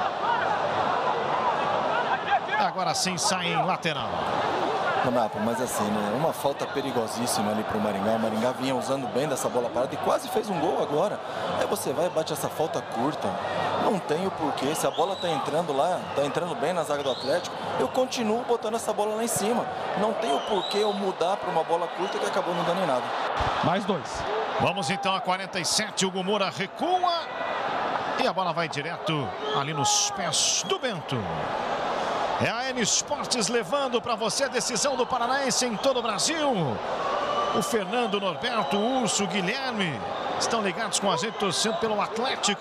Agora sim sai em lateral. Mas assim, né? Uma falta perigosíssima ali para o Maringá. O Maringá vinha usando bem dessa bola parada e quase fez um gol agora. Aí você vai e bate essa falta curta. Não tem o porquê. Se a bola está entrando lá, está entrando bem na zaga do Atlético, eu continuo botando essa bola lá em cima. Não tem o porquê eu mudar para uma bola curta que acabou não dando em nada. Mais dois. Vamos então a 47. O Hugo Moura recua. E a bola vai direto ali nos pés do Bento. É a N Esportes levando para você a decisão do Paranaense em todo o Brasil. O Fernando, Norberto, o Urso, o Guilherme estão ligados com a gente, torcendo pelo Atlético.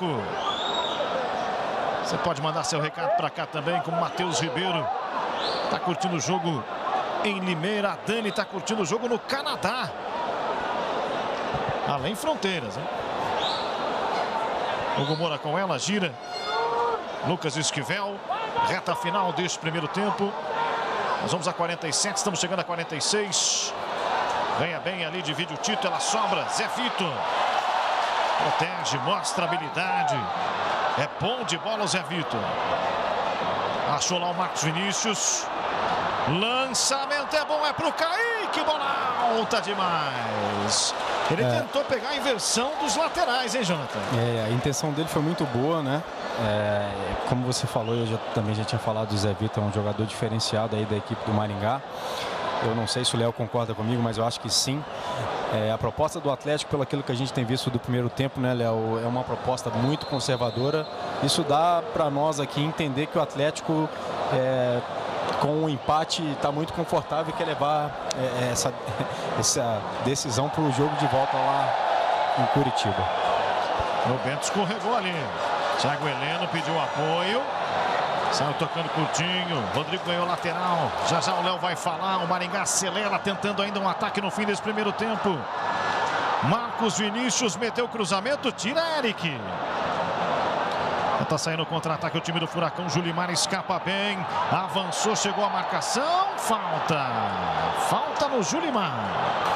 Você pode mandar seu recado para cá também, como Matheus Ribeiro. Está curtindo o jogo em Limeira. A Dani está curtindo o jogo no Canadá. Além fronteiras, hein? Hugo Moura com ela, gira. Lucas Esquivel. Reta final deste primeiro tempo. Nós vamos a 47, estamos chegando a 46. Ganha bem ali, divide o título, ela sobra. Zé Vitor. Protege, mostra habilidade. É bom de bola o Zé Vitor. Achou lá o Marcos Vinícius. Lançamento é bom, é pro Kaique. Bola alta demais. Ele tentou pegar a inversão dos laterais, hein, Jonathan? A intenção dele foi muito boa, né? Como você falou, eu também já tinha falado do Zé Vitor, um jogador diferenciado aí da equipe do Maringá. Eu não sei se o Léo concorda comigo, mas eu acho que sim. A proposta do Atlético, pelo aquilo que a gente tem visto do primeiro tempo, né, Léo, é uma proposta muito conservadora. Isso dá para nós aqui entender que o Atlético, com o empate, está muito confortável e quer levar essa decisão para o jogo de volta lá em Curitiba. O Bento escorregou ali. Thiago Heleno pediu apoio. Saiu tocando curtinho. Rodrigo ganhou lateral. Já já o Léo vai falar. O Maringá acelera, tentando ainda um ataque no fim desse primeiro tempo. Marcos Vinícius meteu o cruzamento. Tira Eric. Tá saindo o contra-ataque o time do Furacão. Julimar escapa bem. Avançou, chegou a marcação. Falta no Julimar.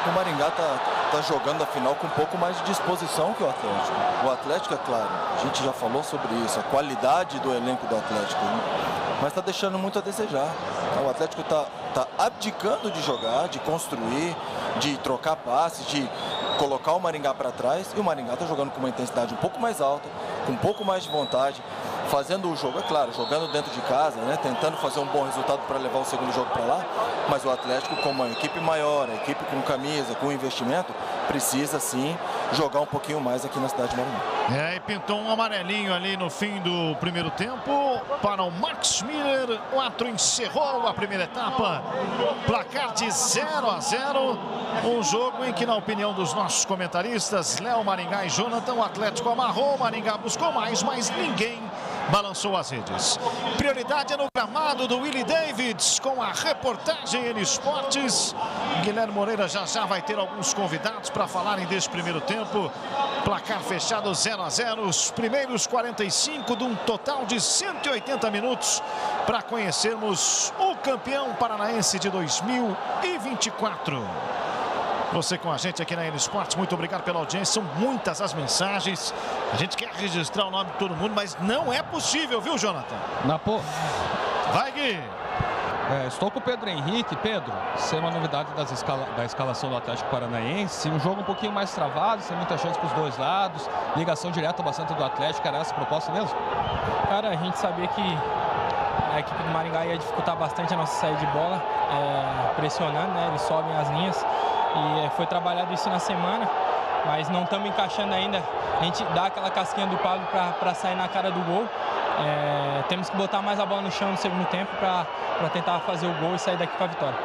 que o Maringá tá jogando a final com um pouco mais de disposição que o Atlético. O Atlético, é claro, a gente já falou sobre isso, a qualidade do elenco do Atlético, né? Mas está deixando muito a desejar. O Atlético está abdicando de jogar, de construir, de trocar passes, de colocar o Maringá para trás, e o Maringá está jogando com uma intensidade um pouco mais alta, com um pouco mais de vontade, fazendo o jogo, é claro, jogando dentro de casa, né, tentando fazer um bom resultado para levar o segundo jogo para lá, mas o Atlético, como uma equipe maior, a equipe com camisa, com investimento, precisa sim jogar um pouquinho mais aqui na cidade de Maringá. E pintou um amarelinho ali no fim do primeiro tempo para o Max Miller. O árbitro encerrou a primeira etapa. Placar de 0-0. Um jogo em que, na opinião dos nossos comentaristas, Léo, Maringá e Jonathan, o Atlético amarrou, o Maringá buscou mais, mas ninguém balançou as redes. Prioridade é no gramado do Willie Davids, com a reportagem N Esportes. Guilherme Moreira já vai ter alguns convidados para falarem desse primeiro tempo. Placar fechado 0-0, os primeiros 45 de um total de 180 minutos para conhecermos o campeão paranaense de 2024. Você com a gente aqui na N Esportes, muito obrigado pela audiência, são muitas as mensagens. A gente quer registrar o nome de todo mundo, mas não é possível, viu, Jonathan? Vai, Gui! Estou com o Pedro Henrique. Pedro, sem uma novidade da escalação do Atlético Paranaense, um jogo um pouquinho mais travado, sem muita chance para os dois lados, ligação direta bastante do Atlético, era essa a proposta mesmo? Cara, a gente sabia que a equipe do Maringá ia dificultar bastante a nossa saída de bola, pressionando, né? Eles sobem as linhas. E foi trabalhado isso na semana, mas não estamos encaixando ainda. A gente dá aquela casquinha do Pablo para sair na cara do gol. Temos que botar mais a bola no chão no segundo tempo para tentar fazer o gol e sair daqui com a vitória.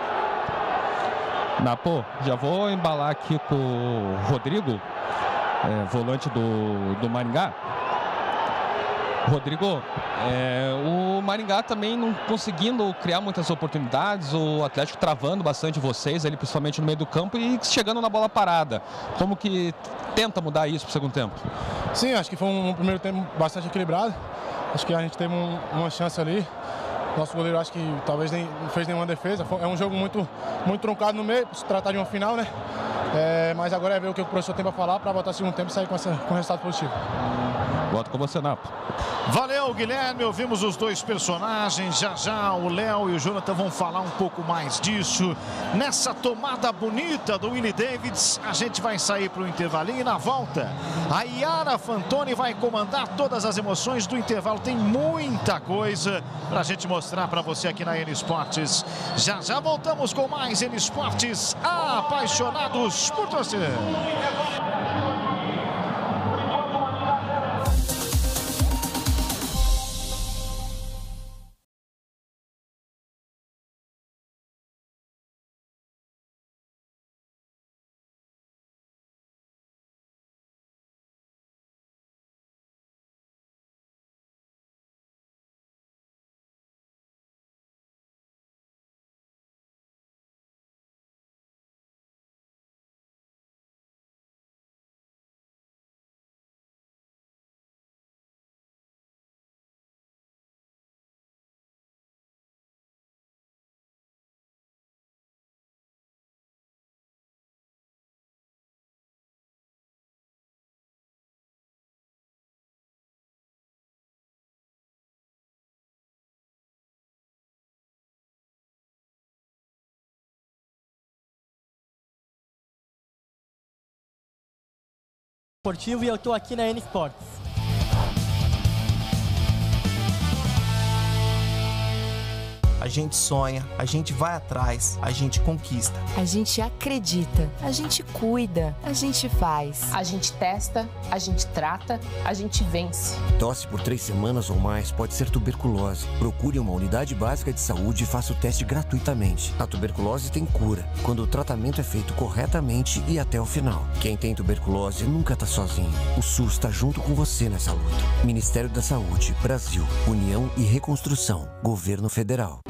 Napo, já vou embalar aqui com o Rodrigo, volante do Maringá. Rodrigo, o Maringá também não conseguindo criar muitas oportunidades, o Atlético travando bastante vocês, ali, principalmente no meio do campo, e chegando na bola parada. Como que tenta mudar isso para o segundo tempo? Sim, acho que foi um primeiro tempo bastante equilibrado. Acho que a gente teve uma chance ali. Nosso goleiro acho que talvez não fez nenhuma defesa. É um jogo muito truncado no meio, se tratar de uma final, né? Mas agora é ver o que o professor tem para falar para botar o segundo tempo e sair com resultado positivo. Volto com você, Napo. Valeu, Guilherme. Ouvimos os dois personagens. Já o Léo e o Jonathan vão falar um pouco mais disso. Nessa tomada bonita do Willie Davids, a gente vai sair para o intervalinho e na volta a Yara Fantoni vai comandar todas as emoções do intervalo. Tem muita coisa para a gente mostrar para você aqui na N Esportes. Já voltamos com mais N Esportes, apaixonados por torcer. Esportivo e eu tô aqui na N Esportes. A gente sonha, a gente vai atrás, a gente conquista. A gente acredita, a gente cuida, a gente faz. A gente testa, a gente trata, a gente vence. Tosse por 3 semanas ou mais pode ser tuberculose. Procure uma unidade básica de saúde e faça o teste gratuitamente. A tuberculose tem cura, quando o tratamento é feito corretamente e até o final. Quem tem tuberculose nunca tá sozinho. O SUS tá junto com você nessa luta. Ministério da Saúde, Brasil, União e Reconstrução, Governo Federal.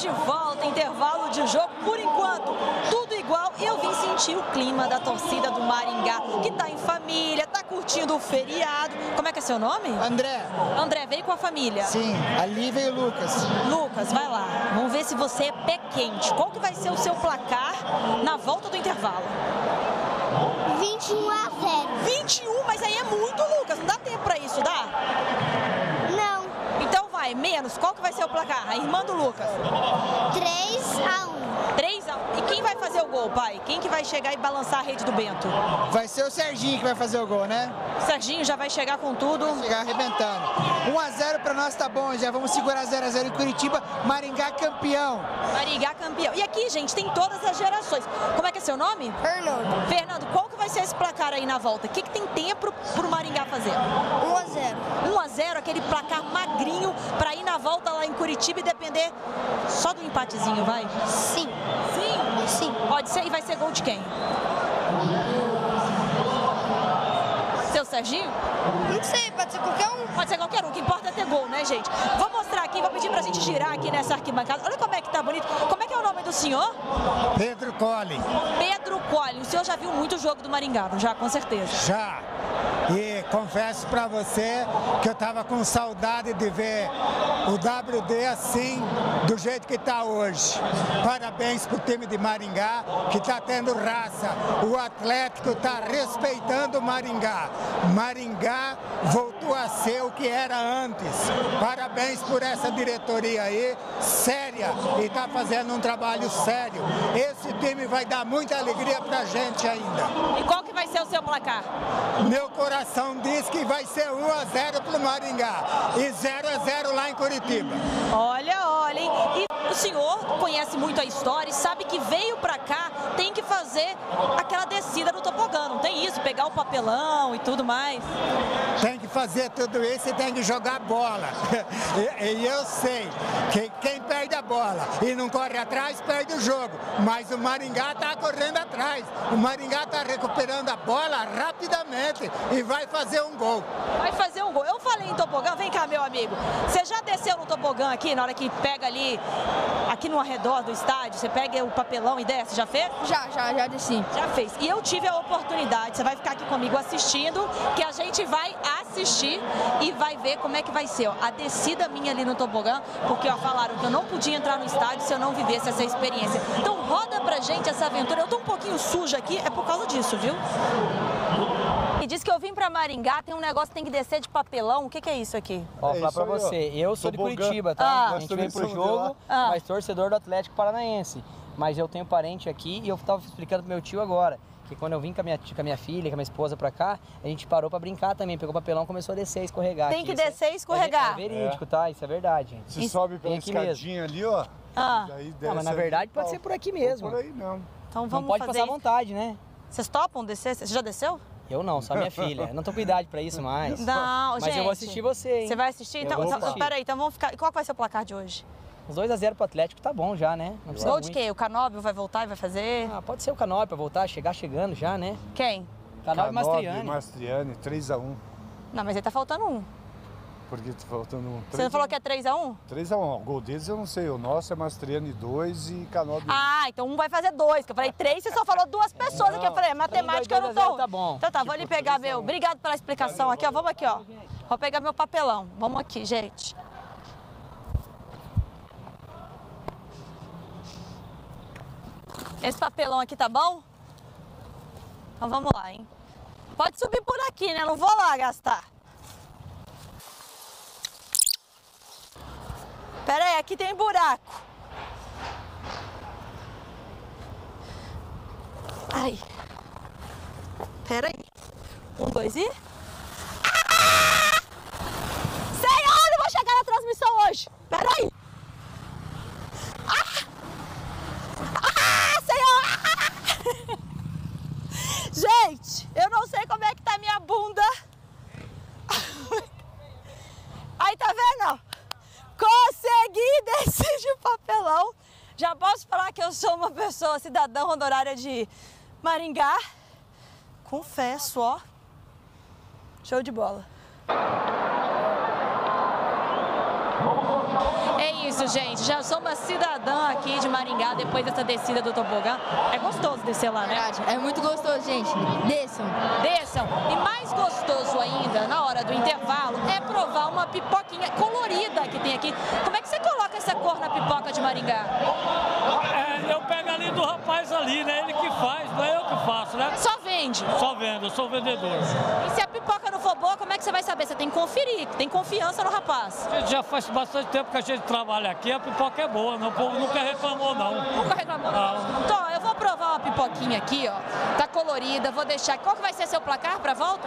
de volta, intervalo de jogo. Por enquanto, tudo igual. Eu vim sentir o clima da torcida do Maringá, que tá em família, tá curtindo o feriado. Como é que é seu nome? André. André, veio com a família? Sim, ali veio o Lucas. Lucas, vai lá. Vamos ver se você é pé quente. Qual que vai ser o seu placar na volta do intervalo? 21-0. 21? Mas aí é muito, Lucas. Não dá tempo pra isso, dá? Não. Então vai, menos. Qual que vai ser o placar? A irmã do Lucas. 3-1. 3-1. E quem vai fazer o gol, pai? Quem que vai chegar e balançar a rede do Bento? Vai ser o Serginho que vai fazer o gol, né? O Serginho já vai chegar com tudo. Vai chegar arrebentando. 1-0 pra nós tá bom, já vamos segurar 0-0 em Curitiba. Maringá campeão. Maringá campeão. E aqui, gente, tem todas as gerações. Como é que é seu nome? Fernando. Fernando, qual que vai ser esse placar aí na volta? O que tem tempo pro Maringá fazer? 1-0. 1-0, aquele placar magrinho pra ir na volta lá em Curitiba e depender só do empatezinho, vai? Sim. Sim? Sim. Pode ser, e vai ser gol de quem? Seu Serginho? Não sei, pode ser qualquer um. Pode ser qualquer um, o que importa é ter gol, né, gente? Vou mostrar aqui, vou pedir pra gente girar aqui nessa arquibancada. Olha como é que tá bonito. Como é que é o nome do senhor? Pedro Colli. Pedro Colli. O senhor já viu muito jogo do Maringá, não já? Com certeza. Já. E confesso pra você que eu tava com saudade de ver o WD assim, do jeito que tá hoje. Parabéns pro time de Maringá, que tá tendo raça. O Atlético tá respeitando o Maringá. Maringá voltou a ser o que era antes. Parabéns por essa diretoria aí, séria, e tá fazendo um trabalho sério. Esse time vai dar muita alegria pra gente ainda. E qual que vai ser o seu placar? Meu coração diz que vai ser 1-0 pro Maringá e 0-0 lá em Curitiba. Olha, olha, hein? E o senhor conhece muito a história e sabe que veio pra cá, tem que fazer aquela descida do tobogã, não tem isso? Pegar o papelão e tudo mais. Tem que fazer tudo isso e tem que jogar bola. E eu sei que quem perde a bola e não corre atrás, perde o jogo. Mas o Maringá tá correndo atrás. O Maringá tá recuperando a bola rapidamente e vai fazer um gol. Vai fazer um gol. Eu falei em tobogã, vem cá, meu amigo. Você já desceu no tobogã aqui, na hora que pega ali, aqui no arredor do estádio, você pega o papelão e desce, já fez? Já desci. Já fez. E eu tive a oportunidade, você vai ficar aqui comigo assistindo, que a gente vai assistir e vai ver como é que vai ser, ó, a descida minha ali no tobogã, porque ó, falaram que eu não podia entrar no estádio se eu não vivesse essa experiência. Então roda pra gente essa aventura. Eu tô um pouquinho suja aqui, é por causa disso, viu? E diz que eu vim pra Maringá, tem um negócio que tem que descer de papelão. O que é isso aqui? Ó, falar pra você, eu sou de Curitiba, tá? A gente veio pro jogo, mas torcedor do Atlético Paranaense. Mas eu tenho parente aqui e eu tava explicando pro meu tio agora, que quando eu vim com a minha filha, com a minha esposa pra cá, a gente parou pra brincar também, pegou o papelão e começou a descer e escorregar. Tem que descer e escorregar. É verídico, tá? Isso é verdade, gente. Você sobe pela escadinha ali, ó. Daí desce mas na verdade pode ser por aqui mesmo. Por aí não. Então vamos não pode fazer passar à vontade, né? Vocês topam descer? Você já desceu? Eu não, só minha filha. Eu não tô com idade pra isso mais. Não, mas gente. eu vou assistir você, hein? Você vai assistir? Então, peraí, então vamos ficar. Qual vai ser o placar de hoje? Uns 2-0 pro Atlético tá bom já, né? Não precisa gol de quê? O Canóbio vai voltar e vai fazer? Ah, pode ser o Canóbio pra voltar, chegando já, né? Quem? Canóbio e Mastriani. Mastriani, 3-1. Não, mas ele tá faltando um. Por que tá faltando um? Você não falou que é 3-1? 3-1. O gol deles eu não sei. O nosso é Mastriani 2 e Canóbio 1. Ah, então um vai fazer 2. Que eu falei 3, você só falou 2 pessoas aqui. Eu falei, matemática eu não tô. Tá bom. Então tá, vou ali pegar meu. Obrigado pela explicação aqui, ó. Vamos aqui, ó. Vou pegar meu papelão. Vamos aqui, gente. Esse papelão aqui tá bom? Então vamos lá, hein? Pode subir por aqui, né? Não vou lá gastar. Pera aí, aqui tem buraco. Ai. Pera aí. 1, 2 e... Senhor, eu vou chegar na transmissão hoje. Pera aí. Senhor! Gente, eu não sei como é que tá minha bunda. Aí, tá vendo? Consegui descer de papelão. Já posso falar que eu sou uma pessoa cidadã honorária de Maringá. Confesso, ó. Show de bola. Ei, isso, gente. Já sou uma cidadã aqui de Maringá depois dessa descida do tobogã. É gostoso descer lá, né? É muito gostoso, gente. Desçam. Desçam. E mais gostoso ainda, na hora do intervalo, é provar uma pipoquinha colorida que tem aqui. Como é que você coloca essa cor na pipoca de Maringá? Eu pego ali do rapaz ali, né? Ele que faz, não é eu que faço, né? Só vende? Só vendo, eu sou vendedor. E se a pipoca não for boa, como é que você vai saber? Você tem que conferir, tem confiança no rapaz. Já faz bastante tempo que a gente trabalha aqui, a pipoca é boa, não, o povo nunca reclamou, não. Nunca reclamou? Não. Então, eu vou provar uma pipoquinha aqui, ó. Tá colorida, vou deixar. Qual que vai ser seu placar pra volta?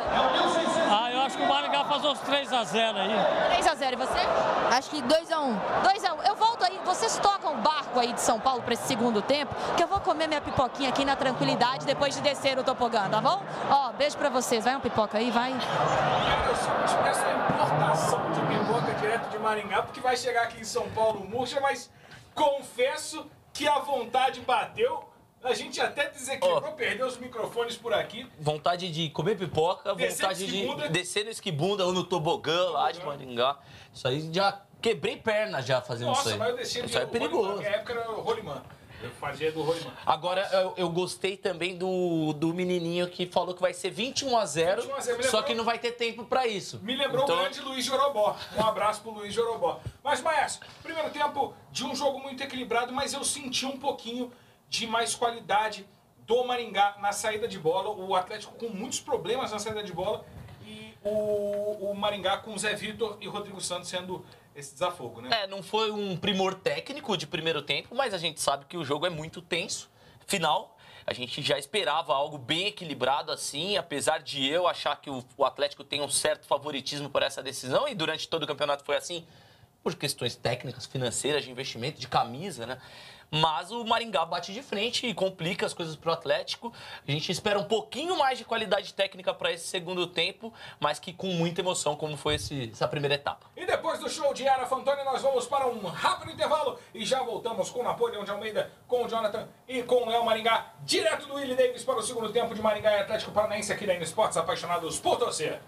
Eu acho que o Maringá faz uns 3-0 aí. 3-0, e você? Acho que 2-1. 2-1. Eu volto aí, vocês tocam o barco aí de São Paulo pra esse segundo tempo, que eu vou comer minha pipoquinha aqui na tranquilidade depois de descer o tobogã, tá bom? Ó, beijo pra vocês. Vai uma pipoca aí, vai. Eu só peço a importação de pipoca direto de Maringá, porque vai chegar aqui em São Paulo murcha, mas confesso que a vontade bateu. A gente até desequilibrou, perdeu os microfones por aqui. Vontade de comer pipoca, vontade de descer no esquibunda ou no tobogã lá de Maringá. Isso aí já quebrei perna já fazendo isso aí. Mas eu descia isso aí é perigoso. Na época era o rolimã. Eu fazia do rolimã. Agora, eu gostei também do menininho que falou que vai ser 21-0, só que não vai ter tempo pra isso. Me lembrou o grande Luiz Jorobó. Um abraço pro Luiz Jorobó. Mas, Maestro, primeiro tempo de um jogo muito equilibrado, mas eu senti um pouquinho de mais qualidade do Maringá na saída de bola. O Atlético com muitos problemas na saída de bola e o Maringá com Zé Vitor e Rodrigo Santos sendo esse desafogo, né? Não foi um primor técnico de primeiro tempo, mas a gente sabe que o jogo é muito tenso. Final, a gente já esperava algo bem equilibrado assim, apesar de eu achar que o Atlético tem um certo favoritismo por essa decisão, e durante todo o campeonato foi assim, por questões técnicas, financeiras, de investimento, de camisa, né? Mas o Maringá bate de frente e complica as coisas para o Atlético. A gente espera um pouquinho mais de qualidade técnica para esse segundo tempo, mas que com muita emoção, como foi essa primeira etapa. E depois do show de Yara Fantoni, nós vamos para um rápido intervalo e já voltamos com o Napoleão de Almeida, com o Jonathan e com o Léo Maringá, direto do Willie Davis para o segundo tempo de Maringá e Atlético Paranaense aqui na N Esportes, apaixonados por torcer.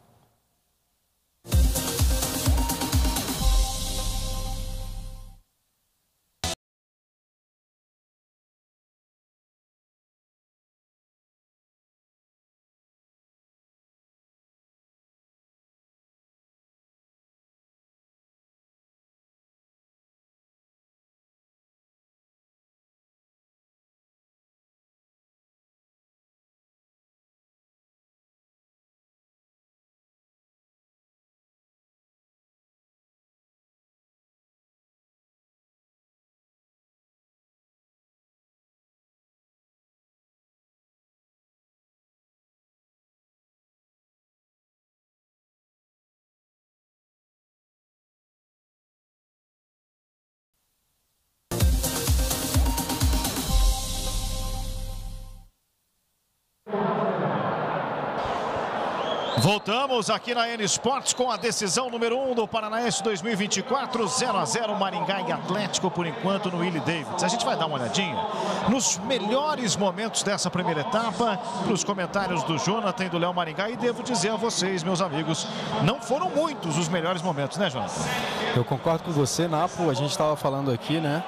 Voltamos aqui na N Esportes com a decisão número 1 do Paranaense 2024, 0-0 Maringá e Atlético por enquanto no Willie Davis. A gente vai dar uma olhadinha nos melhores momentos dessa primeira etapa, nos comentários do Jonathan e do Léo Maringá, e devo dizer a vocês, meus amigos, não foram muitos os melhores momentos, né, Jonathan? Eu concordo com você, Napo, a gente estava falando aqui, né?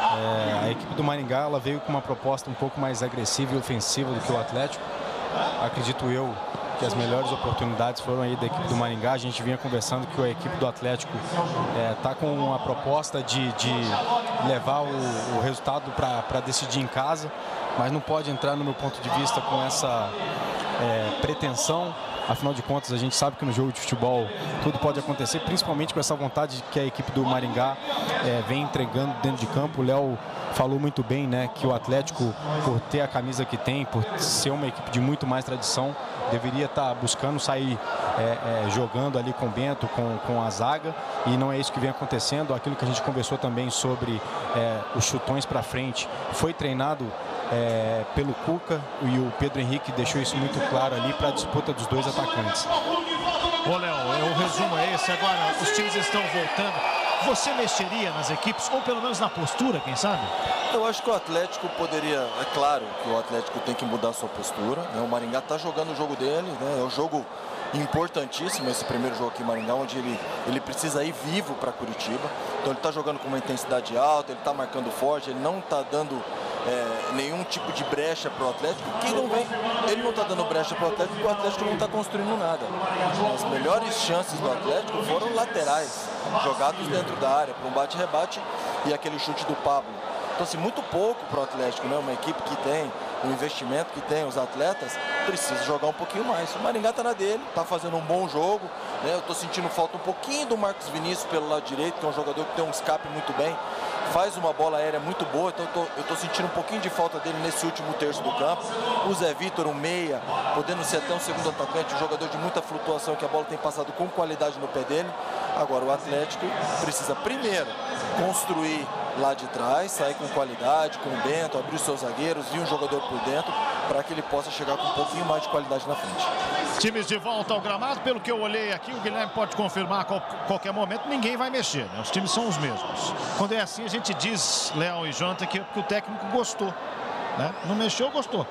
A equipe do Maringá, ela veio com uma proposta um pouco mais agressiva e ofensiva do que o Atlético. Acredito eu que as melhores oportunidades foram aí da equipe do Maringá. A gente vinha conversando que a equipe do Atlético está com uma proposta de levar o resultado para decidir em casa, mas não pode entrar, no meu ponto de vista, com essa pretensão. Afinal de contas, a gente sabe que no jogo de futebol tudo pode acontecer, principalmente com essa vontade que a equipe do Maringá vem entregando dentro de campo. O Léo falou muito bem, né, que o Atlético, por ter a camisa que tem, por ser uma equipe de muito mais tradição, deveria estar buscando sair jogando ali com o Bento, com a zaga, e não é isso que vem acontecendo. Aquilo que a gente conversou também sobre os chutões para frente foi treinado pelo Cuca, e o Pedro Henrique deixou isso muito claro ali para a disputa dos dois atacantes. Ô Léo, o resumo é esse. Agora os times estão voltando. Você mexeria nas equipes, ou pelo menos na postura, quem sabe? Eu acho que o Atlético poderia, é claro que o Atlético tem que mudar a sua postura, né? O Maringá está jogando o jogo dele, né? É um jogo importantíssimo esse primeiro jogo aqui em Maringá, onde ele precisa ir vivo para Curitiba. Então ele está jogando com uma intensidade alta, ele está marcando forte, ele não está dando nenhum tipo de brecha para o Atlético. Ele não está dando brecha para o Atlético porque o Atlético não está construindo nada. As melhores chances do Atlético foram laterais, jogados dentro da área, para um bate-rebate e aquele chute do Pablo. Então, assim, muito pouco para o Atlético, né? Uma equipe que tem o investimento que tem, os atletas, precisa jogar um pouquinho mais. O Maringá está na dele, está fazendo um bom jogo, né? Eu estou sentindo falta um pouquinho do Marcos Vinícius pelo lado direito, que é um jogador que tem um escape muito bem, faz uma bola aérea muito boa, então eu estou sentindo um pouquinho de falta dele nesse último terço do campo. O Zé Vitor, um meia, podendo ser até um segundo atacante, um jogador de muita flutuação, que a bola tem passado com qualidade no pé dele. Agora o Atlético precisa primeiro construir lá de trás, sair com qualidade, com o Bento, abrir os seus zagueiros, vir um jogador por dentro, para que ele possa chegar com um pouquinho mais de qualidade na frente. Times de volta ao gramado, pelo que eu olhei aqui, o Guilherme pode confirmar a qualquer momento, ninguém vai mexer, né? Os times são os mesmos. Quando é assim, a gente diz, Léo e Jonathan, que o técnico gostou, né? Não mexeu, gostou.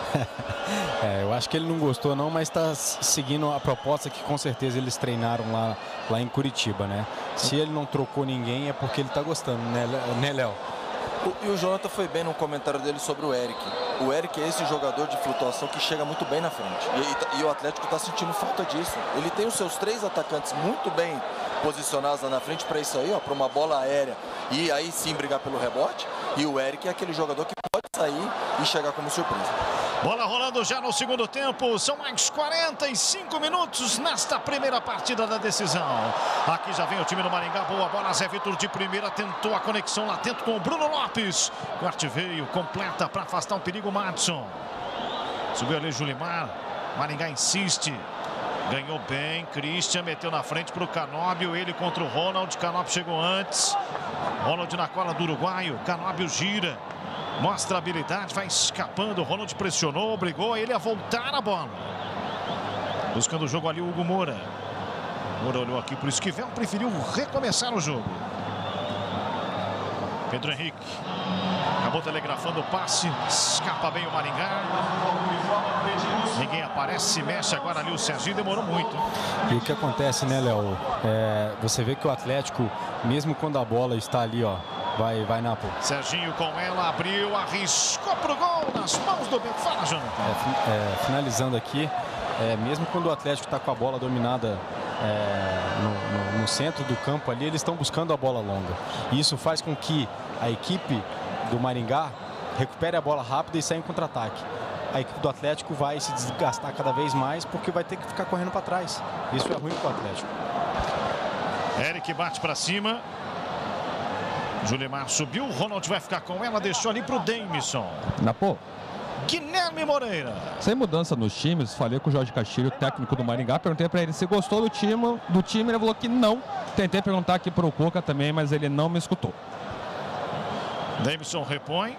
Eu acho que ele não gostou não, mas está seguindo a proposta que com certeza eles treinaram lá em Curitiba, né? Se ele não trocou ninguém é porque ele está gostando, né, Léo? E o Jonathan foi bem no comentário dele sobre o Eric. O Eric é esse jogador de flutuação que chega muito bem na frente. E o Atlético está sentindo falta disso. Ele tem os seus 3 atacantes muito bem posicionados lá na frente para isso aí, para uma bola aérea e aí sim brigar pelo rebote. E o Eric é aquele jogador que pode sair e chegar como surpresa. Bola rolando já no segundo tempo. São mais 45 minutos nesta primeira partida da decisão. Aqui já vem o time do Maringá. Boa bola. Zé Vitor de primeira. Tentou a conexão lá dentro com o Bruno Lopes. Corte veio. Completa para afastar um perigo. Madison. Subiu ali Julimar. Maringá insiste. Ganhou bem. Christian meteu na frente para o Canóbio. Ele contra o Ronald. Canóbio chegou antes. Ronald na cola do uruguaio. Canóbio gira. Mostra a habilidade, vai escapando. O Ronald pressionou, obrigou ele a voltar a bola. Buscando o jogo ali o Hugo Moura. Moura olhou aqui para o Esquivel, preferiu recomeçar o jogo. Pedro Henrique. Acabou telegrafando o passe. Escapa bem o Maringá. Ninguém aparece, se mexe agora ali o Serginho. Demorou muito. E o que acontece, né, Léo? Você vê que o Atlético, mesmo quando a bola está ali, ó, vai na pô. Serginho com ela, abriu, arriscou pro gol nas mãos do Bento. Fala, Jonathan. Finalizando aqui, mesmo quando o Atlético está com a bola dominada no centro do campo ali, eles estão buscando a bola longa. E isso faz com que a equipe do Maringá recupere a bola rápida e saia em contra-ataque. A equipe do Atlético vai se desgastar cada vez mais porque vai ter que ficar correndo para trás. Isso é ruim para o Atlético. Eric bate para cima. Julimar subiu, o Ronald vai ficar com ela, deixou ali pro Deimison. Guilherme Moreira. Sem mudança nos times, falei com o Jorge Castilho, técnico do Maringá, perguntei para ele se gostou do time, ele falou que não. Tentei perguntar aqui pro Cuca também, mas ele não me escutou. Deimison repõe.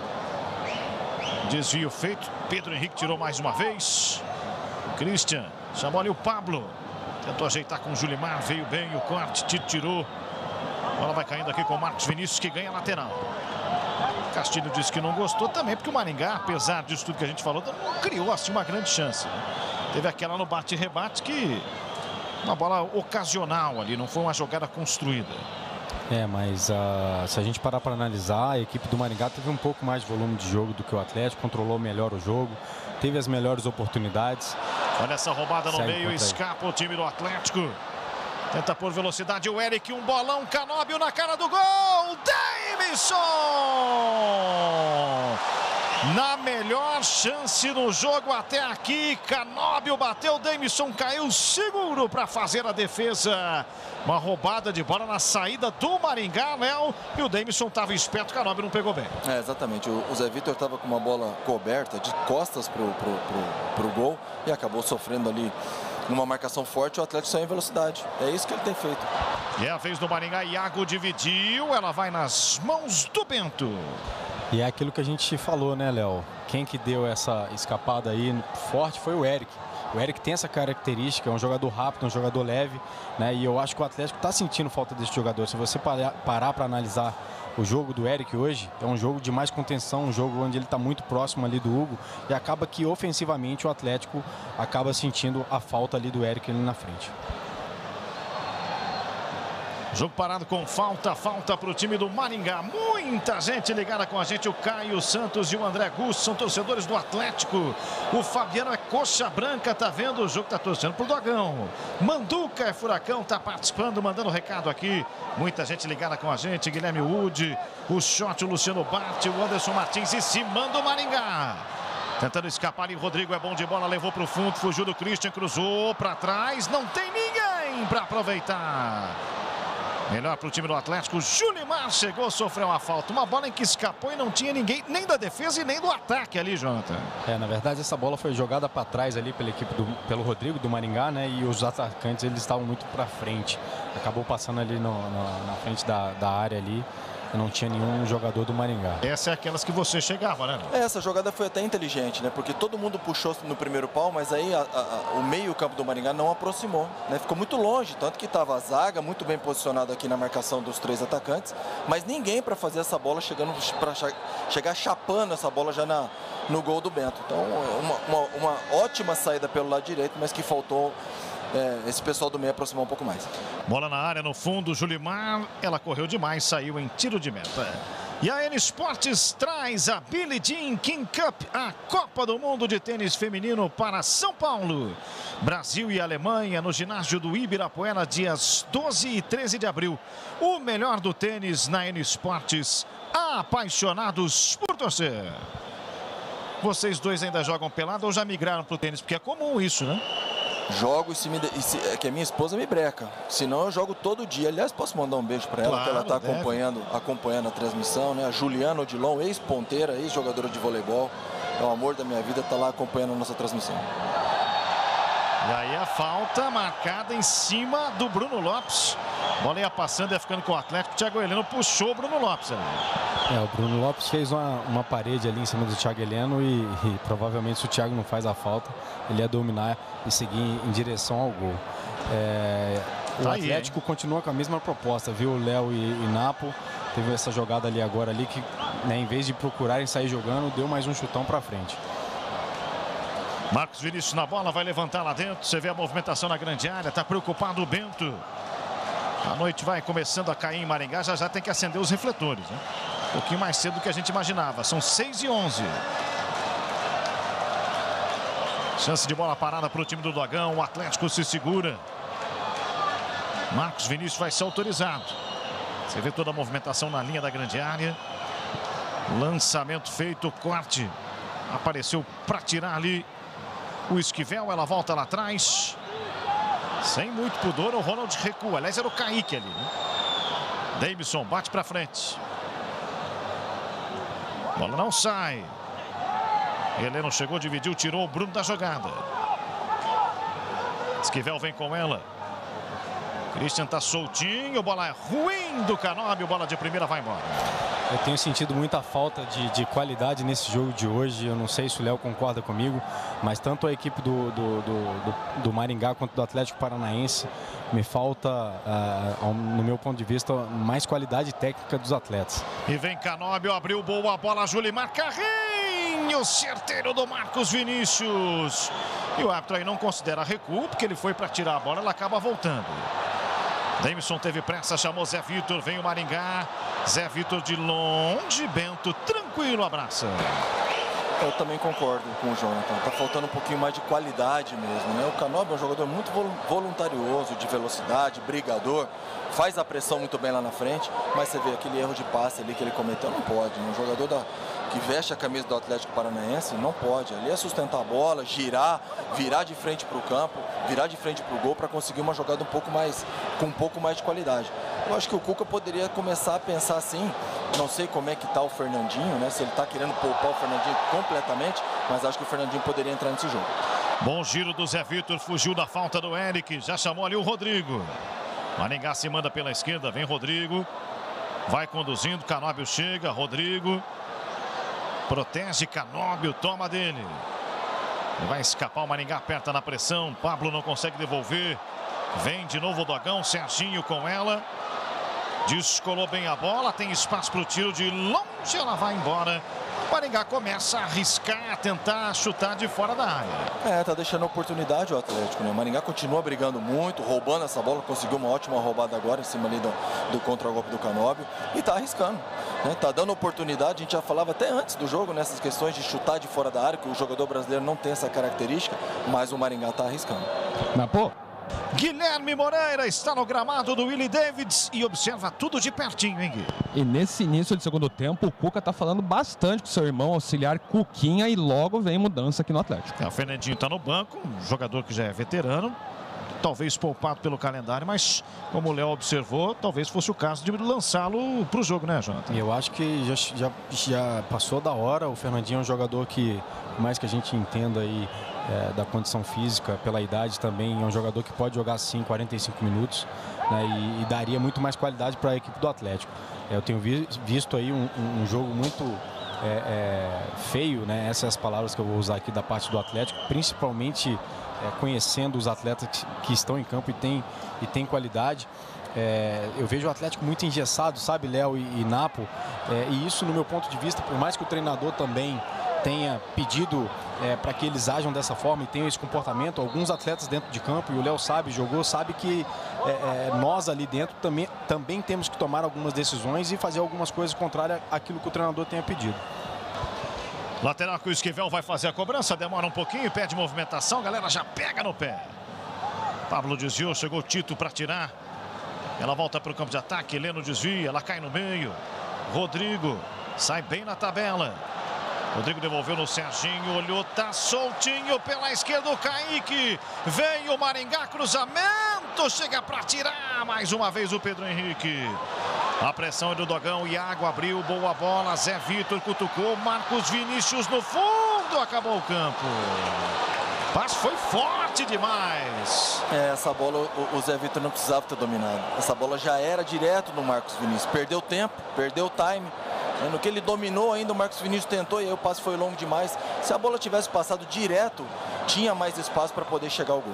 Desvio feito, Pedro Henrique tirou mais uma vez. Christian, chamou ali o Pablo. Tentou ajeitar com o Julimar, veio bem o corte, tirou. A bola vai caindo aqui com o Marcos Vinícius, que ganha lateral. Castilho disse que não gostou também, porque o Maringá, apesar disso tudo que a gente falou, não criou assim uma grande chance. Teve aquela no bate-rebate que... uma bola ocasional ali, não foi uma jogada construída. Mas se a gente parar para analisar, a equipe do Maringá teve um pouco mais de volume de jogo do que o Atlético, controlou melhor o jogo, teve as melhores oportunidades. Olha essa roubada no meio, escapa o time do Atlético. Tenta por velocidade o Eric, um bolão, Canóbio na cara do gol, Deimison! Na melhor chance no jogo até aqui, Canóbio bateu, Deimison caiu seguro para fazer a defesa. Uma roubada de bola na saída do Maringá, Léo, e o Deimison estava esperto, Canóbio não pegou bem. Exatamente, o Zé Vitor estava com uma bola coberta de costas pro gol e acabou sofrendo ali numa marcação forte, o Atlético saiu em velocidade. É isso que ele tem feito. E é a vez do Maringá, Iago dividiu, ela vai nas mãos do Bento. E é aquilo que a gente falou, né, Léo? Quem que deu essa escapada aí forte foi o Eric. O Eric tem essa característica, é um jogador rápido, um jogador leve, né? E eu acho que o Atlético está sentindo falta desse jogador. Se você parar para analisar o jogo do Eric hoje, é um jogo de mais contenção, um jogo onde ele está muito próximo ali do Hugo, e acaba que ofensivamente o Atlético acaba sentindo a falta ali do Eric ali na frente. Jogo parado com falta para o time do Maringá. Muita gente ligada com a gente. O Caio Santos e o André Gusto são torcedores do Atlético. O Fabiano é coxa branca, tá vendo o jogo, tá torcendo pro Dogão. Manduca é furacão, tá participando, mandando recado aqui. Muita gente ligada com a gente. Guilherme Wood, o Shot, o Luciano Bart, o Anderson Martins e se manda o Maringá. Tentando escapar ali, Rodrigo é bom de bola, levou pro fundo, fugiu do Christian, cruzou para trás. Não tem ninguém para aproveitar. Melhor para o time do Atlético. Julimar chegou, sofreu uma falta. Uma bola em que escapou e não tinha ninguém, nem da defesa e nem do ataque ali, Jonathan. Na verdade, essa bola foi jogada para trás ali pela equipe pelo Rodrigo do Maringá, né? E os atacantes, eles estavam muito para frente. Acabou passando ali na frente da área ali. Não tinha nenhum jogador do Maringá. Essa é aquelas que você chegava, né? Essa jogada foi até inteligente, né? Porque todo mundo puxou no primeiro pau, mas aí o meio-campo do Maringá não aproximou, né? Ficou muito longe, tanto que estava a zaga muito bem posicionada aqui na marcação dos 3 atacantes, mas ninguém para fazer essa bola chegar chapando essa bola já no gol do Bento. Então, uma ótima saída pelo lado direito, mas que faltou esse pessoal do meio aproximar um pouco mais. Bola na área, no fundo, Julimar. Ela correu demais, saiu em tiro de meta. E a N Esportes traz a Billie Jean King Cup, a Copa do Mundo de Tênis Feminino para São Paulo. Brasil e Alemanha no ginásio do Ibirapuera, dias 12 e 13 de abril. O melhor do tênis na N Esportes. Apaixonados por torcer. Vocês dois ainda jogam pelado ou já migraram para o tênis? Porque é comum isso, né? Jogo é que a minha esposa me breca. Senão eu jogo todo dia. Aliás, posso mandar um beijo para ela, claro, que ela está acompanhando a transmissão, né? A Juliana Odilon, ex-ponteira, ex-jogadora de voleibol. É o amor da minha vida, está lá acompanhando a nossa transmissão. E aí a falta marcada em cima do Bruno Lopes. Bola ia passando, ia ficando com o Atlético. O Thiago Heleno puxou o Bruno Lopes ali. O Bruno Lopes fez uma parede ali em cima do Thiago Heleno e provavelmente se o Thiago não faz a falta, ele ia dominar e seguir em direção ao gol. O Atlético continua com a mesma proposta, viu? O Léo e Napo teve essa jogada ali agora ali que, né, em vez de procurarem sair jogando, deu mais um chutão para frente. Marcos Vinícius na bola, vai levantar lá dentro. Você vê a movimentação na grande área, tá preocupado o Bento. A noite vai começando a cair em Maringá, já tem que acender os refletores, né? Um pouquinho mais cedo do que a gente imaginava. São 6h11. Chance de bola parada para o time do Dogão. O Atlético se segura. Marcos Vinícius vai ser autorizado. Você vê toda a movimentação na linha da grande área. Lançamento feito, corte. Apareceu para tirar ali o Esquivel. Ela volta lá atrás. Sem muito pudor, o Ronald recua. Aliás, era o Kaique ali, né? Davidson bate para frente. Bola não sai. Heleno chegou, dividiu, tirou o Bruno da jogada. Esquivel vem com ela. Christian tá soltinho, bola é ruim do Canóbio, bola de primeira vai embora. Eu tenho sentido muita falta de qualidade nesse jogo de hoje. Eu não sei se o Léo concorda comigo, mas tanto a equipe do Maringá quanto do Atlético Paranaense me falta, no meu ponto de vista, mais qualidade técnica dos atletas. E vem Canóbio, abriu boa bola, Julimar, carrinho certeiro do Marcos Vinícius. E o árbitro aí não considera recuo, porque ele foi para tirar a bola, ela acaba voltando. Davidson teve pressa, chamou Zé Vitor, vem o Maringá. Zé Vitor de longe, Bento tranquilo, abraça. Eu também concordo com o Jonathan. Tá faltando um pouquinho mais de qualidade mesmo, né? O Canóbio é um jogador muito voluntarioso, de velocidade, brigador. Faz a pressão muito bem lá na frente, mas você vê aquele erro de passe ali que ele cometeu, não pode, né? Um jogador que veste a camisa do Atlético Paranaense não pode. Ali é sustentar a bola, girar, virar de frente para o campo, virar de frente para o gol para conseguir uma jogada com um pouco mais de qualidade. Eu acho que o Cuca poderia começar a pensar assim. Não sei como é que tá o Fernandinho, né? Se ele tá querendo poupar o Fernandinho completamente, mas acho que o Fernandinho poderia entrar nesse jogo. Bom giro do Zé Vitor, fugiu da falta do Eric, já chamou ali o Rodrigo. Maringá se manda pela esquerda, vem Rodrigo. Vai conduzindo, Canóbio chega, Rodrigo. Protege Canóbio, toma dele. Vai escapar, o Maringá aperta na pressão, Pablo não consegue devolver. Vem de novo o Dogão, Serginho com ela. Descolou bem a bola, tem espaço para o tiro de longe, ela vai embora. O Maringá começa a arriscar, a tentar chutar de fora da área. Tá deixando a oportunidade o Atlético, né? O Maringá continua brigando muito, roubando essa bola, conseguiu uma ótima roubada agora em cima ali do contra-golpe do Canóbio e tá arriscando, né? Tá dando oportunidade, a gente já falava até antes do jogo, nessas questões de chutar de fora da área, que o jogador brasileiro não tem essa característica, mas o Maringá tá arriscando. Guilherme Moreira está no gramado do Willie Davids e observa tudo de pertinho, hein, Gui? E nesse início de segundo tempo, o Cuca tá falando bastante com seu irmão auxiliar Cuquinha e logo vem mudança aqui no Atlético. O Fernandinho está no banco, um jogador que já é veterano, talvez poupado pelo calendário, mas como o Léo observou, talvez fosse o caso de lançá-lo para o jogo, né, Jonathan? Eu acho que já passou da hora. O Fernandinho é um jogador que, por mais que a gente entenda aí da condição física, pela idade também, é um jogador que pode jogar sim 45 minutos, né, e daria muito mais qualidade para a equipe do Atlético. Eu tenho visto aí um jogo muito feio, né? Essas são as palavras que eu vou usar aqui da parte do Atlético, principalmente conhecendo os atletas que estão em campo e tem qualidade. Eu vejo o Atlético muito engessado, sabe, Léo e Napo, e isso, no meu ponto de vista, por mais que o treinador também tenha pedido para que eles ajam dessa forma e tenham esse comportamento, alguns atletas dentro de campo, e o Léo sabe que nós ali dentro também temos que tomar algumas decisões e fazer algumas coisas contrárias àquilo que o treinador tenha pedido. Lateral que o Esquivel vai fazer a cobrança, demora um pouquinho, pede movimentação, a galera já pega no pé. Pablo desviou, chegou o Tito para tirar. Ela volta para o campo de ataque, Heleno desvia, ela cai no meio. Rodrigo sai bem na tabela. Rodrigo devolveu no Serginho, olhou, tá soltinho pela esquerda o Kaique. Vem o Maringá, cruzamento, chega para tirar mais uma vez o Pedro Henrique. A pressão é do Dogão, Iago abriu, boa bola, Zé Vitor cutucou, Marcos Vinícius no fundo, acabou o campo. O passe foi forte demais. Essa bola o Zé Vitor não precisava ter dominado. Essa bola já era direto no Marcos Vinícius. Perdeu tempo, perdeu o time. No que ele dominou ainda, o Marcos Vinícius tentou e aí o passe foi longo demais. Se a bola tivesse passado direto, tinha mais espaço para poder chegar ao gol.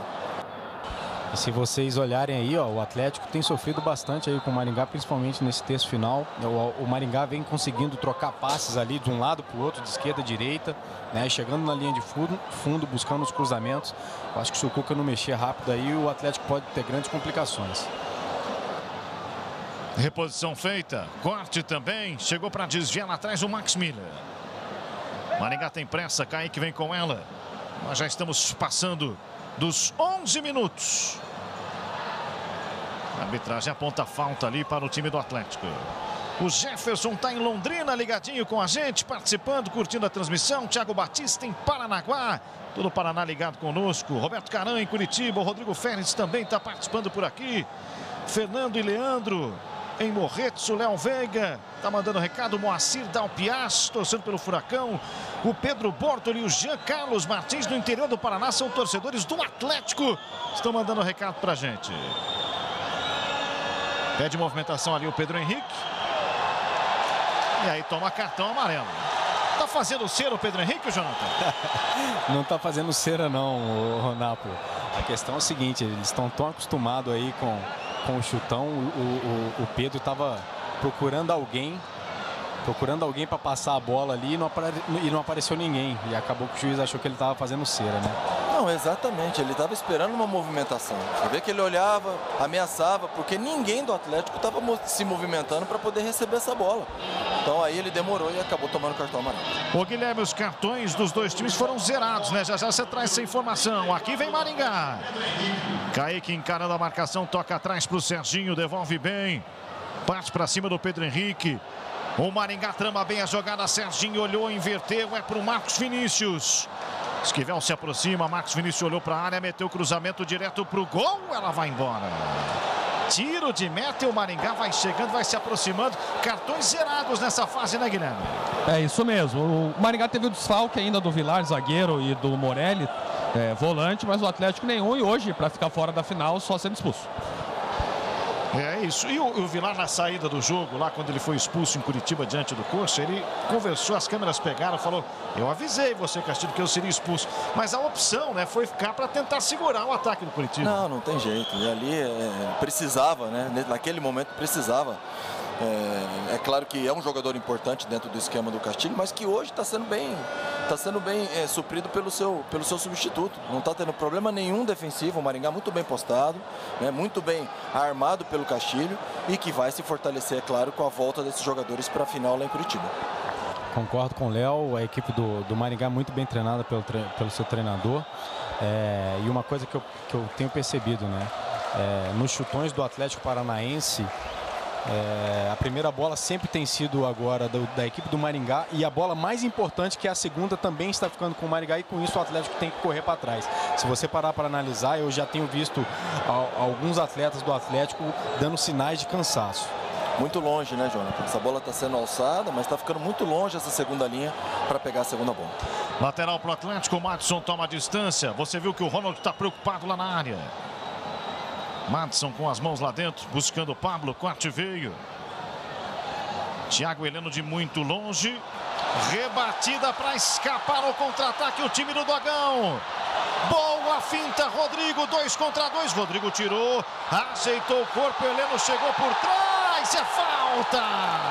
E se vocês olharem aí, ó, o Atlético tem sofrido bastante aí com o Maringá, principalmente nesse terço final. O Maringá vem conseguindo trocar passes ali de um lado para o outro, de esquerda a direita, né, chegando na linha de fundo, buscando os cruzamentos. Eu acho que se o Cuca não mexer rápido aí, o Atlético pode ter grandes complicações. Reposição feita, corte também, chegou para desviar lá atrás o Max Miller. Maringá tem pressa, Kaique vem com ela. Nós já estamos passando dos 11 minutos. A arbitragem aponta falta ali para o time do Atlético. O Jefferson está em Londrina, ligadinho com a gente, participando, curtindo a transmissão. Thiago Batista em Paranaguá, todo o Paraná ligado conosco. Roberto Caran em Curitiba, o Rodrigo Férez também está participando por aqui. Fernando e Leandro em Morretes, o Léo Veiga está mandando recado, Moacir Dalpiaz, torcendo pelo Furacão. O Pedro Bortoli e o Jean Carlos Martins, do interior do Paraná, são torcedores do Atlético, estão mandando recado pra gente. Pede movimentação ali o Pedro Henrique. E aí toma cartão amarelo. Tá fazendo cera o Pedro Henrique, Jonathan? Não tá fazendo cera não, Ronapo. A questão é o seguinte, eles estão tão acostumados aí com o chutão. O Pedro estava procurando alguém para passar a bola ali e não apareceu ninguém. E acabou que o juiz achou que ele estava fazendo cera, né? Não, exatamente. Ele estava esperando uma movimentação. Você vê que ele olhava, ameaçava, porque ninguém do Atlético estava se movimentando para poder receber essa bola. Então aí ele demorou e acabou tomando cartão amarelo. Ô Guilherme, os cartões dos dois times foram zerados, né? Já já você traz essa informação. Aqui vem Maringá. Kaique encarando a marcação, toca atrás para o Serginho, devolve bem. Parte para cima do Pedro Henrique. O Maringá trama bem a jogada, Serginho olhou, inverteu, é para o Marcos Vinícius. Esquivel se aproxima, Marcos Vinícius olhou para a área, meteu o cruzamento direto para o gol, ela vai embora. Tiro de meta e o Maringá vai chegando, vai se aproximando. Cartões zerados nessa fase, né, Guilherme? É isso mesmo. O Maringá teve o desfalque ainda do Vilar, zagueiro, e do Morelli, volante, mas o Atlético nenhum. E hoje, para ficar fora da final, só sendo expulso. É isso. E o Vilar, na saída do jogo, lá quando ele foi expulso em Curitiba diante do Coxa, ele conversou, as câmeras pegaram, falou: eu avisei você, Castilho, que eu seria expulso. Mas a opção, né, foi ficar para tentar segurar o ataque do Curitiba. Não tem jeito. E ali precisava, né? Naquele momento precisava É claro que é um jogador importante dentro do esquema do Castilho, mas que hoje está sendo bem suprido pelo seu substituto. Não está tendo problema nenhum defensivo. O Maringá muito bem postado, né, muito bem armado pelo Castilho e que vai se fortalecer, é claro, com a volta desses jogadores para a final lá em Curitiba. Concordo com o Léo, a equipe do Maringá muito bem treinada pelo seu treinador. E uma coisa que eu tenho percebido, né, nos chutões do Atlético Paranaense, a primeira bola sempre tem sido agora da equipe do Maringá, e a bola mais importante, que é a segunda, também está ficando com o Maringá, e com isso o Atlético tem que correr para trás. Se você parar para analisar, eu já tenho visto alguns atletas do Atlético dando sinais de cansaço. Muito longe, né, Jonathan? Essa bola está sendo alçada, mas está ficando muito longe essa segunda linha para pegar a segunda bola. Lateral para o Atlético, o Madison toma a distância. Você viu que o Ronald está preocupado lá na área. Madison com as mãos lá dentro, buscando o Pablo, corte veio. Thiago Heleno de muito longe. Rebatida para escapar ao contra-ataque o time do Dogão. Boa finta, Rodrigo, 2 contra 2. Rodrigo tirou, aceitou o corpo, Heleno chegou por trás, é falta.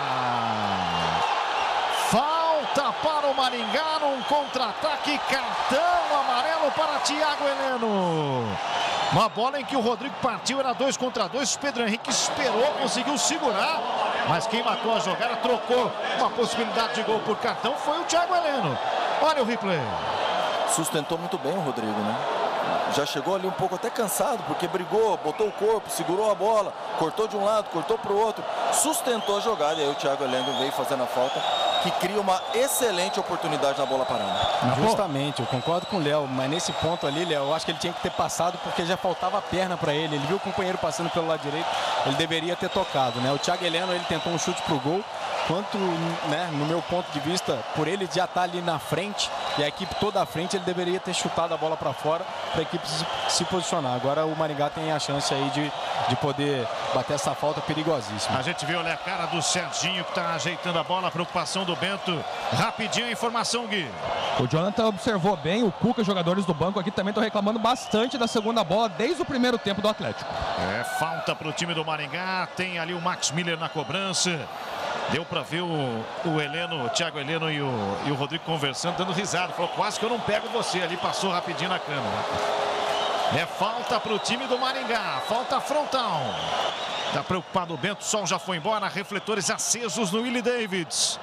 Falta para o Maringá num contra-ataque, cartão amarelo para Thiago Heleno. Uma bola em que o Rodrigo partiu, era 2 contra 2. Pedro Henrique esperou, conseguiu segurar, mas quem matou a jogada, trocou uma possibilidade de gol por cartão, foi o Thiago Heleno. Olha o replay. Sustentou muito bem o Rodrigo, né? Já chegou ali um pouco até cansado, porque brigou, botou o corpo, segurou a bola, cortou de um lado, cortou para o outro, sustentou a jogada, e aí o Thiago Heleno veio fazendo a falta, que cria uma excelente oportunidade na bola parada. Justamente, eu concordo com o Léo, mas nesse ponto ali, Léo, eu acho que ele tinha que ter passado, porque já faltava a perna para ele. Ele viu o companheiro passando pelo lado direito, ele deveria ter tocado, né? O Thiago Heleno, ele tentou um chute pro gol, quanto, né, no meu ponto de vista, por ele já estar ali na frente e a equipe toda à frente, ele deveria ter chutado a bola para fora para a equipe se posicionar. Agora o Maringá tem a chance aí de poder bater essa falta perigosíssima. A gente viu ali a cara do Serginho, que está ajeitando a bola, a preocupação do Bento. Rapidinho a informação, Gui. O Jonathan observou bem, o Cuca, jogadores do banco aqui também estão reclamando bastante da segunda bola desde o primeiro tempo do Atlético. É falta para o time do Maringá, tem ali o Max Miller na cobrança. Deu para ver o Heleno, o Thiago Heleno e o Rodrigo conversando, dando risada. Falou, quase que eu não pego você. Ali passou rapidinho na câmera. É falta para o time do Maringá. Falta frontal. Tá preocupado o Bento, o sol já foi embora. Refletores acesos no Willie Davids.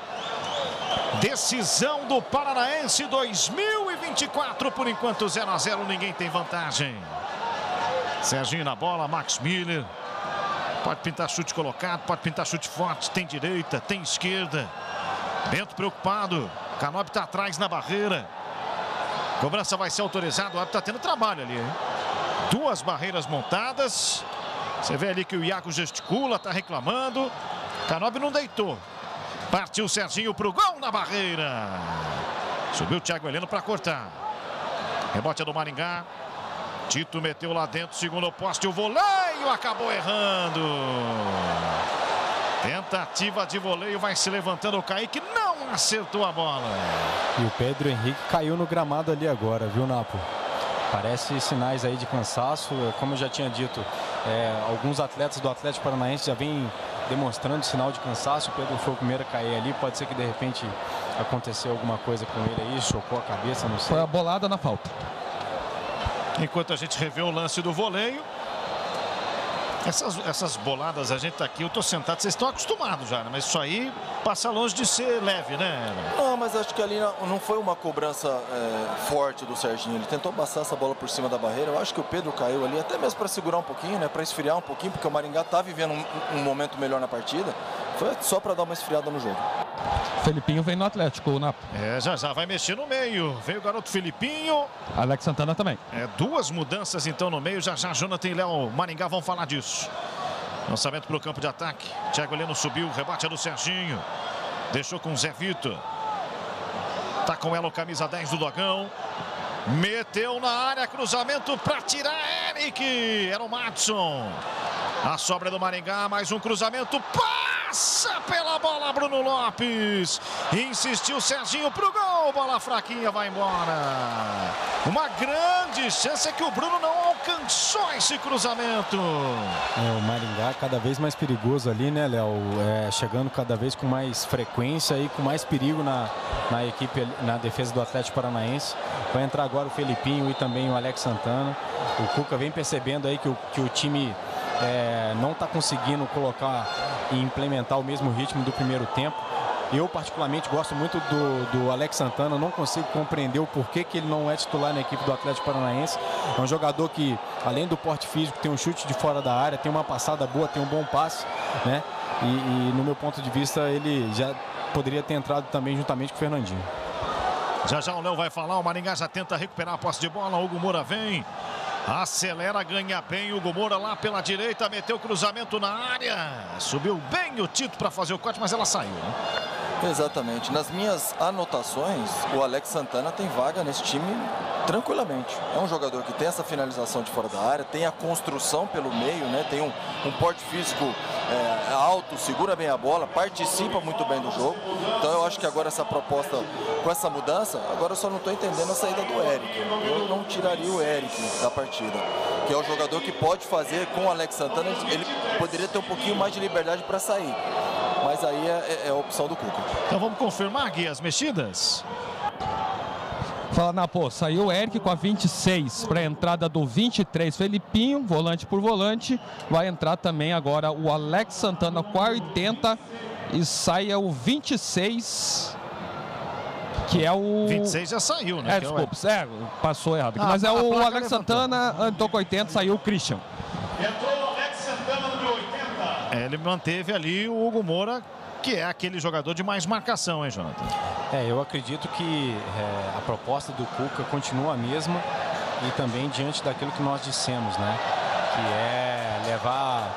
Decisão do Paranaense 2024. Por enquanto 0-0, ninguém tem vantagem. Serginho na bola, Max Miller. Pode pintar chute colocado, pode pintar chute forte. Tem direita, tem esquerda. Bento preocupado. Canóbio está atrás na barreira. Cobrança vai ser autorizada. O árbitro está tendo trabalho ali, hein? 2 barreiras montadas. Você vê ali que o Iago gesticula, está reclamando. Canóbio não deitou. Partiu o Serginho para o gol na barreira. Subiu o Thiago Heleno para cortar. Rebote é do Maringá. Tito meteu lá dentro, segundo poste, o voleio acabou errando. Tentativa de voleio, vai se levantando o Kaique, não acertou a bola. E o Pedro Henrique caiu no gramado ali agora, viu, Napo? Parece sinais aí de cansaço, como eu já tinha dito, alguns atletas do Atlético Paranaense já vêm demonstrando sinal de cansaço. O Pedro foi o primeiro a cair ali, pode ser que de repente aconteceu alguma coisa com ele aí, chocou a cabeça, não sei. Foi a bolada na falta. Enquanto a gente revê o lance do voleio. Essas boladas, a gente tá aqui, eu tô sentado, vocês estão acostumados já, né? Mas isso aí passa longe de ser leve, né? Não, mas acho que ali não foi uma cobrança forte do Serginho. Ele tentou passar essa bola por cima da barreira. Eu acho que o Pedro caiu ali, até mesmo para segurar um pouquinho, né? Para esfriar um pouquinho, porque o Maringá tá vivendo um momento melhor na partida. Foi só para dar uma esfriada no jogo. Felipinho vem no Atlético, Napo. Já vai mexer no meio. Veio o garoto Felipinho. Alex Santana também. 2 mudanças então no meio. Já Jonathan e Léo Maringá vão falar disso. Lançamento para o campo de ataque. Thiago Heleno subiu. Rebate é do Serginho. Deixou com o Zé Vitor. Tá com ela o camisa 10 do Dogão. Meteu na área. Cruzamento para tirar Eric. Era o Madison. A sobra do Maringá. Mais um cruzamento. Passa pela bola Bruno Lopes. Insistiu Serginho pro gol. Bola fraquinha, vai embora. Uma grande chance é que o Bruno não alcançou. só esse cruzamento. O Maringá cada vez mais perigoso ali, né, Léo? Chegando cada vez com mais frequência e com mais perigo na equipe, na defesa do Atlético Paranaense. Vai entrar agora o Felipinho e também o Alex Santana. O Cuca vem percebendo aí que o time não está conseguindo colocar e implementar o mesmo ritmo do primeiro tempo. Eu, particularmente, gosto muito do Alex Santana. Não consigo compreender o porquê que ele não é titular na equipe do Atlético Paranaense. É um jogador que, além do porte físico, tem um chute de fora da área, tem uma passada boa, tem um bom passe, né? E no meu ponto de vista, ele já poderia ter entrado também juntamente com o Fernandinho. Já o Léo vai falar. O Maringá já tenta recuperar a posse de bola. Hugo Moura vem. Acelera, ganha bem. Hugo Moura lá pela direita. Meteu o cruzamento na área. Subiu bem o Tito para fazer o corte, mas ela saiu, né? Exatamente. Nas minhas anotações, o Alex Santana tem vaga nesse time tranquilamente. É um jogador que tem essa finalização de fora da área, tem a construção pelo meio, né? Tem um porte físico alto, segura bem a bola, participa muito bem do jogo. Então eu acho que agora essa proposta, com essa mudança, agora eu só não estou entendendo a saída do Eric. Eu não tiraria o Eric da partida, que é o jogador que pode fazer com o Alex Santana, ele poderia ter um pouquinho mais de liberdade para sair. Mas aí é a opção do Cuca. Então vamos confirmar, Gui, as mexidas? Fala, Napo, saiu o Eric com a 26 para a entrada do 23, Felipinho, volante por volante. Vai entrar também agora o Alex Santana com a 80 e sai o 26, que é o... 26 já saiu, né? Desculpa, passou errado. Mas é o Alex Santana, entrou com 80, saiu o Christian. Entrou o Alex Santana, número 80. Ele manteve ali o Hugo Moura, que é aquele jogador de mais marcação, hein, Jonathan? Eu acredito que a proposta do Cuca continua a mesma e também diante daquilo que nós dissemos, né? Que é levar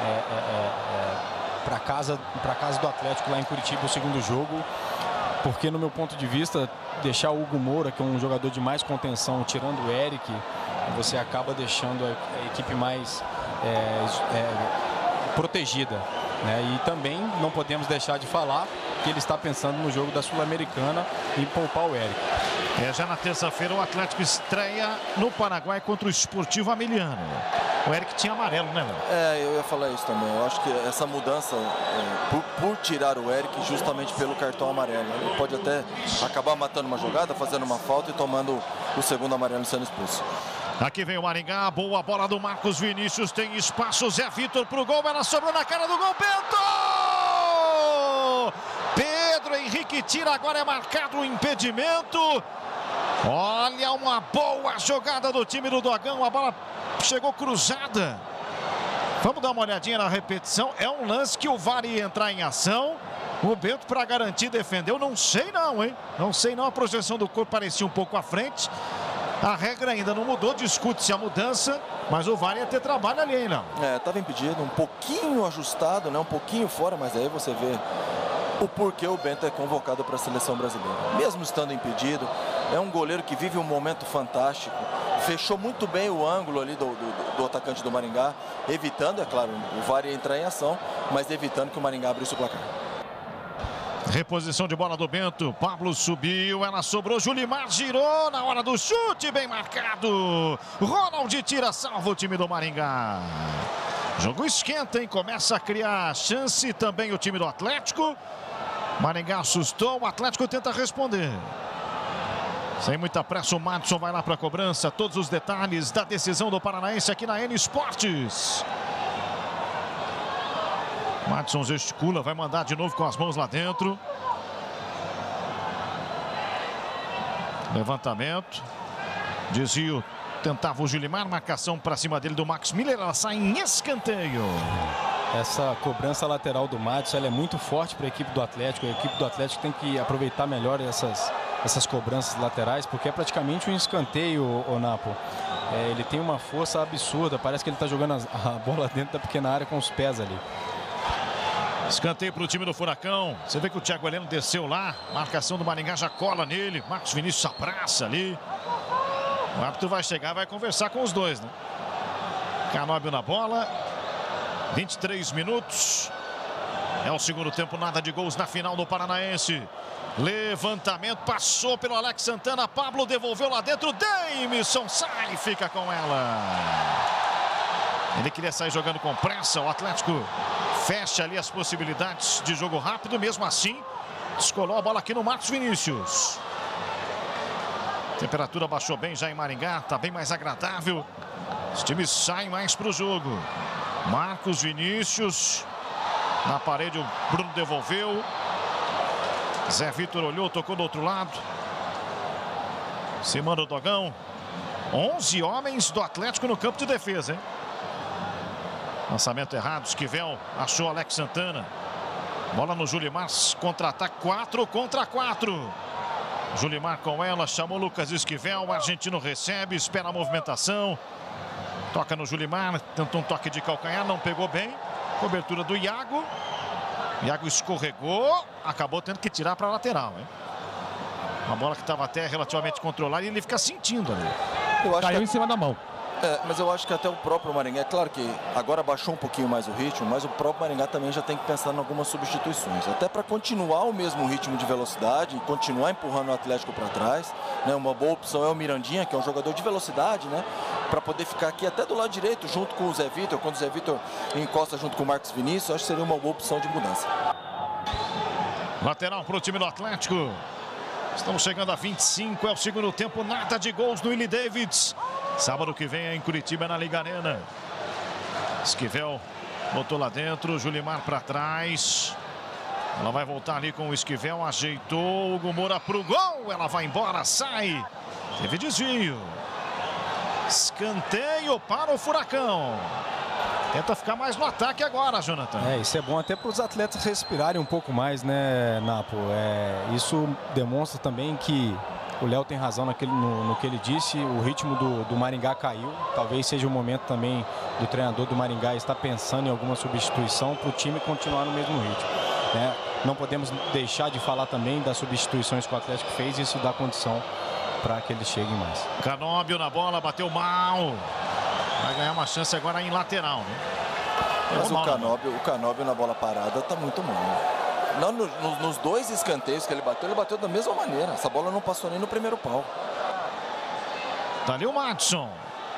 para casa do Atlético lá em Curitiba o segundo jogo, porque no meu ponto de vista, deixar o Hugo Moura, que é um jogador de mais contenção, tirando o Eric, você acaba deixando a equipe mais protegida, né? E também não podemos deixar de falar que ele está pensando no jogo da Sul-Americana e poupar o Eric. Já na terça-feira o Atlético estreia no Paraguai contra o Esportivo Ameliano. O Eric tinha amarelo, né, Léo? Eu ia falar isso também. Eu acho que essa mudança por tirar o Eric justamente pelo cartão amarelo. Ele pode até acabar matando uma jogada, fazendo uma falta e tomando o segundo amarelo sendo expulso. Aqui vem o Maringá, boa bola do Marcos Vinícius, tem espaço, Zé Vitor pro gol, ela sobrou na cara do gol, Bento! Pedro Henrique tira, agora é marcado o impedimento. Olha, uma boa jogada do time do Dogão, a bola chegou cruzada. Vamos dar uma olhadinha na repetição, é um lance que o VAR ia entrar em ação. O Bento, para garantir, defendeu, não sei não, hein? Não sei não, a projeção do corpo parecia um pouco à frente. A regra ainda não mudou, discute-se a mudança, mas o VAR ia ter trabalho ali, hein, não? Estava impedido, um pouquinho ajustado, né? Um pouquinho fora, mas aí você vê o porquê o Bento é convocado para a seleção brasileira. Mesmo estando impedido, é um goleiro que vive um momento fantástico, fechou muito bem o ângulo ali do atacante do Maringá, evitando, é claro, o VAR ia entrar em ação, mas evitando que o Maringá abrisse o placar. Reposição de bola do Bento, Pablo subiu, ela sobrou, Julimar girou na hora do chute, bem marcado. Ronald tira, salva o time do Maringá. Jogo esquenta, hein? Começa a criar chance também o time do Atlético. Maringá assustou, o Atlético tenta responder. Sem muita pressa, o Madison vai lá para a cobrança. Todos os detalhes da decisão do Paranaense aqui na N Esportes. Madison gesticula, vai mandar de novo com as mãos lá dentro. Levantamento. Desvio, tentava o Julimar, marcação para cima dele do Max Miller, ela sai em escanteio. Essa cobrança lateral do Madison, ela é muito forte para a equipe do Atlético. A equipe do Atlético tem que aproveitar melhor essas cobranças laterais, porque é praticamente um escanteio, o Napo. Ele tem uma força absurda, parece que ele está jogando a bola dentro da pequena área com os pés ali. Escanteio para o time do Furacão. Você vê que o Thiago Heleno desceu lá. Marcação do Maringá já cola nele. Marcos Vinícius abraça ali. O árbitro vai chegar, vai conversar com os dois, né? Canóbio na bola. 23 minutos. É o segundo tempo, nada de gols na final do Paranaense. Levantamento, passou pelo Alex Santana. Pablo devolveu lá dentro. Davidson sai e fica com ela. Ele queria sair jogando com pressa. O Atlético fecha ali as possibilidades de jogo rápido. Mesmo assim, descolou a bola aqui no Marcos Vinícius. A temperatura baixou bem já em Maringá. Está bem mais agradável. Os times saem mais para o jogo. Marcos Vinícius. Na parede o Bruno devolveu. Zé Vitor olhou, tocou do outro lado. Se manda o Dogão. 11 homens do Atlético no campo de defesa, hein? Lançamento errado, Esquivel achou Alex Santana. Bola no Julimar, contra-ataque, 4 contra 4. Julimar com ela, chamou Lucas Esquivel, o argentino recebe, espera a movimentação. Toca no Julimar, tentou um toque de calcanhar, não pegou bem. Cobertura do Iago. Iago escorregou, acabou tendo que tirar para a lateral, hein? Uma bola que estava até relativamente controlada e ele fica sentindo ali. Caiu em cima da mão. Mas eu acho que até o próprio Maringá, é claro que agora baixou um pouquinho mais o ritmo, mas o próprio Maringá também já tem que pensar em algumas substituições. Até para continuar o mesmo ritmo de velocidade e continuar empurrando o Atlético para trás. Né? Uma boa opção é o Mirandinha, que é um jogador de velocidade, né? Para poder ficar aqui até do lado direito, junto com o Zé Vitor. Quando o Zé Vitor encosta junto com o Marcos Vinícius, acho que seria uma boa opção de mudança. Lateral para o time do Atlético. Estamos chegando a 25, é o segundo tempo, nada de gols no Willie Davids. Sábado que vem é em Curitiba, na Liga Arena. Esquivel botou lá dentro, Julimar para trás. Ela vai voltar ali com o Esquivel, ajeitou, Hugo Moura pro gol. Ela vai embora, sai. Teve desvio. Escanteio para o Furacão. Tenta ficar mais no ataque agora, Jonathan. Isso é bom até para os atletas respirarem um pouco mais, né, Napo? Isso demonstra também que o Léo tem razão no que ele disse. O ritmo do Maringá caiu. Talvez seja o momento também do treinador do Maringá estar pensando em alguma substituição para o time continuar no mesmo ritmo, né? Não podemos deixar de falar também das substituições que o Atlético fez. Isso dá condição para que eles cheguem mais. Canóbio na bola, bateu mal. Vai ganhar uma chance agora em lateral, né? Mas o Canóbio na bola parada está muito mal. Nos dois escanteios que ele bateu da mesma maneira. Essa bola não passou nem no primeiro pau. Tá ali o Madison.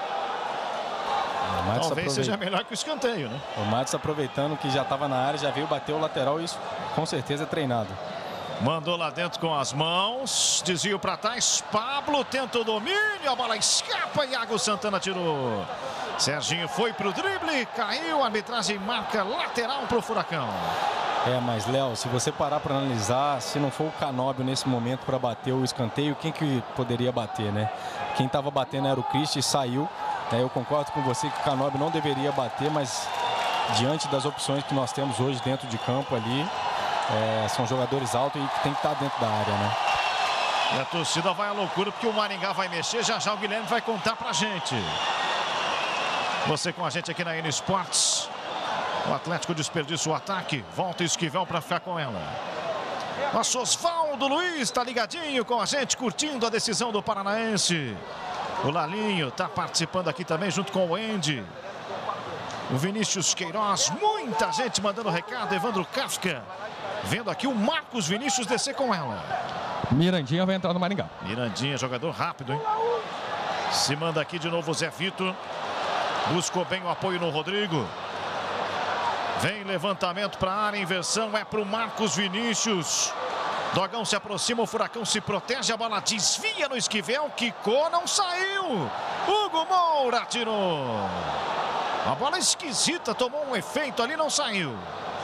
Talvez seja melhor que o escanteio, né? O Madison aproveitando que já estava na área, já veio bater o lateral. Isso com certeza é treinado. Mandou lá dentro com as mãos. Desvio para trás. Pablo tenta o domínio. A bola escapa. Iago Santana tirou. Serginho foi pro drible. Caiu. A arbitragem marca lateral pro Furacão. Mas Léo, se você parar para analisar, se não for o Canóbio nesse momento para bater o escanteio, quem que poderia bater, né? Quem estava batendo era o Cristi e saiu. Eu concordo com você que o Canóbio não deveria bater, mas diante das opções que nós temos hoje dentro de campo ali, são jogadores altos e que tem que estar dentro da área, né? E a torcida vai à loucura porque o Maringá vai mexer. Já já o Guilherme vai contar pra gente. Você com a gente aqui na N Sports. O Atlético desperdiça o ataque. Volta Esquivel para ficar com ela. Nosso Osvaldo Luiz está ligadinho com a gente, curtindo a decisão do Paranaense. O Lalinho está participando aqui também junto com o Andy. O Vinícius Queiroz, muita gente mandando recado. Evandro Kafka, vendo aqui o Marcos Vinícius descer com ela. Mirandinha vai entrar no Maringá. Mirandinha, jogador rápido, hein? Se manda aqui de novo o Zé Vitor. Buscou bem o apoio no Rodrigo. Vem levantamento para a área, inversão é para o Marcos Vinícius. Dogão se aproxima, o Furacão se protege, a bola desvia no Esquivel, quicou, não saiu. Hugo Moura tirou. A bola esquisita, tomou um efeito ali, não saiu.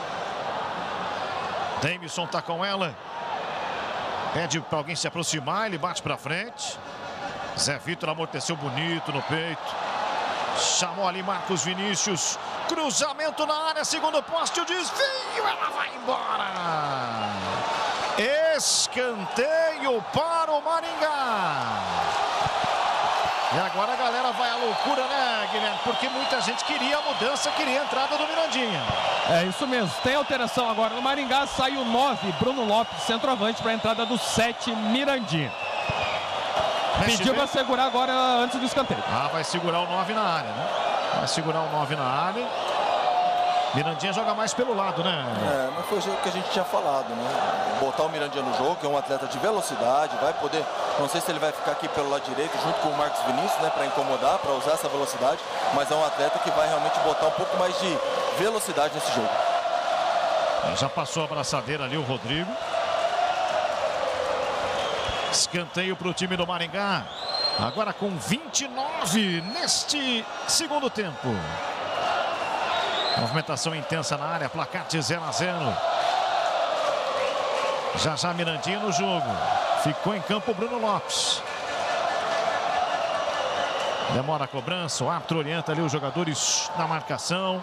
Davidson tá com ela. Pede para alguém se aproximar, ele bate para frente. Zé Vitor amorteceu bonito no peito. Chamou ali Marcos Vinícius. Cruzamento na área, segundo poste, o desvio, ela vai embora. Escanteio para o Maringá. E agora a galera vai à loucura, né, Guilherme? Porque muita gente queria a mudança, queria a entrada do Mirandinha. É isso mesmo, tem alteração agora no Maringá. Sai o 9, Bruno Lopes, centroavante, para a entrada do 7, Mirandinha. Pediu para segurar agora antes do escanteio. Vai segurar o 9 na área, né? Vai segurar o 9 na área. Mirandinha joga mais pelo lado, né? Mas foi o que a gente tinha falado, né? Botar o Mirandinha no jogo, que é um atleta de velocidade, vai poder, não sei se ele vai ficar aqui pelo lado direito junto com o Marcos Vinícius, né, para incomodar, para usar essa velocidade, mas é um atleta que vai realmente botar um pouco mais de velocidade nesse jogo. Já passou a abraçadeira ali o Rodrigo. Escanteio para o time do Maringá. Agora com 29 neste segundo tempo. Movimentação intensa na área, placar de 0-0. Já Mirandinha no jogo. Ficou em campo o Bruno Lopes. Demora a cobrança, o árbitro orienta ali os jogadores na marcação.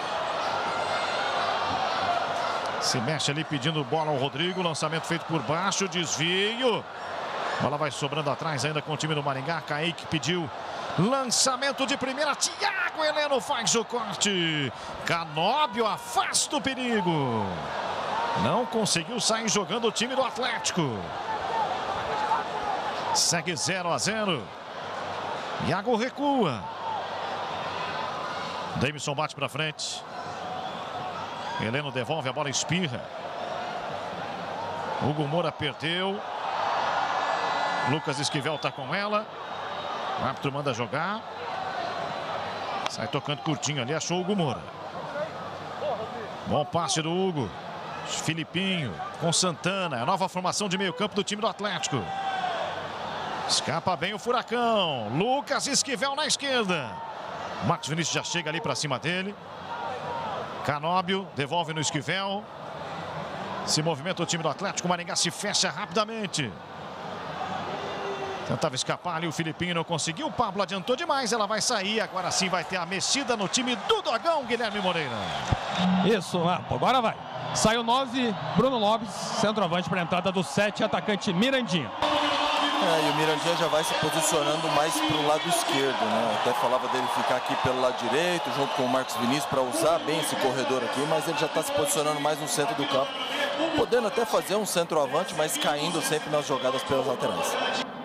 Se mexe ali pedindo bola ao Rodrigo. Lançamento feito por baixo, desvio. Bola vai sobrando atrás ainda com o time do Maringá. Kaique pediu lançamento de primeira. Thiago Heleno faz o corte. Canóbio afasta o perigo. Não conseguiu sair jogando o time do Atlético. Segue 0-0. Iago recua. Davidson bate para frente. Heleno devolve, a bola espirra. Hugo Moura perdeu. Lucas Esquivel está com ela. O árbitro manda jogar. Sai tocando curtinho ali, achou o Hugo Moura. Bom passe do Hugo. Filipinho com Santana. A nova formação de meio campo do time do Atlético. Escapa bem o Furacão. Lucas Esquivel na esquerda. Marcos Vinícius já chega ali para cima dele. Canóbio devolve no Esquivel. Se movimenta o time do Atlético. O Maringá se fecha rapidamente. Tentava escapar ali o Filipinho, não conseguiu. O Pablo adiantou demais, ela vai sair. Agora sim vai ter a mexida no time do Dogão, Guilherme Moreira. Isso, agora vai. Saiu 9, Bruno Lopes, centroavante para a entrada do 7, atacante Mirandinha. E o Mirandinha já vai se posicionando mais para o lado esquerdo, né? Até falava dele ficar aqui pelo lado direito, junto com o Marcos Vinícius, para usar bem esse corredor aqui, mas ele já está se posicionando mais no centro do campo, podendo até fazer um centroavante, mas caindo sempre nas jogadas pelas laterais.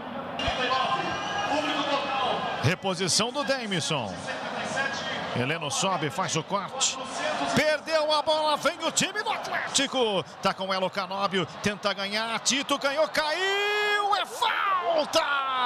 Reposição do Davidson. Heleno sobe, faz o corte. Perdeu a bola, vem o time do Atlético. Tá com ela o Canóbio, tenta ganhar. Tito ganhou, caiu. É falta!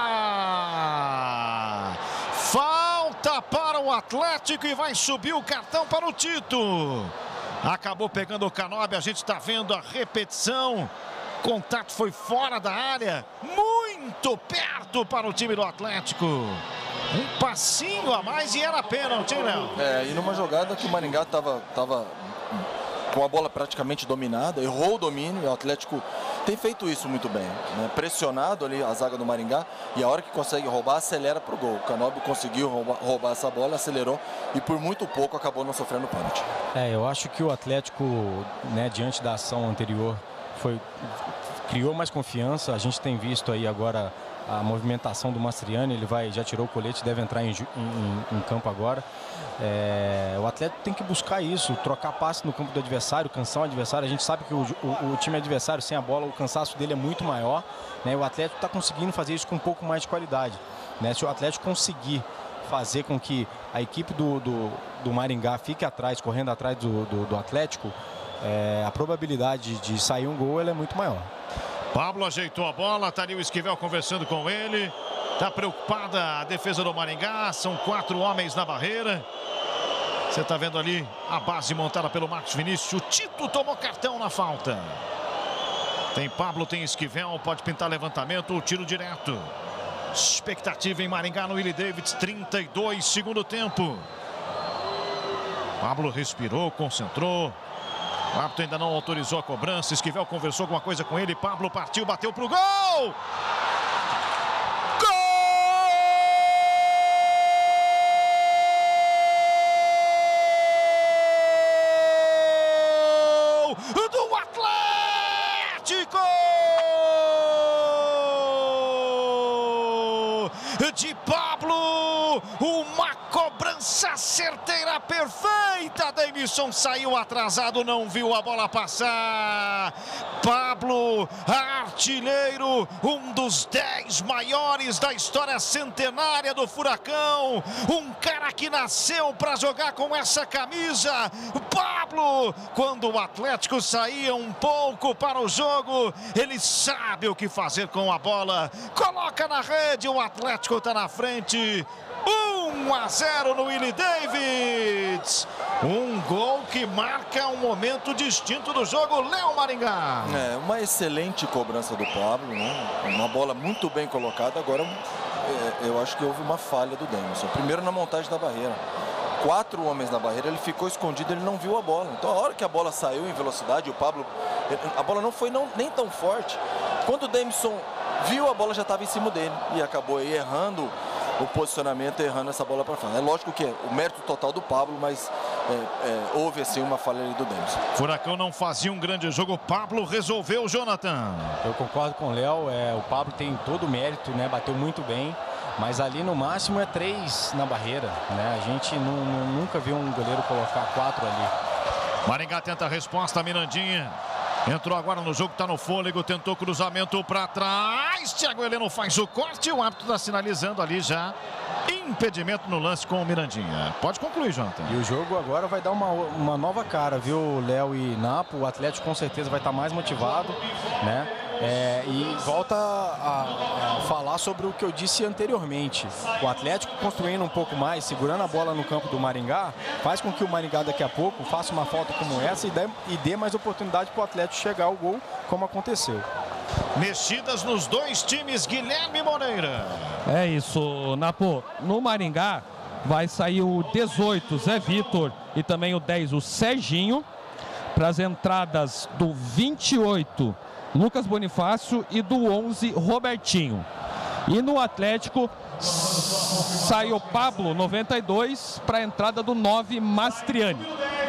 Falta para o Atlético e vai subir o cartão para o Tito. Acabou pegando o Canóbio, a gente está vendo a repetição. Contato foi fora da área, muito perto para o time do Atlético. Um passinho a mais e era pênalti, hein, Léo? E numa jogada que o Maringá estava com a bola praticamente dominada, errou o domínio e o Atlético tem feito isso muito bem, né? Pressionado ali a zaga do Maringá e a hora que consegue roubar, acelera para o gol. O Canóbio conseguiu roubar essa bola, acelerou e por muito pouco acabou não sofrendo pênalti. Eu acho que o Atlético, né, diante da ação anterior, criou mais confiança. A gente tem visto aí agora a movimentação do Mastriani, ele já tirou o colete, deve entrar em campo agora. O Atlético tem que buscar isso, trocar passe no campo do adversário, cansar o adversário. A gente sabe que o time adversário sem a bola, o cansaço dele é muito maior, né? O Atlético está conseguindo fazer isso com um pouco mais de qualidade, né? Se o Atlético conseguir fazer com que a equipe do Maringá fique atrás, correndo atrás do Atlético, a probabilidade de sair um gol ela é muito maior. Pablo ajeitou a bola, tá ali o Esquivel conversando com ele. Tá preocupada a defesa do Maringá, são 4 homens na barreira. Você tá vendo ali a base montada pelo Marcos Vinícius. O Tito tomou cartão na falta. Tem Pablo, tem Esquivel, pode pintar levantamento ou tiro direto. Expectativa em Maringá no Willie Davids, 32, segundo tempo. Pablo respirou, concentrou. O árbitro ainda não autorizou a cobrança. Esquivel conversou alguma coisa com ele. Pablo partiu, bateu pro gol! Gol do Atlético! de Pablo. Uma cobrança certeira, perfeita. Davidson saiu atrasado, não viu a bola passar. Pablo, artilheiro, um dos 10 maiores da história centenária do Furacão. Um cara que nasceu para jogar com essa camisa. Pablo, quando o Atlético saía um pouco para o jogo, ele sabe o que fazer com a bola. Coloca na rede, o Atlético está na frente. 1-0 no Willie Davids. Um gol que marca um momento distinto do jogo. Léo Maringá. É, uma excelente cobrança do Pablo, né? Uma bola muito bem colocada. Agora, eu acho que houve uma falha do Davidson. Primeiro na montagem da barreira. 4 homens na barreira, ele ficou escondido, ele não viu a bola. Então, a hora que a bola saiu em velocidade, o Pablo, a bola não foi nem tão forte. Quando o Davidson viu, a bola já estava em cima dele e acabou aí errando o posicionamento, errando essa bola para frente. É lógico que é o mérito total do Pablo, mas houve assim uma falha ali do Davidson. Furacão não fazia um grande jogo, o Pablo resolveu, Jonathan. Eu concordo com o Léo, o Pablo tem todo o mérito, né? Bateu muito bem. Mas ali no máximo é 3 na barreira, né? A gente nunca viu um goleiro colocar 4 ali. Maringá tenta a resposta, Mirandinha. Entrou agora no jogo, está no fôlego, tentou cruzamento para trás. Thiago Heleno faz o corte, o árbitro está sinalizando ali já. Impedimento no lance com o Mirandinha. Pode concluir, Jonathan. E o jogo agora vai dar uma nova cara, viu, Léo e Napo? O Atlético com certeza vai estar mais motivado, né? E volta a falar sobre o que eu disse anteriormente. O Atlético construindo um pouco mais, segurando a bola no campo do Maringá, faz com que o Maringá daqui a pouco faça uma falta como essa e dê mais oportunidade para o Atlético chegar ao gol, como aconteceu. Mexidas nos 2 times, Guilherme Moreira. É isso, Napo. No Maringá vai sair o 18, Zé Vitor, e também o 10, o Serginho, para as entradas do 28, Lucas Bonifácio, e do 11, Robertinho. E no Atlético saiu Pablo, 92, para a entrada do 9, Mastriani.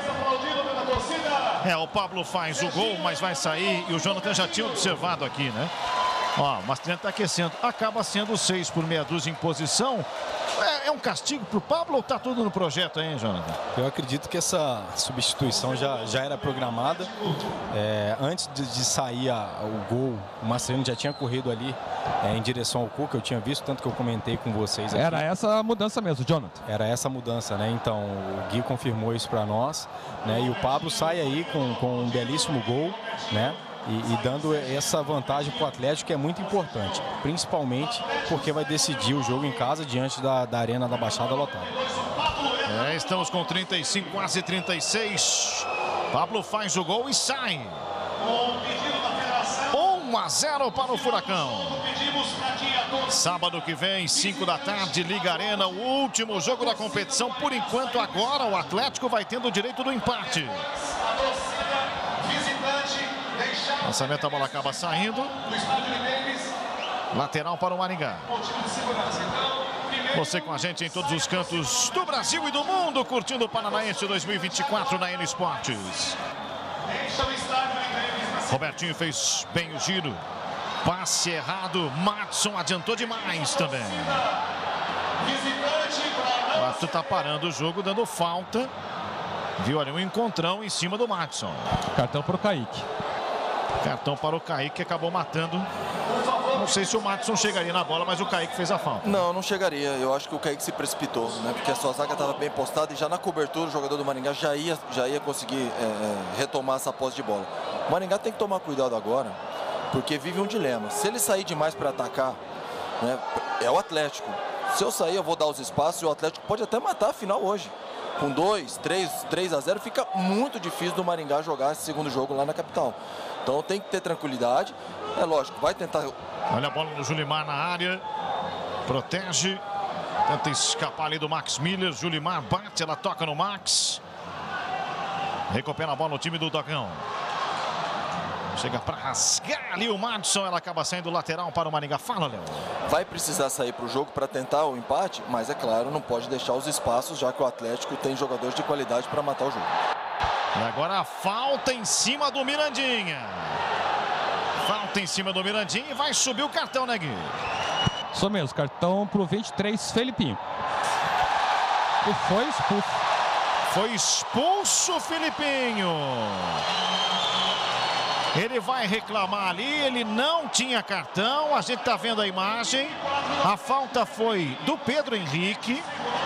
O Pablo faz o gol, mas vai sair, e o Jonathan já tinha observado aqui, né? Ó, o Mastriani está aquecendo, acaba sendo 6 por meia dúzia em posição. É um castigo para o Pablo ou está tudo no projeto aí, hein, Jonathan? Eu acredito que essa substituição já era programada. Antes de sair o gol, o Mastriani já tinha corrido ali em direção ao Cuca, eu tinha visto, tanto que eu comentei com vocês aqui. Era essa a mudança mesmo, Jonathan? Era essa mudança, né? Então, o Gui confirmou isso para nós, né? E o Pablo sai aí com um belíssimo gol, né? E dando essa vantagem para o Atlético, que é muito importante, principalmente porque vai decidir o jogo em casa diante da Arena da Baixada lotada. Estamos com 35, quase 36. Pablo faz o gol e sai. 1-0 para o Furacão. Sábado que vem, 5 da tarde, Liga Arena, o último jogo da competição. Por enquanto, agora o Atlético vai tendo o direito do empate. Lançamento, a bola acaba saindo. Lateral para o Maringá. Você com a gente em todos os cantos do Brasil e do mundo, curtindo o Paranaense 2024 na N Esportes. Robertinho fez bem o giro. Passe errado. Madison adiantou demais também. O árbitro está parando o jogo, dando falta. Viu ali um encontrão em cima do Madison. Cartão para o Kaique. Cartão para o Kaique, que acabou matando. Não sei se o Madison chegaria na bola, mas o Kaique fez a falta. Não chegaria. Eu acho que o Kaique se precipitou, né? Porque a sua zaga estava bem postada e já na cobertura o jogador do Maringá já ia conseguir retomar essa posse de bola. O Maringá tem que tomar cuidado agora, porque vive um dilema. Se ele sair demais para atacar, né, é o Atlético. Se eu sair, eu vou dar os espaços e o Atlético pode até matar a final hoje. Com 3-0, fica muito difícil do Maringá jogar esse segundo jogo lá na capital. Então tem que ter tranquilidade. É lógico, vai tentar... Olha a bola no Julimar na área. Protege. Tenta escapar ali do Max Miller. Julimar bate, ela toca no Max. Recupera a bola no time do Dogão. Chega para rasgar ali o Madison. Ela acaba saindo lateral para o Maringá. Fala, Léo. Vai precisar sair para o jogo para tentar o empate, mas é claro, não pode deixar os espaços, já que o Atlético tem jogadores de qualidade para matar o jogo. E agora a falta em cima do Mirandinha. Falta em cima do Mirandinha e vai subir o cartão, né, Gui? Isso mesmo, cartão pro 23, Felipinho. E foi expulso. Foi expulso, Felipinho. Ele vai reclamar ali, ele não tinha cartão, a gente tá vendo a imagem. A falta foi do Pedro Henrique.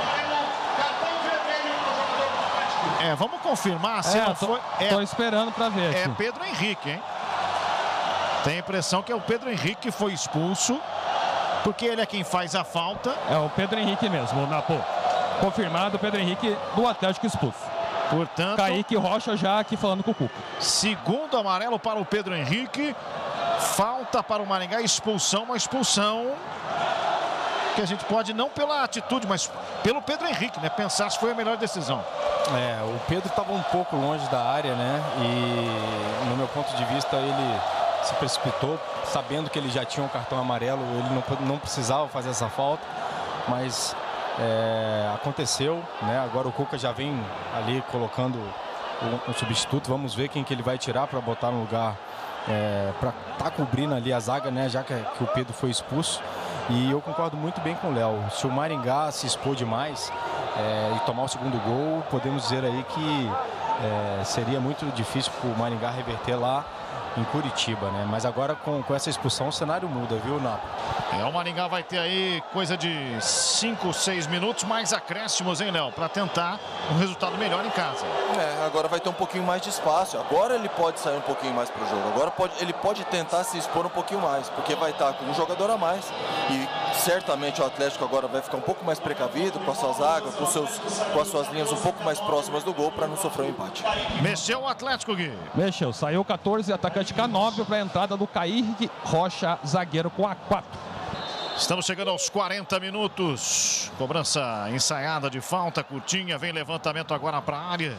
Vamos confirmar se não foi. Tô esperando para ver. É Pedro Henrique, hein? Tem a impressão que é o Pedro Henrique que foi expulso, porque ele é quem faz a falta. É o Pedro Henrique mesmo, Napo. Confirmado, Pedro Henrique do Atlético expulso. Portanto, Kaique Rocha já aqui falando com o Cuca. Segundo amarelo para o Pedro Henrique. Falta para o Maringá, expulsão, uma expulsão que a gente pode, não pela atitude, mas pelo Pedro Henrique, né? Pensar se foi a melhor decisão. O Pedro estava um pouco longe da área, né? E no meu ponto de vista ele se precipitou, sabendo que ele já tinha um cartão amarelo, ele não precisava fazer essa falta, mas aconteceu, né? Agora o Cuca já vem ali colocando um substituto. Vamos ver quem que ele vai tirar para botar no lugar, para estar cobrindo ali a zaga, né? Já que o Pedro foi expulso. E eu concordo muito bem com o Léo. Se o Maringá se expor demais e tomar o segundo gol, podemos dizer aí que seria muito difícil para o Maringá reverter lá em Curitiba, né? Mas agora com essa expulsão o cenário muda, viu, Napo? O Maringá vai ter aí coisa de 5, 6 minutos, mais acréscimos, hein, Léo? Para tentar um resultado melhor em casa. Agora vai ter um pouquinho mais de espaço. Agora ele pode sair um pouquinho mais para o jogo. Agora ele pode tentar se expor um pouquinho mais, porque vai estar com um jogador a mais. E certamente o Atlético agora vai ficar um pouco mais precavido com a sua zaga, com as suas linhas um pouco mais próximas do gol para não sofrer um empate. Mexeu o Atlético, Gui. Mexeu, saiu 14, atacante K9 para a entrada do Kaique Rocha, zagueiro com A4. Estamos chegando aos 40 minutos. Cobrança ensaiada de falta, curtinha, vem levantamento agora para a área.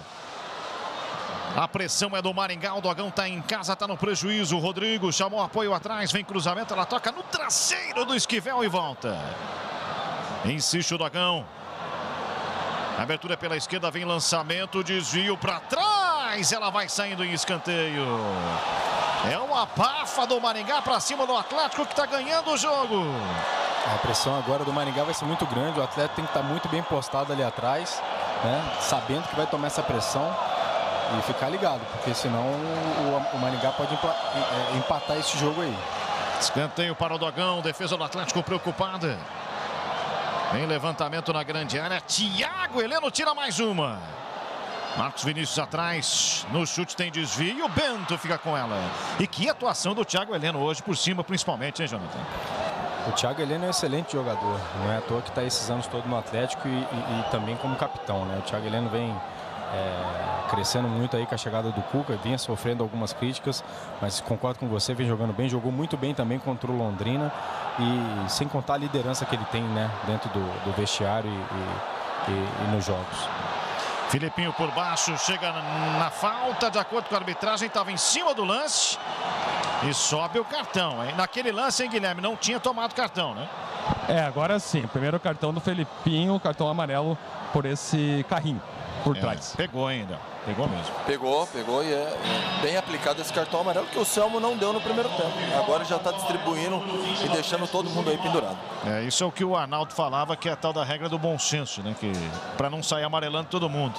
A pressão é do Maringá, o Dogão está em casa, está no prejuízo. O Rodrigo chamou apoio atrás, vem cruzamento, ela toca no traseiro do Esquivel e volta. Insiste o Dogão. Abertura pela esquerda, vem lançamento, desvio para trás. Ela vai saindo em escanteio. É uma abafa do Maringá para cima do Atlético que está ganhando o jogo. A pressão agora do Maringá vai ser muito grande. O Atlético tem que estar muito bem postado ali atrás, né? Sabendo que vai tomar essa pressão e ficar ligado, porque senão o Maringá pode empatar esse jogo aí. Escanteio para o Dogão, defesa do Atlético preocupada. Vem levantamento na grande área. Thiago Heleno tira mais uma. Marcos Vinícius atrás. No chute tem desvio e o Bento fica com ela. E que atuação do Thiago Heleno hoje por cima, principalmente, hein, Jonathan? O Thiago Heleno é um excelente jogador. Não é à toa que está esses anos todos no Atlético e também como capitão, né? O Thiago Heleno vem crescendo muito aí com a chegada do Cuca, vinha sofrendo algumas críticas, mas concordo com você, vem jogando bem, jogou muito bem também contra o Londrina e sem contar a liderança que ele tem, né, dentro do vestiário e nos jogos. Filipinho por baixo, chega na falta, de acordo com a arbitragem, estava em cima do lance e sobe o cartão, hein? Naquele lance, hein, Guilherme, não tinha tomado cartão, né? Agora sim, primeiro cartão do Felipinho, cartão amarelo por esse carrinho por trás. Pegou ainda, pegou mesmo. Pegou e é bem aplicado esse cartão amarelo que o Selmo não deu no primeiro tempo. Agora já está distribuindo e deixando todo mundo aí pendurado. Isso é o que o Arnaldo falava, que é a tal da regra do bom senso, né? Que para não sair amarelando todo mundo.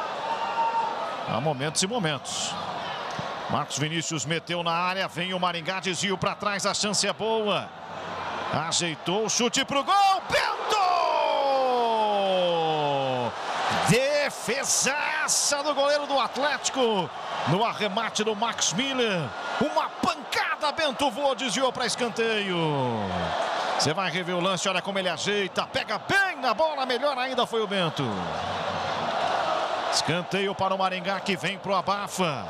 Há momentos e momentos. Marcos Vinícius meteu na área, vem o Maringá, desvio para trás, a chance é boa. Ajeitou o chute pro gol, Bento! Defesaça do goleiro do Atlético no arremate do Max Miller. Uma pancada, Bento voou, desviou para escanteio. Você vai rever o lance, olha como ele ajeita, pega bem na bola, melhor ainda foi o Bento. Escanteio para o Maringá que vem pro abafa.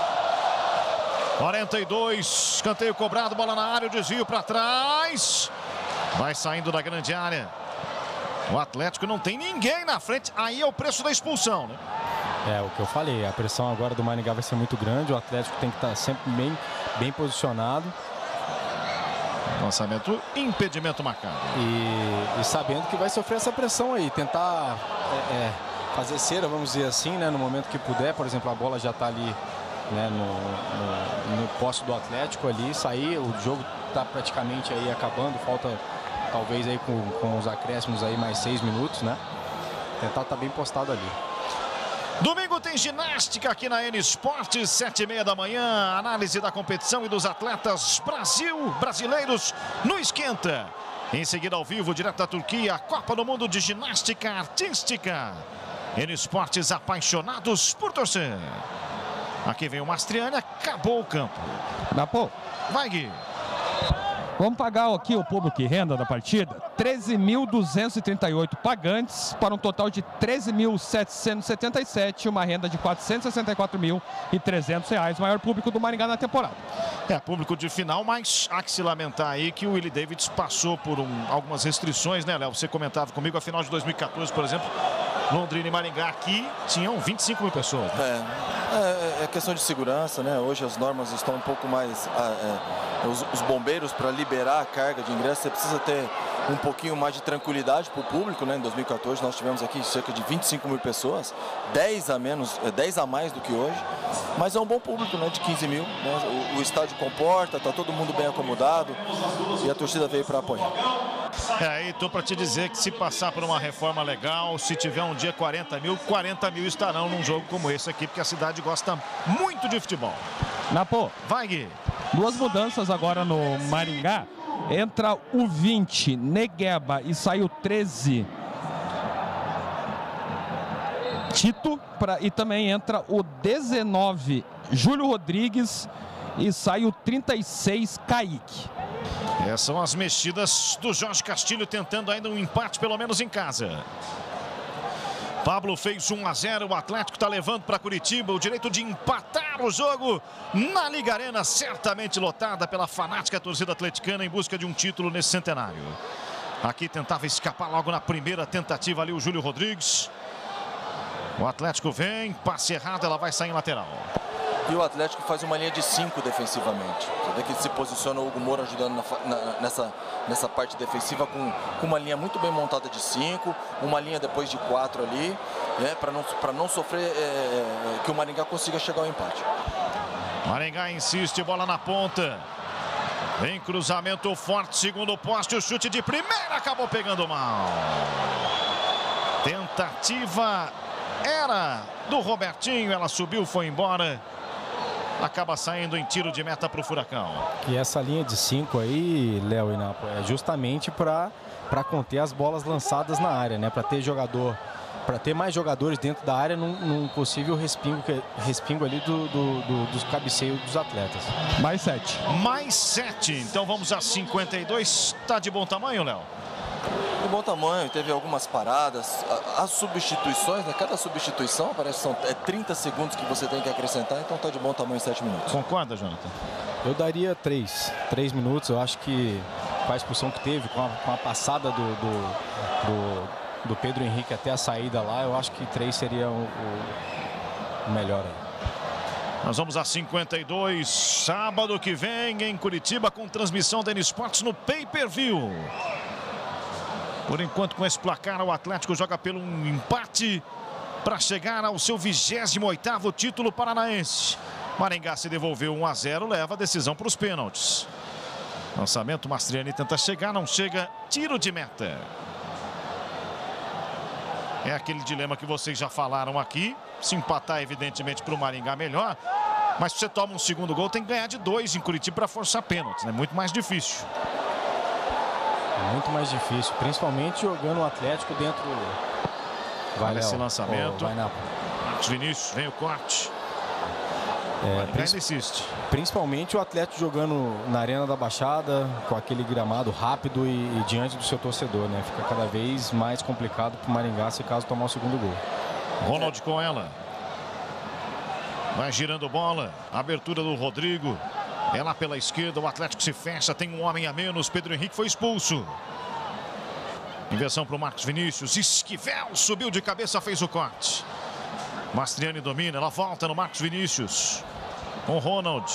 42, escanteio cobrado, bola na área, o desvio para trás. Vai saindo da grande área. O Atlético não tem ninguém na frente, aí é o preço da expulsão, né? O que eu falei, a pressão agora do Maringá vai ser muito grande, o Atlético tem que estar sempre bem posicionado. Lançamento, impedimento marcado. E sabendo que vai sofrer essa pressão aí, tentar fazer cera, vamos dizer assim, né? No momento que puder, por exemplo, a bola já está ali, né, no poste do Atlético ali, sair, o jogo está praticamente aí acabando, falta talvez aí com os acréscimos aí mais 6 minutos, né? Tentar estar bem postado ali. Domingo tem ginástica aqui na N Esportes, 7h30 da manhã. Análise da competição e dos atletas brasileiros no Esquenta. Em seguida, ao vivo, direto da Turquia, a Copa do Mundo de Ginástica Artística. N Esportes, apaixonados por torcer. Aqui vem o Mastriani, acabou o campo. Napô. Vai, Gui. Vamos pagar aqui o público e renda da partida. 13.238 pagantes para um total de 13.777, uma renda de R$ 464.300, maior público do Maringá na temporada. É, público de final, mas há que se lamentar aí que o Willie Davids passou por algumas restrições, né, Léo? Você comentava comigo, a final de 2014, por exemplo, Londrina e Maringá aqui tinham 25 mil pessoas. Né? É questão de segurança, né? Hoje as normas estão um pouco mais... os bombeiros, para liberar a carga de ingresso, você precisa ter um pouquinho mais de tranquilidade para o público, né? Em 2014 nós tivemos aqui cerca de 25 mil pessoas, 10 a mais do que hoje, mas é um bom público, né? De 15 mil, né? O estádio comporta, está todo mundo bem acomodado e a torcida veio para apoiar. E tô para te dizer que se passar por uma reforma legal, se tiver um dia 40 mil estarão num jogo como esse aqui, porque a cidade gosta muito de futebol. Napô. Vai, Gui. 2 mudanças agora no Maringá. Entra o 20, Negueba, e sai o 13, Tito. E também entra o 19, Júlio Rodrigues, e sai o 36, Kaique. Essas são as mexidas do Jorge Castilho, tentando ainda um empate, pelo menos em casa. Pablo fez 1-0, o Atlético está levando para Curitiba o direito de empatar o jogo na Liga Arena, certamente lotada pela fanática torcida atleticana em busca de um título nesse centenário. Aqui tentava escapar logo na primeira tentativa ali o Júlio Rodrigues. O Atlético vem, passe errado, ela vai sair em lateral. E o Atlético faz uma linha de 5 defensivamente. Você vê que se posiciona o Hugo Moura ajudando nessa parte defensiva com uma linha muito bem montada de 5, uma linha depois de 4 ali, né, para não sofrer que o Maringá consiga chegar ao empate. Maringá insiste, bola na ponta. Vem cruzamento forte, segundo poste, o chute de primeira acabou pegando mal. Tentativa era do Robertinho, ela subiu, foi embora. Acaba saindo em tiro de meta para o Furacão. E essa linha de 5 aí, Léo e Napo, é justamente para conter as bolas lançadas na área, né? Para ter mais jogadores dentro da área num possível respingo ali dos cabeceios dos atletas. Mais 7. Mais 7. Então vamos a 52. Tá de bom tamanho, Léo? De bom tamanho, teve algumas paradas, as substituições, né? Cada substituição parece que são 30 segundos que você tem que acrescentar, então tá de bom tamanho 7 minutos. Concorda, Jonathan? Eu daria 3 minutos, eu acho que com a expulsão que teve, com a passada do Pedro Henrique até a saída lá, eu acho que 3 seria o melhor aí. Nós vamos a 52, sábado que vem em Curitiba, com transmissão da N Esportes no Pay-Per-View. Por enquanto, com esse placar, o Atlético joga pelo empate para chegar ao seu 28º título paranaense. Maringá se devolveu 1-0, leva a decisão para os pênaltis. Lançamento, Mastriani tenta chegar, não chega, tiro de meta. É aquele dilema que vocês já falaram aqui. Se empatar, evidentemente, para o Maringá melhor. Mas se você toma um segundo gol, tem que ganhar de 2 em Curitiba para forçar pênaltis, né? Muito mais difícil. Muito mais difícil, principalmente jogando o Atlético dentro. Vai esse lançamento. Vai na... Marcos Vinícius, vem o corte. Principalmente o Atlético jogando na Arena da Baixada, com aquele gramado rápido e diante do seu torcedor, né? Fica cada vez mais complicado para o Maringá se caso tomar o segundo gol. Ronald com ela. Vai girando bola. Abertura do Rodrigo. É lá pela esquerda, o Atlético se fecha, tem um homem a menos, Pedro Henrique foi expulso. Inversão para o Marcos Vinícius, Esquivel subiu de cabeça, fez o corte. Mastriani domina, ela volta no Marcos Vinícius. Com Ronald.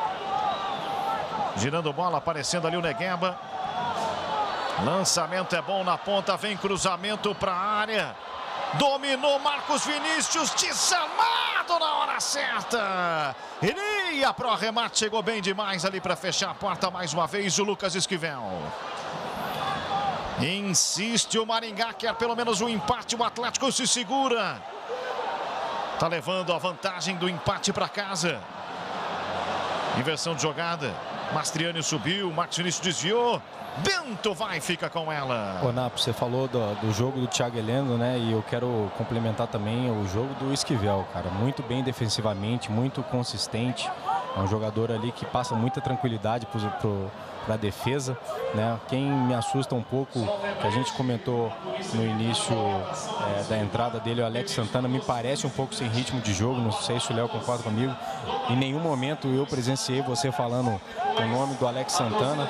Girando bola, aparecendo ali o Negueba. Lançamento é bom na ponta, vem cruzamento para a área. Dominou Marcos Vinícius, desarmado na hora certa. Ele ia pro arremate, chegou bem demais ali para fechar a porta mais uma vez o Lucas Esquivel. Insiste o Maringá, quer pelo menos um empate. O Atlético se segura. Tá levando a vantagem do empate para casa. Inversão de jogada. Mastriani subiu, Marcos Vinícius desviou. Bento vai e fica com ela. Ô, Napo, você falou do jogo do Thiago Heleno, né? E eu quero complementar também o jogo do Esquivel, cara. Muito bem defensivamente, muito consistente. É um jogador ali que passa muita tranquilidade para a defesa, né? Quem me assusta um pouco, que a gente comentou no início da entrada dele, o Alex Santana, me parece um pouco sem ritmo de jogo. Não sei se o Léo concorda comigo. Em nenhum momento eu presenciei você falando o nome do Alex Santana.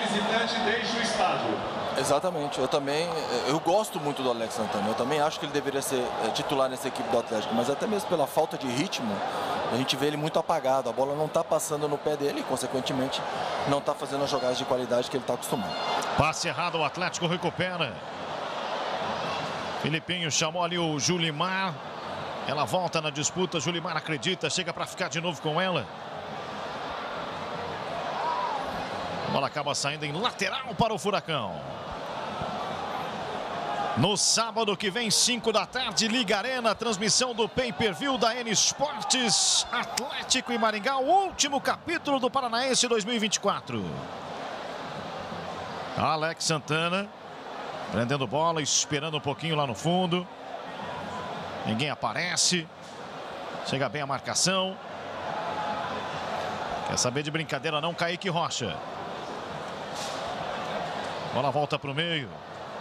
Exatamente, eu gosto muito do Alex Santana, eu também acho que ele deveria ser titular nessa equipe do Atlético, mas até mesmo pela falta de ritmo, a gente vê ele muito apagado, a bola não está passando no pé dele e, consequentemente, não está fazendo as jogadas de qualidade que ele está acostumado. Passe errado, o Atlético recupera. Filipinho chamou ali o Julimar, ela volta na disputa, Julimar acredita, chega para ficar de novo com ela. A bola acaba saindo em lateral para o Furacão. No sábado que vem, 5 da tarde, Liga Arena, transmissão do pay-per-view da N Esportes, Atlético e Maringá, o último capítulo do Paranaense 2024. Alex Santana, prendendo bola, esperando um pouquinho lá no fundo. Ninguém aparece. Chega bem a marcação. Quer saber de brincadeira não, Kaique Rocha. Bola volta para o meio.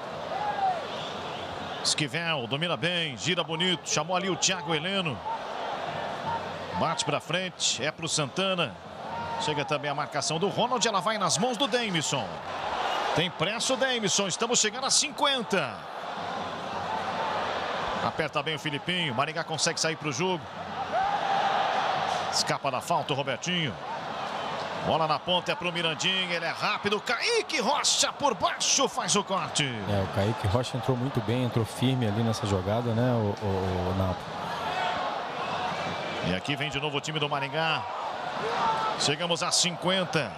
Esquivel domina bem, gira bonito, chamou ali o Thiago Heleno. Bate para frente, é para o Santana. Chega também a marcação do Ronald, ela vai nas mãos do Deimison. Tem pressa o Deimison, estamos chegando a 50. Aperta bem o Filipinho, Maringá consegue sair para o jogo. Escapa da falta o Robertinho. Bola na ponta, é para o Mirandinha, ele é rápido, Kaique Rocha por baixo faz o corte. O Kaique Rocha entrou muito bem, entrou firme ali nessa jogada, né, o Napo. E aqui vem de novo o time do Maringá. Chegamos a 50.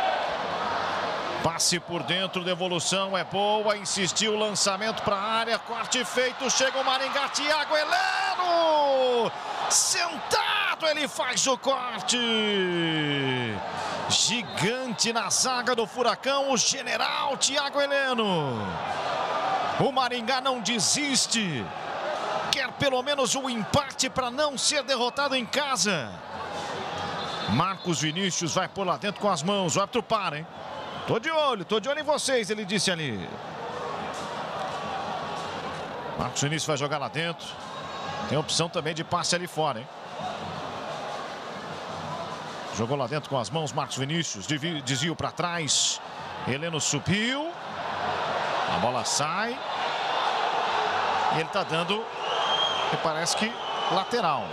Passe por dentro, devolução é boa, insistiu o lançamento para a área, corte feito, chega o Maringá, Thiago Heleno! Sentado, ele faz o corte. Gigante na zaga do Furacão, o general Thiago Heleno. O Maringá não desiste. Quer pelo menos um empate para não ser derrotado em casa. Marcos Vinícius vai por lá dentro com as mãos. O árbitro para, hein? Tô de olho em vocês, ele disse ali. Marcos Vinícius vai jogar lá dentro. Tem opção também de passe ali fora, hein? Jogou lá dentro com as mãos, Marcos Vinícius, desvio para trás. Heleno subiu. A bola sai. E ele tá dando, me parece que lateral.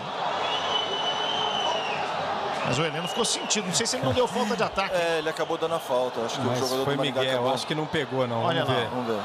Mas o Heleno ficou sentido, não sei se ele não deu falta de ataque. Ele acabou dando a falta, acho que o jogador foi do Maringá Miguel, acabou. Acho que não pegou não, Olha vamos lá. Vamos ver.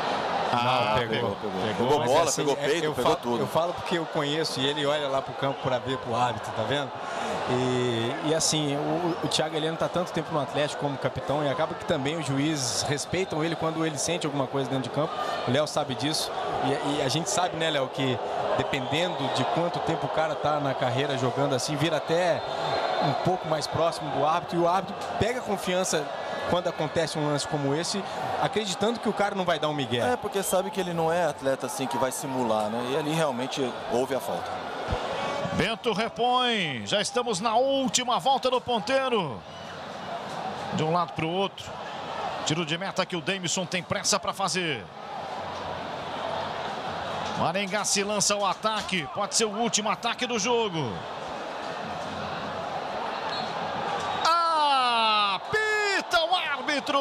Pegou bola, assim, pegou peito, pegou tudo. Eu falo porque eu conheço e ele olha lá pro campo para ver pro árbitro, tá vendo? E assim, o Thiago Heleno está tanto tempo no Atlético como capitão e acaba que também os juízes respeitam ele quando ele sente alguma coisa dentro de campo. O Léo sabe disso e a gente sabe, né, Léo, que dependendo de quanto tempo o cara tá na carreira jogando assim, vira até um pouco mais próximo do árbitro e o árbitro pega confiança quando acontece um lance como esse, acreditando que o cara não vai dar um migué. Porque sabe que ele não é atleta assim que vai simular, né? E ali realmente houve a falta. Bento repõe. Já estamos na última volta do ponteiro. De um lado para o outro. Tiro de meta que o Deimison tem pressa para fazer. Maringá se lança ao ataque. Pode ser o último ataque do jogo. Apita o árbitro.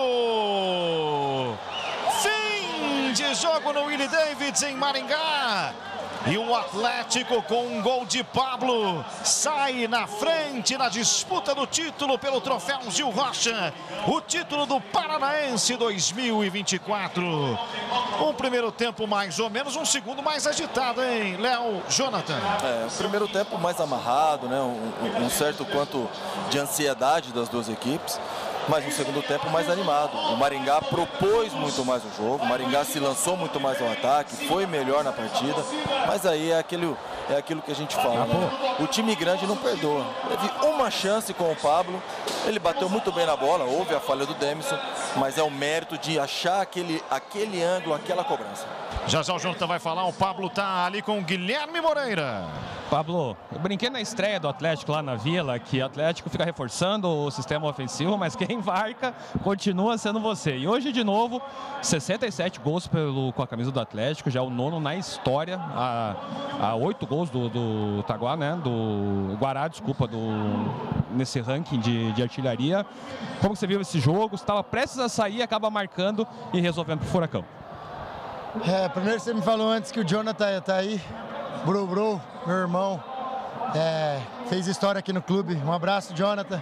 Fim de jogo no Willie Davids em Maringá. E o Atlético, com um gol de Pablo, sai na frente na disputa do título pelo troféu Gil Rocha. O título do Paranaense 2024. Um primeiro tempo mais ou menos, um segundo mais agitado, hein, Léo, Jonathan? O primeiro tempo mais amarrado, né? Um certo quanto de ansiedade das duas equipes. mas no segundo tempo mais animado. O Maringá propôs muito mais o jogo, o Maringá se lançou muito mais ao ataque, foi melhor na partida, mas aí é aquilo que a gente fala, né? O time grande não perdoa. Teve uma chance com o Pablo, ele bateu muito bem na bola, houve a falha do Demisson, mas é o mérito de achar aquele ângulo, aquela cobrança. Já o Jonathan vai falar, o Pablo tá ali com o Guilherme Moreira. Pablo, eu brinquei na estreia do Atlético lá na Vila, que o Atlético fica reforçando o sistema ofensivo, mas quem marca continua sendo você. E hoje, de novo, 67 gols com a camisa do Atlético, já é o 9º na história, a 8 gols do Taguá, né? Do Guará, desculpa, nesse ranking de artilharia. Como você viu esse jogo? Estava prestes a sair, acaba marcando e resolvendo pro Furacão. Primeiro você me falou antes que o Jonathan tá aí. Bro, meu irmão, fez história aqui no clube. Um abraço, Jonathan.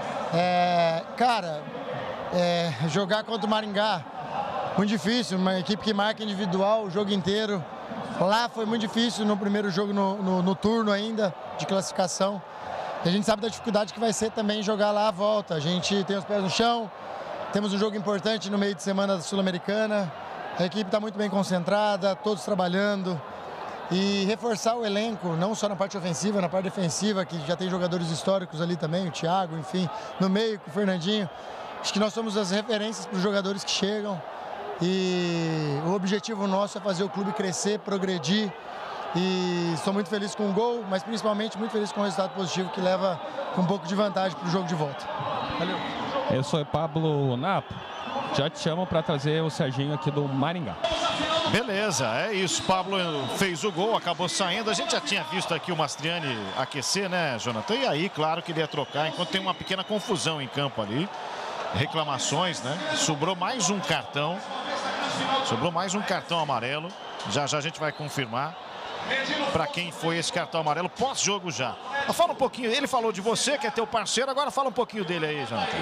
Cara, jogar contra o Maringá, muito difícil. Uma equipe que marca individual o jogo inteiro. Lá foi muito difícil no primeiro jogo, no turno ainda, de classificação. E a gente sabe da dificuldade que vai ser também jogar lá à volta. A gente tem os pés no chão, temos um jogo importante no meio de semana da Sul-Americana. A equipe está muito bem concentrada, todos trabalhando. E reforçar o elenco, não só na parte ofensiva, na parte defensiva, que já tem jogadores históricos ali também, o Thiago, enfim, no meio com o Fernandinho. Acho que nós somos as referências para os jogadores que chegam. E o objetivo nosso é fazer o clube crescer, progredir. E estou muito feliz com o gol, mas principalmente muito feliz com o resultado positivo que leva um pouco de vantagem para o jogo de volta. Valeu. Eu sou Pablo Napo. Já te chamo para trazer o Serginho aqui do Maringá. Beleza, é isso. Pablo fez o gol, acabou saindo. A gente já tinha visto aqui o Mastriani aquecer, né, Jonathan? E aí, claro que ele ia trocar, enquanto tem uma pequena confusão em campo ali. Reclamações, né? Sobrou mais um cartão. Sobrou mais um cartão amarelo. Já a gente vai confirmar para quem foi esse cartão amarelo pós-jogo já. Fala um pouquinho, ele falou de você, que é teu parceiro, agora fala um pouquinho dele aí, Jonathan.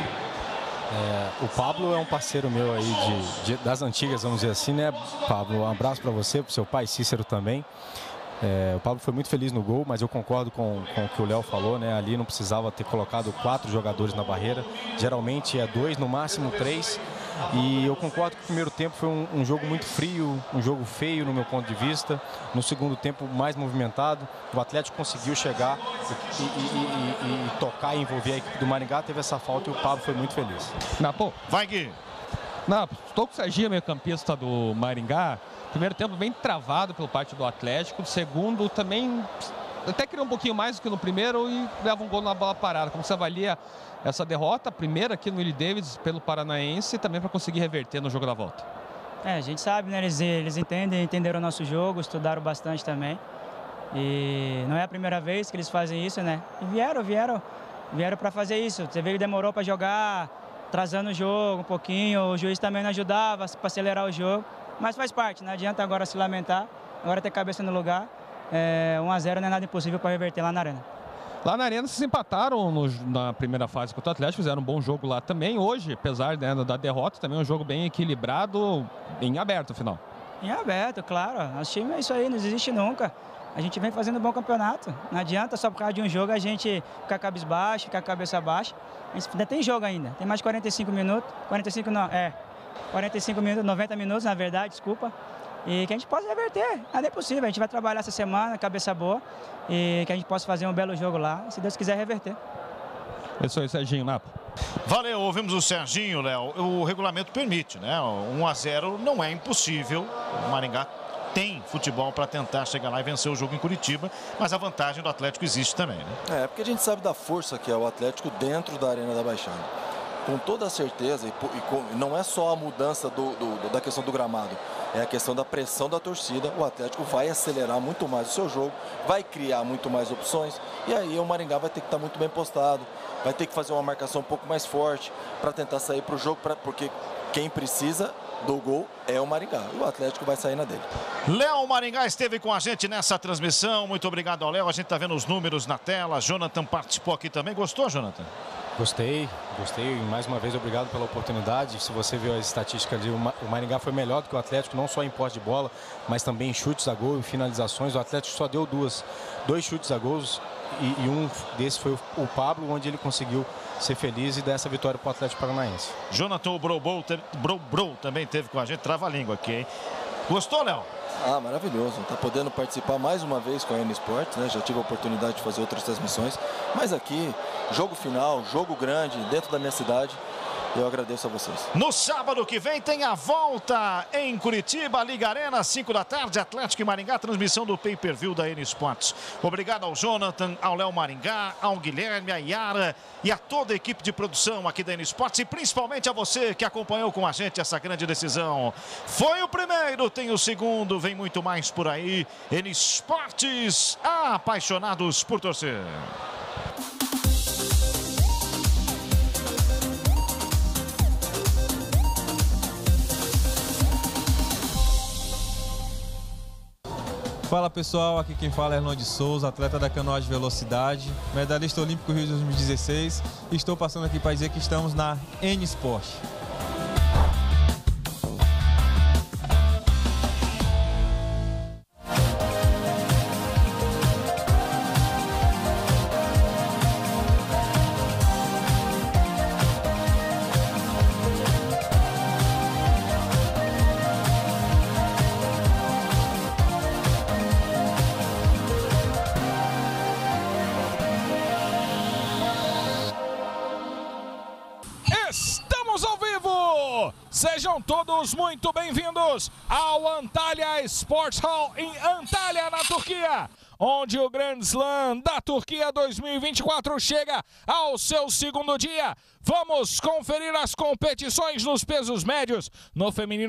O Pablo é um parceiro meu aí das antigas, vamos dizer assim, né, Pablo? Um abraço para você, para o seu pai Cícero também. O Pablo foi muito feliz no gol, mas eu concordo com o que o Léo falou, né? Ali não precisava ter colocado 4 jogadores na barreira. Geralmente é 2, no máximo 3. E eu concordo que o primeiro tempo foi um jogo muito frio, um jogo feio no meu ponto de vista. No segundo tempo, mais movimentado. O Atlético conseguiu chegar e tocar e envolver a equipe do Maringá. Teve essa falta e o Pablo foi muito feliz. Vai, Gui. Estou com o Serginho, meio campista do Maringá. Primeiro tempo bem travado pela parte do Atlético. Segundo também até criou um pouquinho mais do que no primeiro e leva um gol na bola parada. Como você avalia essa derrota, primeira aqui no Willie Davids pelo Paranaense, também para conseguir reverter no jogo da volta? A gente sabe, né? Eles entenderam o nosso jogo, estudaram bastante também. E não é a primeira vez que eles fazem isso, né? E vieram para fazer isso. Você vê que demorou para jogar, atrasando o jogo um pouquinho. O juiz também não ajudava para acelerar o jogo. Mas faz parte, não adianta agora se lamentar, agora ter cabeça no lugar. 1-0 não é nada impossível para reverter lá na Arena. Lá na Arena vocês empataram na primeira fase contra o Atlético, fizeram um bom jogo lá também. Hoje, apesar da derrota, também é um jogo bem equilibrado, em aberto, afinal. Em aberto, claro. Nosso time é isso aí, não desiste nunca. A gente vem fazendo um bom campeonato. Não adianta só por causa de um jogo a gente ficar cabisbaixo, ficar cabeça baixa. A gente ainda tem jogo ainda, tem mais 45 minutos. 45 não, 45 minutos, 90 minutos, na verdade, desculpa. E que a gente possa reverter, nada é possível. A gente vai trabalhar essa semana, cabeça boa, e que a gente possa fazer um belo jogo lá, se Deus quiser reverter. Isso aí, Serginho Napo. Valeu, ouvimos o Serginho, Léo. O regulamento permite, né? 1-0 não é impossível. O Maringá tem futebol para tentar chegar lá e vencer o jogo em Curitiba, mas a vantagem do Atlético existe também, né? Porque a gente sabe da força que é o Atlético dentro da Arena da Baixada. Com toda certeza, não é só a mudança da questão do gramado, é a questão da pressão da torcida. O Atlético vai acelerar muito mais o seu jogo, vai criar muito mais opções, e aí o Maringá vai ter que estar muito bem postado, vai ter que fazer uma marcação um pouco mais forte para tentar sair para o jogo, porque quem precisa do gol é o Maringá, e o Atlético vai sair na dele. Léo Maringá esteve com a gente nessa transmissão, muito obrigado ao Léo, a gente está vendo os números na tela, Jonathan participou aqui também, gostou, Jonathan? Gostei, mais uma vez obrigado pela oportunidade. Se você viu as estatísticas ali, o Maringá foi melhor do que o Atlético, não só em posse de bola, mas também em chutes a gol e finalizações. O Atlético só deu dois chutes a gols e um desses foi o Pablo, onde ele conseguiu ser feliz e dar essa vitória para o Atlético Paranaense. Jonathan Brobro também teve com a gente, trava a língua aqui, hein? Gostou, Léo? Ah, maravilhoso. Tá podendo participar mais uma vez com a N Sports, né? Já tive a oportunidade de fazer outras transmissões, mas aqui, jogo final, jogo grande, dentro da minha cidade. Eu agradeço a vocês. No sábado que vem tem a volta em Curitiba, Liga Arena, 5 da tarde, Atlético e Maringá, transmissão do pay-per-view da N Sports. Obrigado ao Jonathan, ao Léo Maringá, ao Guilherme, a Yara e a toda a equipe de produção aqui da N Sports e principalmente a você que acompanhou com a gente essa grande decisão. Foi o primeiro, tem o segundo, vem muito mais por aí. N Sports, apaixonados por torcer. Fala pessoal, aqui quem fala é Erlon de Souza, atleta da canoagem de velocidade, medalhista olímpico Rio de 2016. Estou passando aqui para dizer que estamos na N Sport. Sejam todos muito bem-vindos ao Antalya Sports Hall em Antalya, na Turquia, onde o Grand Slam da Turquia 2024 chega ao seu segundo dia. Vamos conferir as competições nos pesos médios. No feminino